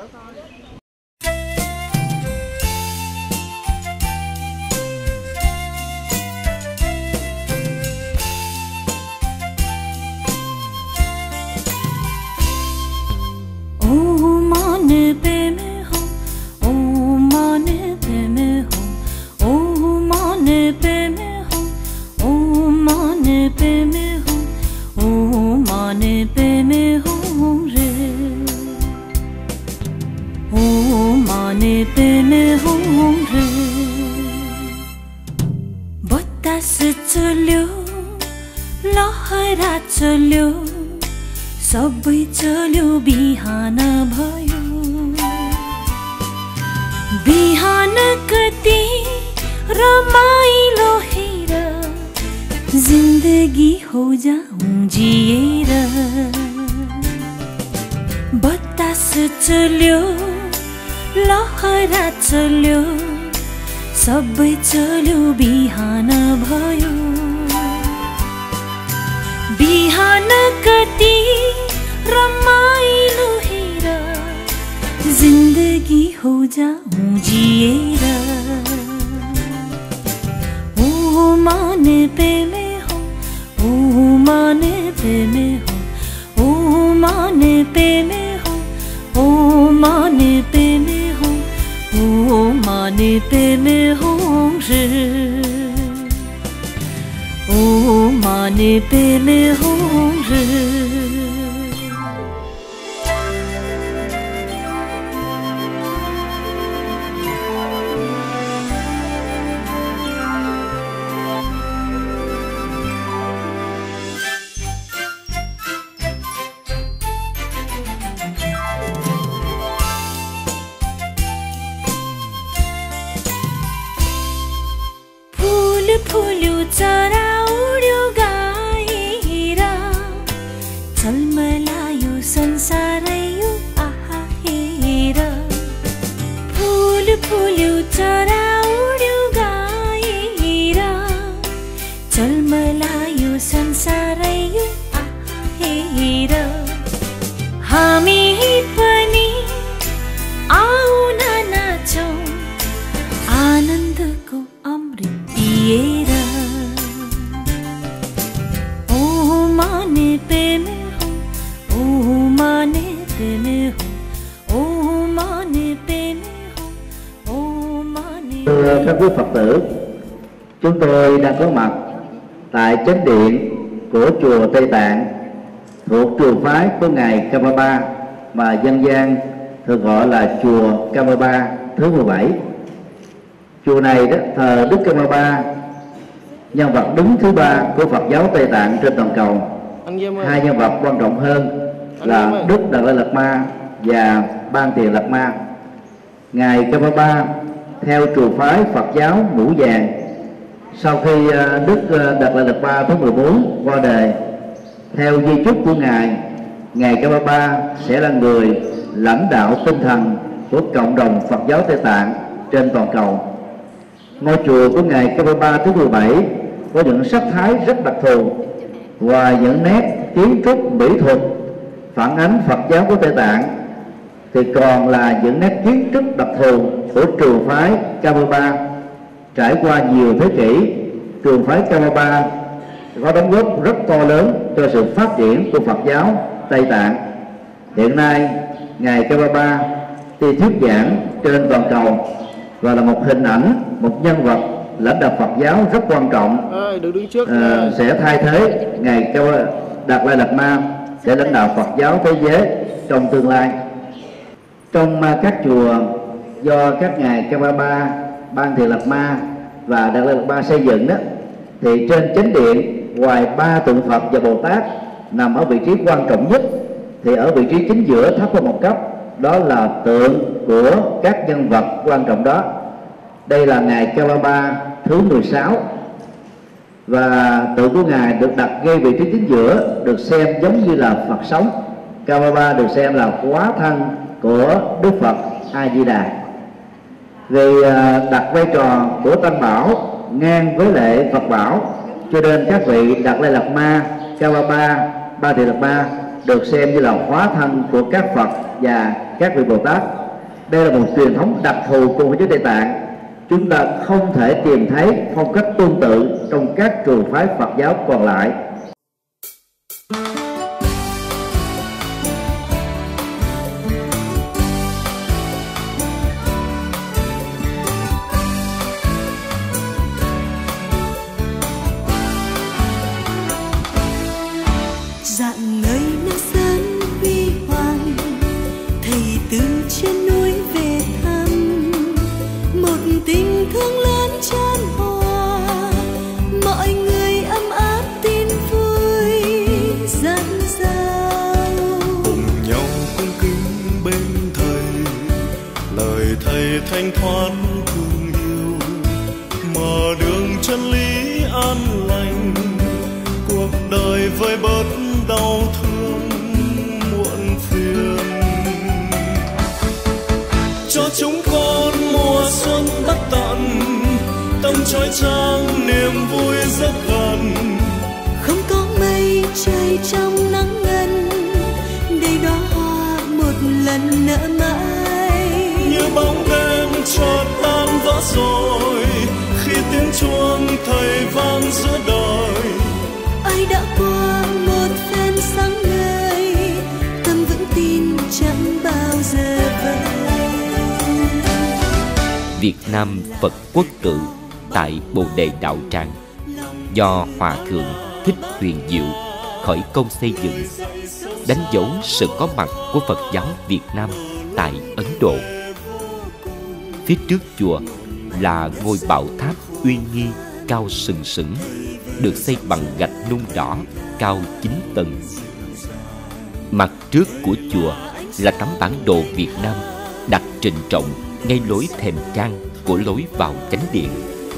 चल्यो सबै चल्यो बिहान भयो बिहान कति रमाइलो हेर जिन्दगी हो जाऊं जिएर बतास चल्यो लहरा चल्यो सबै चल्यो बिहान भयो बिहान कति रमाइलो हेर जिन्दगी हो जाऊं जिएर ओ माने पे में हो ओ माने पे में हो ओ माने पे में हो ओ माने पे में हो ओ माने पे में हो रे ओ माने पे में हो रे फूल फूल्यो चरा उड्यो गाएर झलमलायो संसारै यो आहा हेर Thưa các quý Phật tử, chúng tôi đang có mặt tại chánh điện của chùa Tây Tạng thuộc trường phái của ngài Karmapa mà dân gian thường gọi là chùa Karmapa thứ mười bảy. Chùa này đó thờ Đức Karmapa, nhân vật đứng thứ ba của Phật giáo Tây Tạng trên toàn cầu. Hai nhân vật quan trọng hơn là Đức Đạt Lai Lạt Ma và Ban Tiền Lạt Ma. Ngài Karmapa theo trường phái Phật giáo Ngũ Vàng, sau khi Đức Đạt Lai Lạt Ma thứ mười bốn qua đời, theo di chúc của ngài, ngài Karmapa sẽ là người lãnh đạo tinh thần của cộng đồng Phật giáo Tây Tạng trên toàn cầu. Ngôi chùa của ngài Karmapa thứ mười bảy có những sắc thái rất đặc thù, ngoài những nét kiến trúc mỹ thuật phản ánh Phật giáo của Tây Tạng thì còn là những nét kiến trúc đặc thù của trường phái Karmapa. Trải qua nhiều thế kỷ, trường phái Karmapa có đóng góp rất to lớn cho sự phát triển của Phật giáo Tây Tạng. Hiện nay, ngài Karmapa thì thuyết giảng trên toàn cầu và là một hình ảnh, một nhân vật lãnh đạo Phật giáo rất quan trọng, à, được đứng trước à, sẽ thay thế ngài Đạt Lai Lạt Ma để lãnh đạo Phật giáo thế giới trong tương lai. Trong các chùa do các ngài Karmapa, Ban Thiện Lạt Ma và Đạt Lai Lạt Ma xây dựng đó, thì trên chánh điện ngoài ba tượng Phật và Bồ Tát nằm ở vị trí quan trọng nhất, thì ở vị trí chính giữa thấp hơn một cấp, đó là tượng của các nhân vật quan trọng đó. Đây là ngài Karmapa thứ mười sáu, và tượng của ngài được đặt ngay vị trí chính giữa, được xem giống như là Phật sống. Karmapa được xem là hóa thân của Đức Phật A Di Đà. Vì đặt vai trò của Tam Bảo ngang với lệ Phật Bảo, cho nên các vị Đạt Lai Lạt Ma, Karmapa, Ba Thiện Lạt Ma được xem như là hóa thân của các Phật và các vị Bồ Tát. Đây là một truyền thống đặc thù của Phật giáo Tây Tạng. Chúng ta không thể tìm thấy phong cách tương tự trong các trường phái Phật giáo còn lại. Dạng ngời nơi sơn huy hoàng, thầy từ trên núi về thăm, một tình thương lớn chan hòa, mọi người ấm áp tin vui dặn dào. Cùng nhau cung kính bên thầy, lời thầy thanh thoát thương yêu, mở đường chân lý an lành, cuộc đời vơi bớt đau thương muộn phiền. Cho chúng con mùa xuân bất tận, tâm trói trang niềm vui rất gần. Không có mây trời trong nắng ngân, để đóa hoa một lần nở mãi. Như bóng đêm chợt tan vỡ rồi, khi tiếng chuông thầy vang giữa đời. Ai đã qua một phen sáng ngời, tâm vững tin chẳng bao giờ vơi. Việt Nam Phật Quốc tự tại Bồ Đề Đạo Tràng do Hòa Thượng Thích Huyền Diệu khởi công xây dựng, đánh dấu sự có mặt của Phật giáo Việt Nam tại Ấn Độ. Phía trước chùa là ngôi bảo tháp uy nghi cao sừng sững, được xây bằng gạch nung đỏ cao chín tầng. Mặt trước của chùa là tấm bản đồ Việt Nam đặt trịnh trọng ngay lối thềm trang của lối vào chánh điện.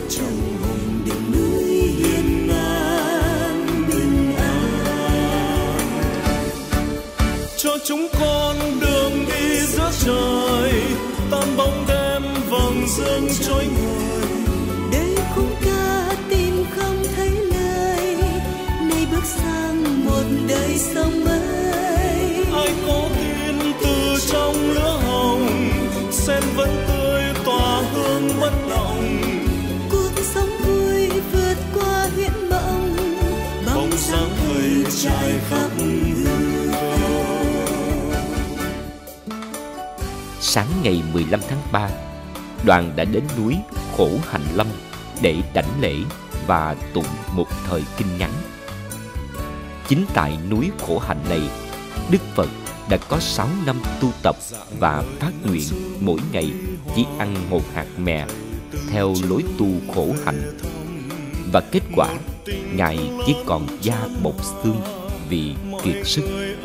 Cho chúng con đường đi giữa trời, tam bóng đêm vầng dương trôi ngời. Đời khung ca tìm không thấy lời, nay bước sang một đời sống mới. Ai có tin từ trong lửa hồng, sen vẫn tươi tỏa hương bất động. Cuộc sống vui vượt qua huyễn mộng, bóng sáng thầy trải khắp hương. sáng ngày mười lăm tháng ba, đoàn đã đến núi Khổ Hạnh Lâm để đảnh lễ và tụng một thời kinh ngắn. Chính tại núi Khổ Hạnh này, Đức Phật đã có sáu năm tu tập và phát nguyện mỗi ngày chỉ ăn một hạt mè theo lối tu khổ hạnh. Và kết quả, Ngài chỉ còn da bọc xương vì kiệt sức.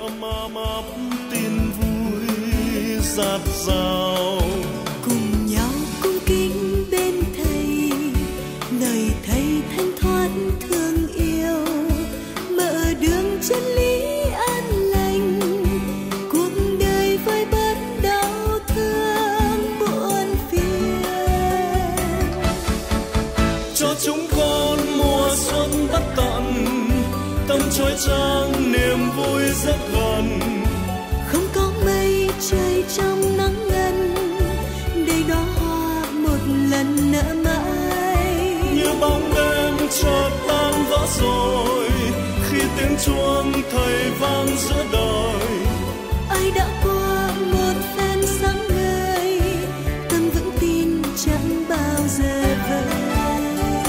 Cùng nhau cung kính bên Thầy, lời Thầy thanh thoát thương yêu, mở đường chân lý an lành, cuộc đời vơi bớt đau thương buồn phiền. Cho chúng con mùa xuân bất tận, tâm trôi trăng niềm vui rất gần. Không có mây trời trong nắng ngân, đây đó hoa một lần nở mãi. Như bóng đêm chợt tan vỡ rồi, khi tiếng chuông Thầy vang giữa đời. Ai đã qua một phen sáng ngời, tâm vững tin chẳng bao giờ vơi.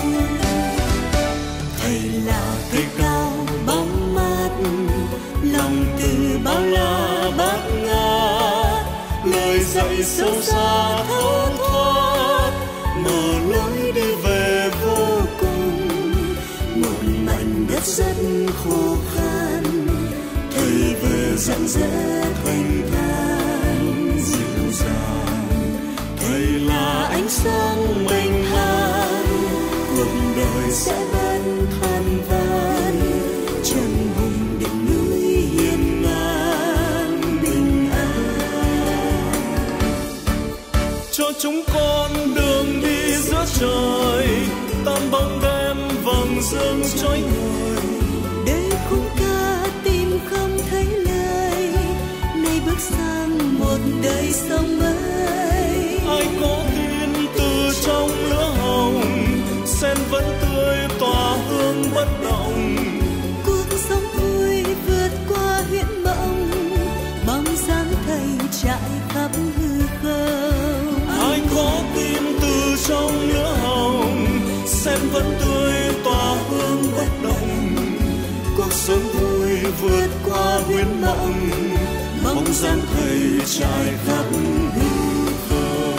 Thầy là cây cao bóng mát, lòng từ bao la bát ngát, Lời dạy sâu xa thấu thoát, mở lối đi về vô cùng. một mảnh đất rất khô khan, Thầy về rạng rỡ thanh thản dịu dàng. Thầy là Ánh sáng bình an, cuộc đời sẽ bớt than vãn, chân hùng đỉnh núi hiên ngang bình an. cho chúng con đường đi giữa trời, tam bóng đêm vầng dương chói ngời. Đời khung ca tìm không thấy lời, nay bước sang một đời sống mới. Ai có tin từ trong lửa hồng, sen vẫn tươi tỏa hương bất động. Cuộc sống vui vượt qua huyễn mộng, bóng dáng Thầy trải khắp hư không. Ai có tin từ trong lửa hồng, sen vẫn tươi tỏa hương bất động. Cuộc sống vui vượt qua huyễn mộng, bóng dáng Thầy trải khắp hư không.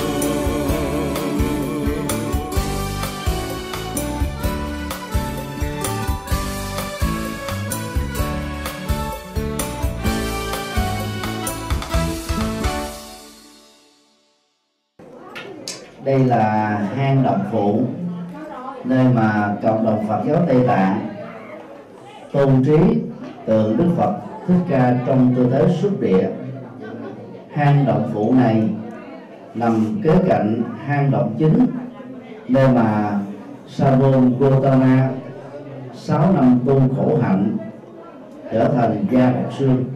Đây là hang Động Phủ, nơi mà cộng đồng Phật giáo Tây Tạng tôn trí tượng Đức Phật Thích Ca trong tư thế xuất địa. Hang Động Phủ này nằm kế cạnh hang động chính, nơi mà Sa môn Gotama sáu năm tu khổ hạnh trở thành da bọc xương.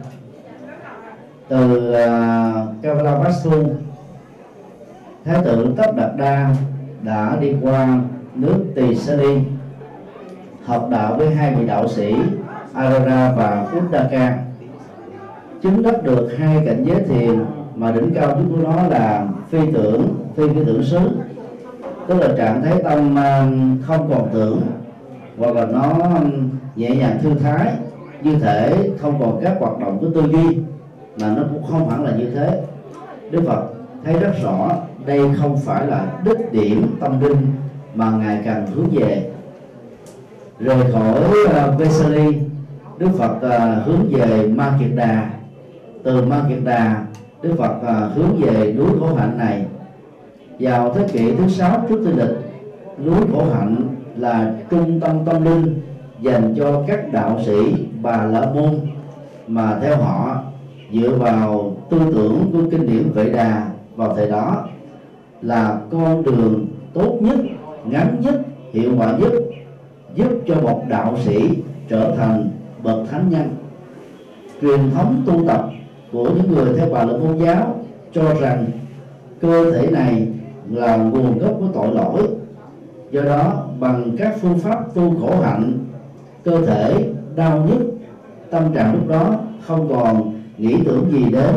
Từ uh, Kavalavastu, Thái tử Tất Đạt Đa đã đi qua nước Tỳ Sa Ly, học đạo với hai vị đạo sĩ Arara và Uddaka, chứng đắc được hai cảnh giới thiền mà đỉnh cao nhất của nó là phi tưởng, phi phi tưởng xứ, tức là trạng thái tâm không còn tưởng, hoặc là nó nhẹ nhàng thư thái, như thể không còn các hoạt động của tư duy, mà nó cũng không hẳn là như thế. Đức Phật thấy rất rõ đây không phải là đích điểm tâm linh mà Ngài cần hướng về. Rời khỏi uh, Vesali, Đức Phật uh, hướng về Ma Kiệt Đà. Từ Ma Kiệt Đà, Đức Phật uh, hướng về núi Khổ Hạnh này. Vào thế kỷ thứ sáu trước Tây Lịch, núi Khổ Hạnh là trung tâm tâm linh dành cho các đạo sĩ Bà La Môn, mà theo họ dựa vào tư tưởng của kinh điển Vệ Đà vào thời đó là con đường tốt nhất, ngắn nhất, hiệu quả nhất, giúp cho một đạo sĩ trở thành bậc thánh nhân. Truyền thống tu tập của những người theo Bà La Môn giáo cho rằng cơ thể này là nguồn gốc của tội lỗi, do đó bằng các phương pháp tu khổ hạnh, cơ thể đau nhức, tâm trạng lúc đó không còn nghĩ tưởng gì đến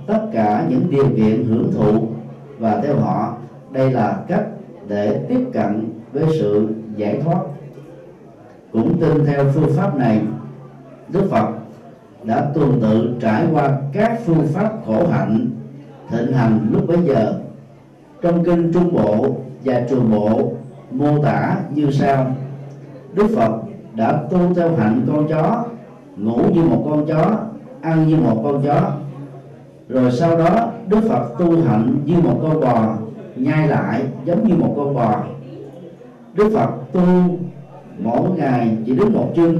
tất cả những điều kiện hưởng thụ, và theo họ đây là cách để tiếp cận với sự giải thoát. Cũng tin theo phương pháp này, Đức Phật đã tuần tự trải qua các phương pháp khổ hạnh thịnh hành lúc bấy giờ. Trong kinh Trung Bộ và Trường Bộ mô tả như sau: Đức Phật đã tu theo hạnh con chó, ngủ như một con chó, ăn như một con chó. Rồi sau đó Đức Phật tu hạnh như một con bò, nhai lại giống như một con bò. Đức Phật tu mỗi ngày chỉ đứng một chân,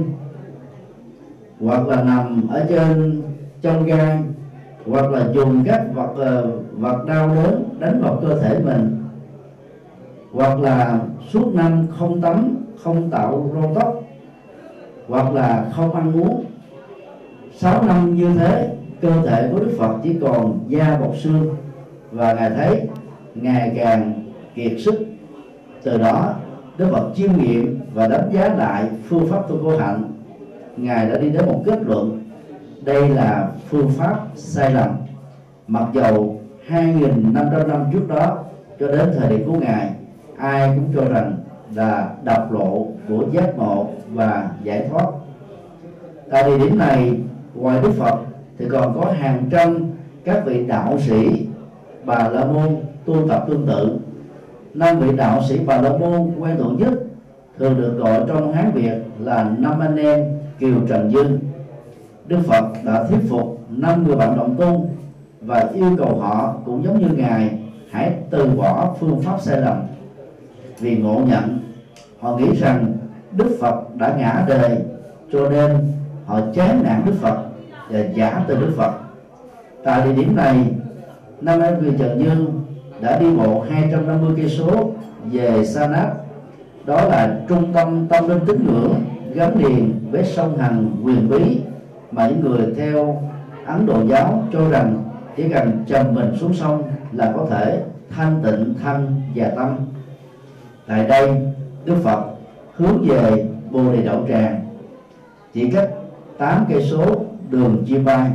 hoặc là nằm ở trên trong gai, hoặc là dùng các vật vật đau đớn đánh vào cơ thể mình, hoặc là suốt năm không tắm, không tạo râu tóc, hoặc là không ăn uống. Sáu năm như thế, cơ thể của Đức Phật chỉ còn da bọc xương, và Ngài thấy ngày càng kiệt sức. Từ đó Đức Phật chiêm nghiệm và đánh giá lại phương pháp tu khổ hạnh. Ngài đã đi đến một kết luận: đây là phương pháp sai lầm. Mặc dầu hai nghìn năm trăm năm trước đó cho đến thời điểm của Ngài, ai cũng cho rằng là độc lộ của giác ngộ và giải thoát. Tại địa điểm này, ngoài Đức Phật thì còn có hàng trăm các vị đạo sĩ Bà La Môn tu tập tương tự. Năm vị đạo sĩ Bà La Môn quen thuộc nhất thường được gọi trong Hán Việt là năm anh em Kiều Trần Dương. Đức Phật đã thuyết phục năm người bạn đồng tu và yêu cầu họ cũng giống như Ngài hãy từ bỏ phương pháp sai lầm. Vì ngộ nhận, họ nghĩ rằng Đức Phật đã ngã đời, cho nên họ chán nản Đức Phật và giả từ Đức Phật. Tại địa điểm này, năm anh Kiều Trần Dương đã đi bộ hai trăm năm mươi cây số về Sa Nát. Đó là trung tâm tâm linh tín ngưỡng gắn liền với sông Hằng huyền bí, mà những người theo Ấn Độ giáo cho rằng chỉ cần chầm mình xuống sông là có thể thanh tịnh thân và tâm. Tại đây, Đức Phật hướng về Bồ Đề Đậu Tràng, chỉ cách tám cây số đường chim bay.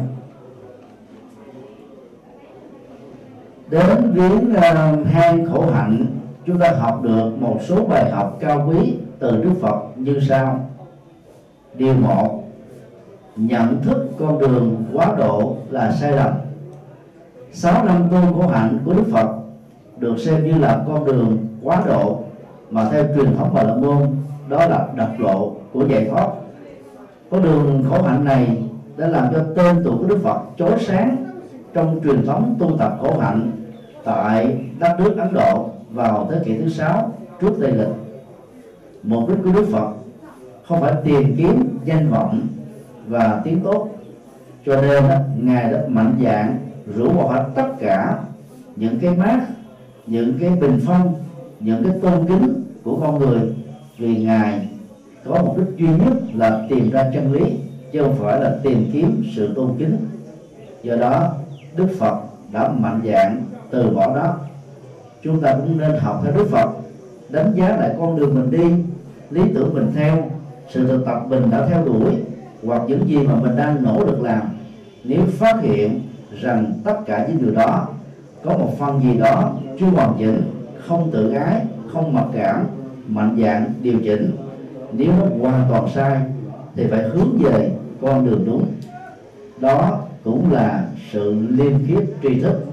Đến viếng uh, hang khổ hạnh, chúng ta học được một số bài học cao quý từ Đức Phật như sau. Điều một: nhận thức con đường quá độ là sai lầm. Sáu năm tu khổ hạnh của Đức Phật được xem như là con đường quá độ, mà theo truyền thống Bà La Môn đó là độc lộ của giải thoát. Con đường khổ hạnh này đã làm cho tên tuổi của Đức Phật chói sáng trong truyền thống tu tập khổ hạnh tại đất nước Ấn Độ vào thế kỷ thứ sáu trước Tây lịch. Mục đích của Đức Phật không phải tìm kiếm danh vọng và tiếng tốt, cho nên Ngài đã mạnh dạn rũ bỏ hết tất cả những cái mác, những cái bình phong, những cái tôn kính của con người, vì Ngài có mục đích duy nhất là tìm ra chân lý, chứ không phải là tìm kiếm sự tôn kính. Do đó Đức Phật đã mạnh dạn từ bỏ đó. Chúng ta cũng nên học theo Đức Phật, đánh giá lại con đường mình đi, lý tưởng mình theo, sự thực tập mình đã theo đuổi, hoặc những gì mà mình đang nỗ lực làm. Nếu phát hiện rằng tất cả những điều đó có một phần gì đó chưa hoàn chỉnh, không tự ái, không mặc cảm, mạnh dạn điều chỉnh. Nếu nó hoàn toàn sai thì phải hướng về con đường đúng. Đó cũng là sự liêm khiết tri thức.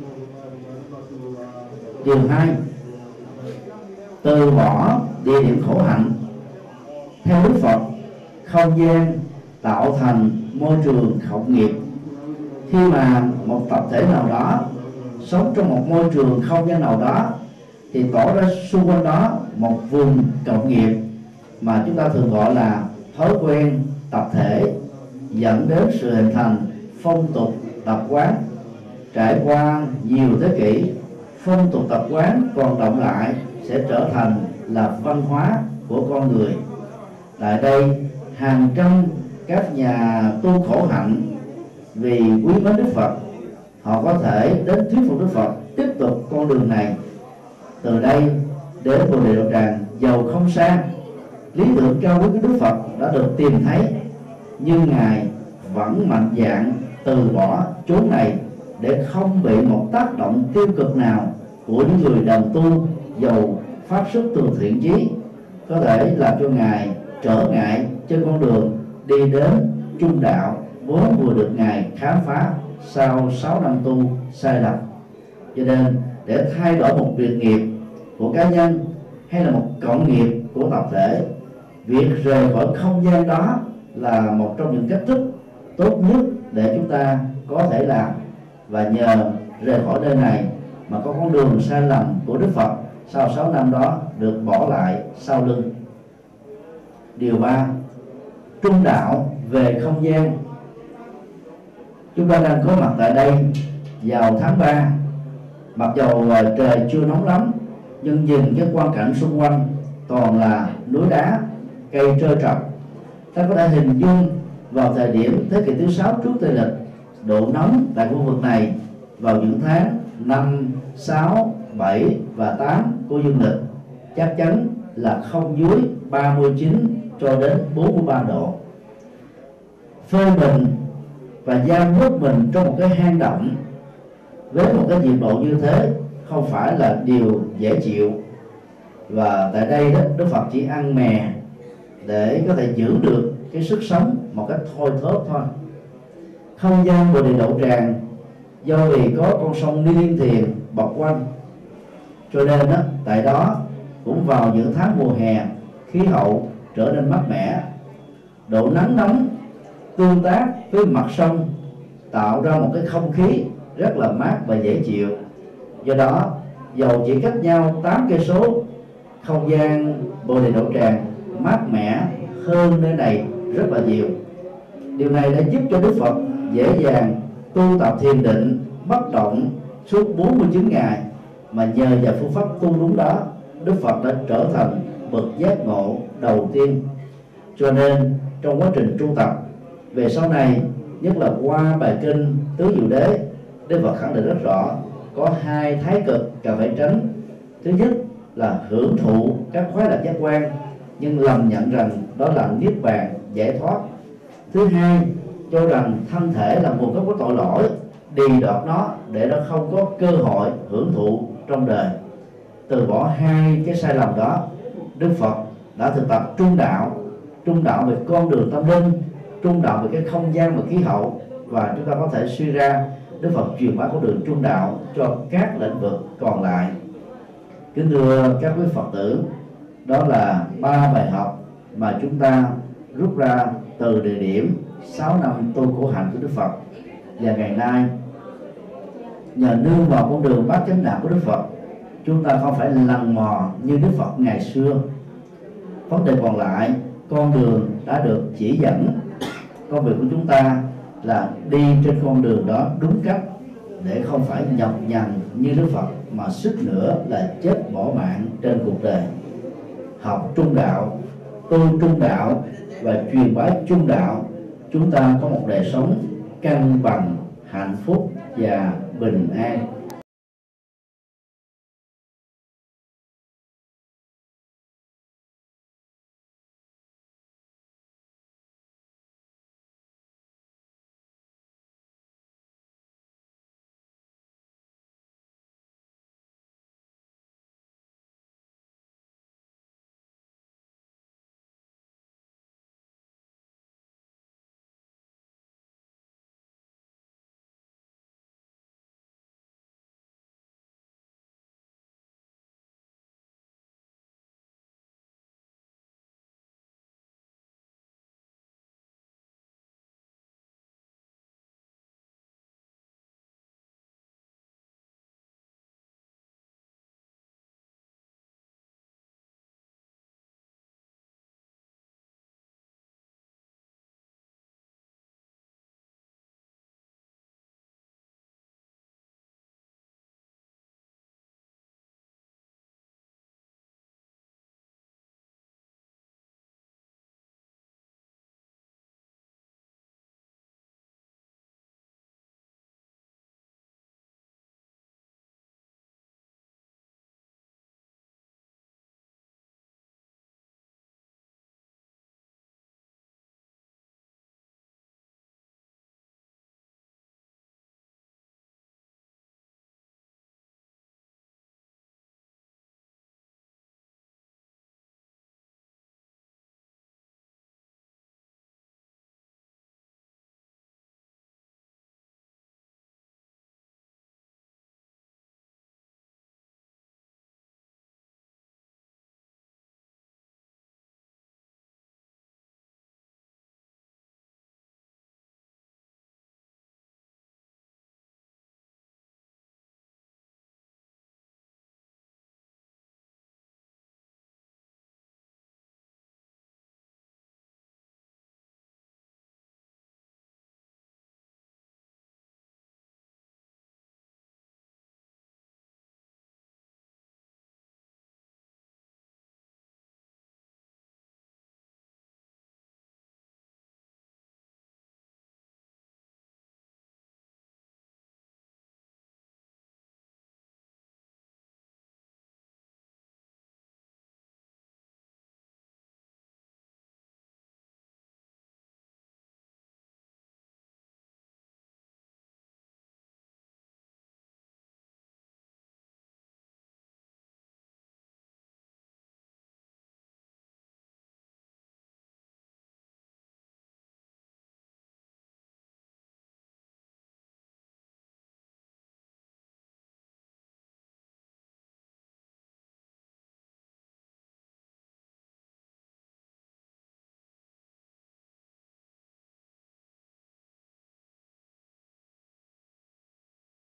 Điều hai: từ bỏ địa điểm khổ hạnh. Theo Đức Phật, không gian tạo thành môi trường khẩu nghiệp. Khi mà một tập thể nào đó sống trong một môi trường không gian nào đó, thì tỏ ra xung quanh đó một vùng cộng nghiệp mà chúng ta thường gọi là thói quen tập thể, dẫn đến sự hình thành phong tục tập quán. Trải qua nhiều thế kỷ, phong tục tập quán còn động lại sẽ trở thành là văn hóa của con người. Tại đây, hàng trăm các nhà tu khổ hạnh vì quý mến Đức Phật, họ có thể đến thuyết phục Đức Phật tiếp tục con đường này. Từ đây đến Bồ Đề Đậu Tràng giàu không xa, lý tưởng cao quý của Đức Phật đã được tìm thấy, nhưng Ngài vẫn mạnh dạn từ bỏ chốn này để không bị một tác động tiêu cực nào của những người đồng tu giàu phát xuất từ thiện chí có thể làm cho Ngài trở ngại trên con đường đi đến trung đạo vốn vừa được Ngài khám phá sau sáu năm tu sai lầm. Cho nên để thay đổi một việc nghiệp của cá nhân hay là một cộng nghiệp của tập thể, việc rời khỏi không gian đó là một trong những cách thức tốt nhất để chúng ta có thể làm. Và nhờ rời khỏi nơi này mà có con đường sai lầm của Đức Phật sau sáu năm đó được bỏ lại sau lưng. Điều ba, trung đạo về không gian. Chúng ta đang có mặt tại đây vào tháng ba, mặc dầu trời chưa nóng lắm, nhưng nhìn cái quang cảnh xung quanh toàn là núi đá, cây trơ trọc. Ta có thể hình dung vào thời điểm thế kỷ thứ sáu trước Tây lịch, độ nóng tại khu vực này vào những tháng năm, sáu, bảy và tám của dương lịch chắc chắn là không dưới ba mươi chín cho đến bốn mươi ba độ. Phơi mình và giam nhốt mình trong một cái hang động với một cái nhiệt độ như thế không phải là điều dễ chịu. Và tại đây đó, Đức Phật chỉ ăn mè để có thể giữ được cái sức sống một cách thôi thóp thôi. Không gian Bồ Đề Đậu Tràng do vì có con sông Ni Liên Thiền bọc quanh, cho nên đó, tại đó cũng vào những tháng mùa hè khí hậu trở nên mát mẻ, độ nắng nóng tương tác với mặt sông tạo ra một cái không khí rất là mát và dễ chịu. Do đó dầu chỉ cách nhau tám cây số, không gian Bồ Đề Đậu Tràng mát mẻ hơn nơi này rất là nhiều. Điều này đã giúp cho Đức Phật dễ dàng tu tập thiền định bất động suốt bốn mươi chín ngày, mà nhờ vào phương pháp tu đúng đó, Đức Phật đã trở thành bậc giác ngộ đầu tiên. Cho nên trong quá trình tu tập về sau này, nhất là qua bài kinh Tứ Diệu Đế, Đức Phật khẳng định rất rõ có hai thái cực cần phải tránh. Thứ nhất là hưởng thụ các khoái lạc giác quan nhưng lầm nhận rằng đó là niết bàn giải thoát. Thứ hai, cho rằng thân thể là nguồn gốc của tội lỗi, đì đọt nó để nó không có cơ hội hưởng thụ trong đời. Từ bỏ hai cái sai lầm đó, Đức Phật đã thực tập trung đạo, trung đạo về con đường tâm linh, trung đạo về cái không gian và khí hậu, và chúng ta có thể suy ra Đức Phật truyền bá con đường trung đạo cho các lĩnh vực còn lại. Kính thưa các quý Phật tử, đó là ba bài học mà chúng ta rút ra từ địa điểm sáu năm tu khổ hạnh của Đức Phật. Và ngày nay nhờ nương vào con đường bát chánh đạo của Đức Phật, chúng ta không phải lần mò như Đức Phật ngày xưa. Vấn đề còn lại, con đường đã được chỉ dẫn. Công việc của chúng ta là đi trên con đường đó đúng cách, để không phải nhọc nhằn như Đức Phật, mà suýt nữa là chết bỏ mạng trên cuộc đời. Học trung đạo, tu trung đạo và truyền bá trung đạo, chúng ta có một đời sống cân bằng, hạnh phúc và bình an.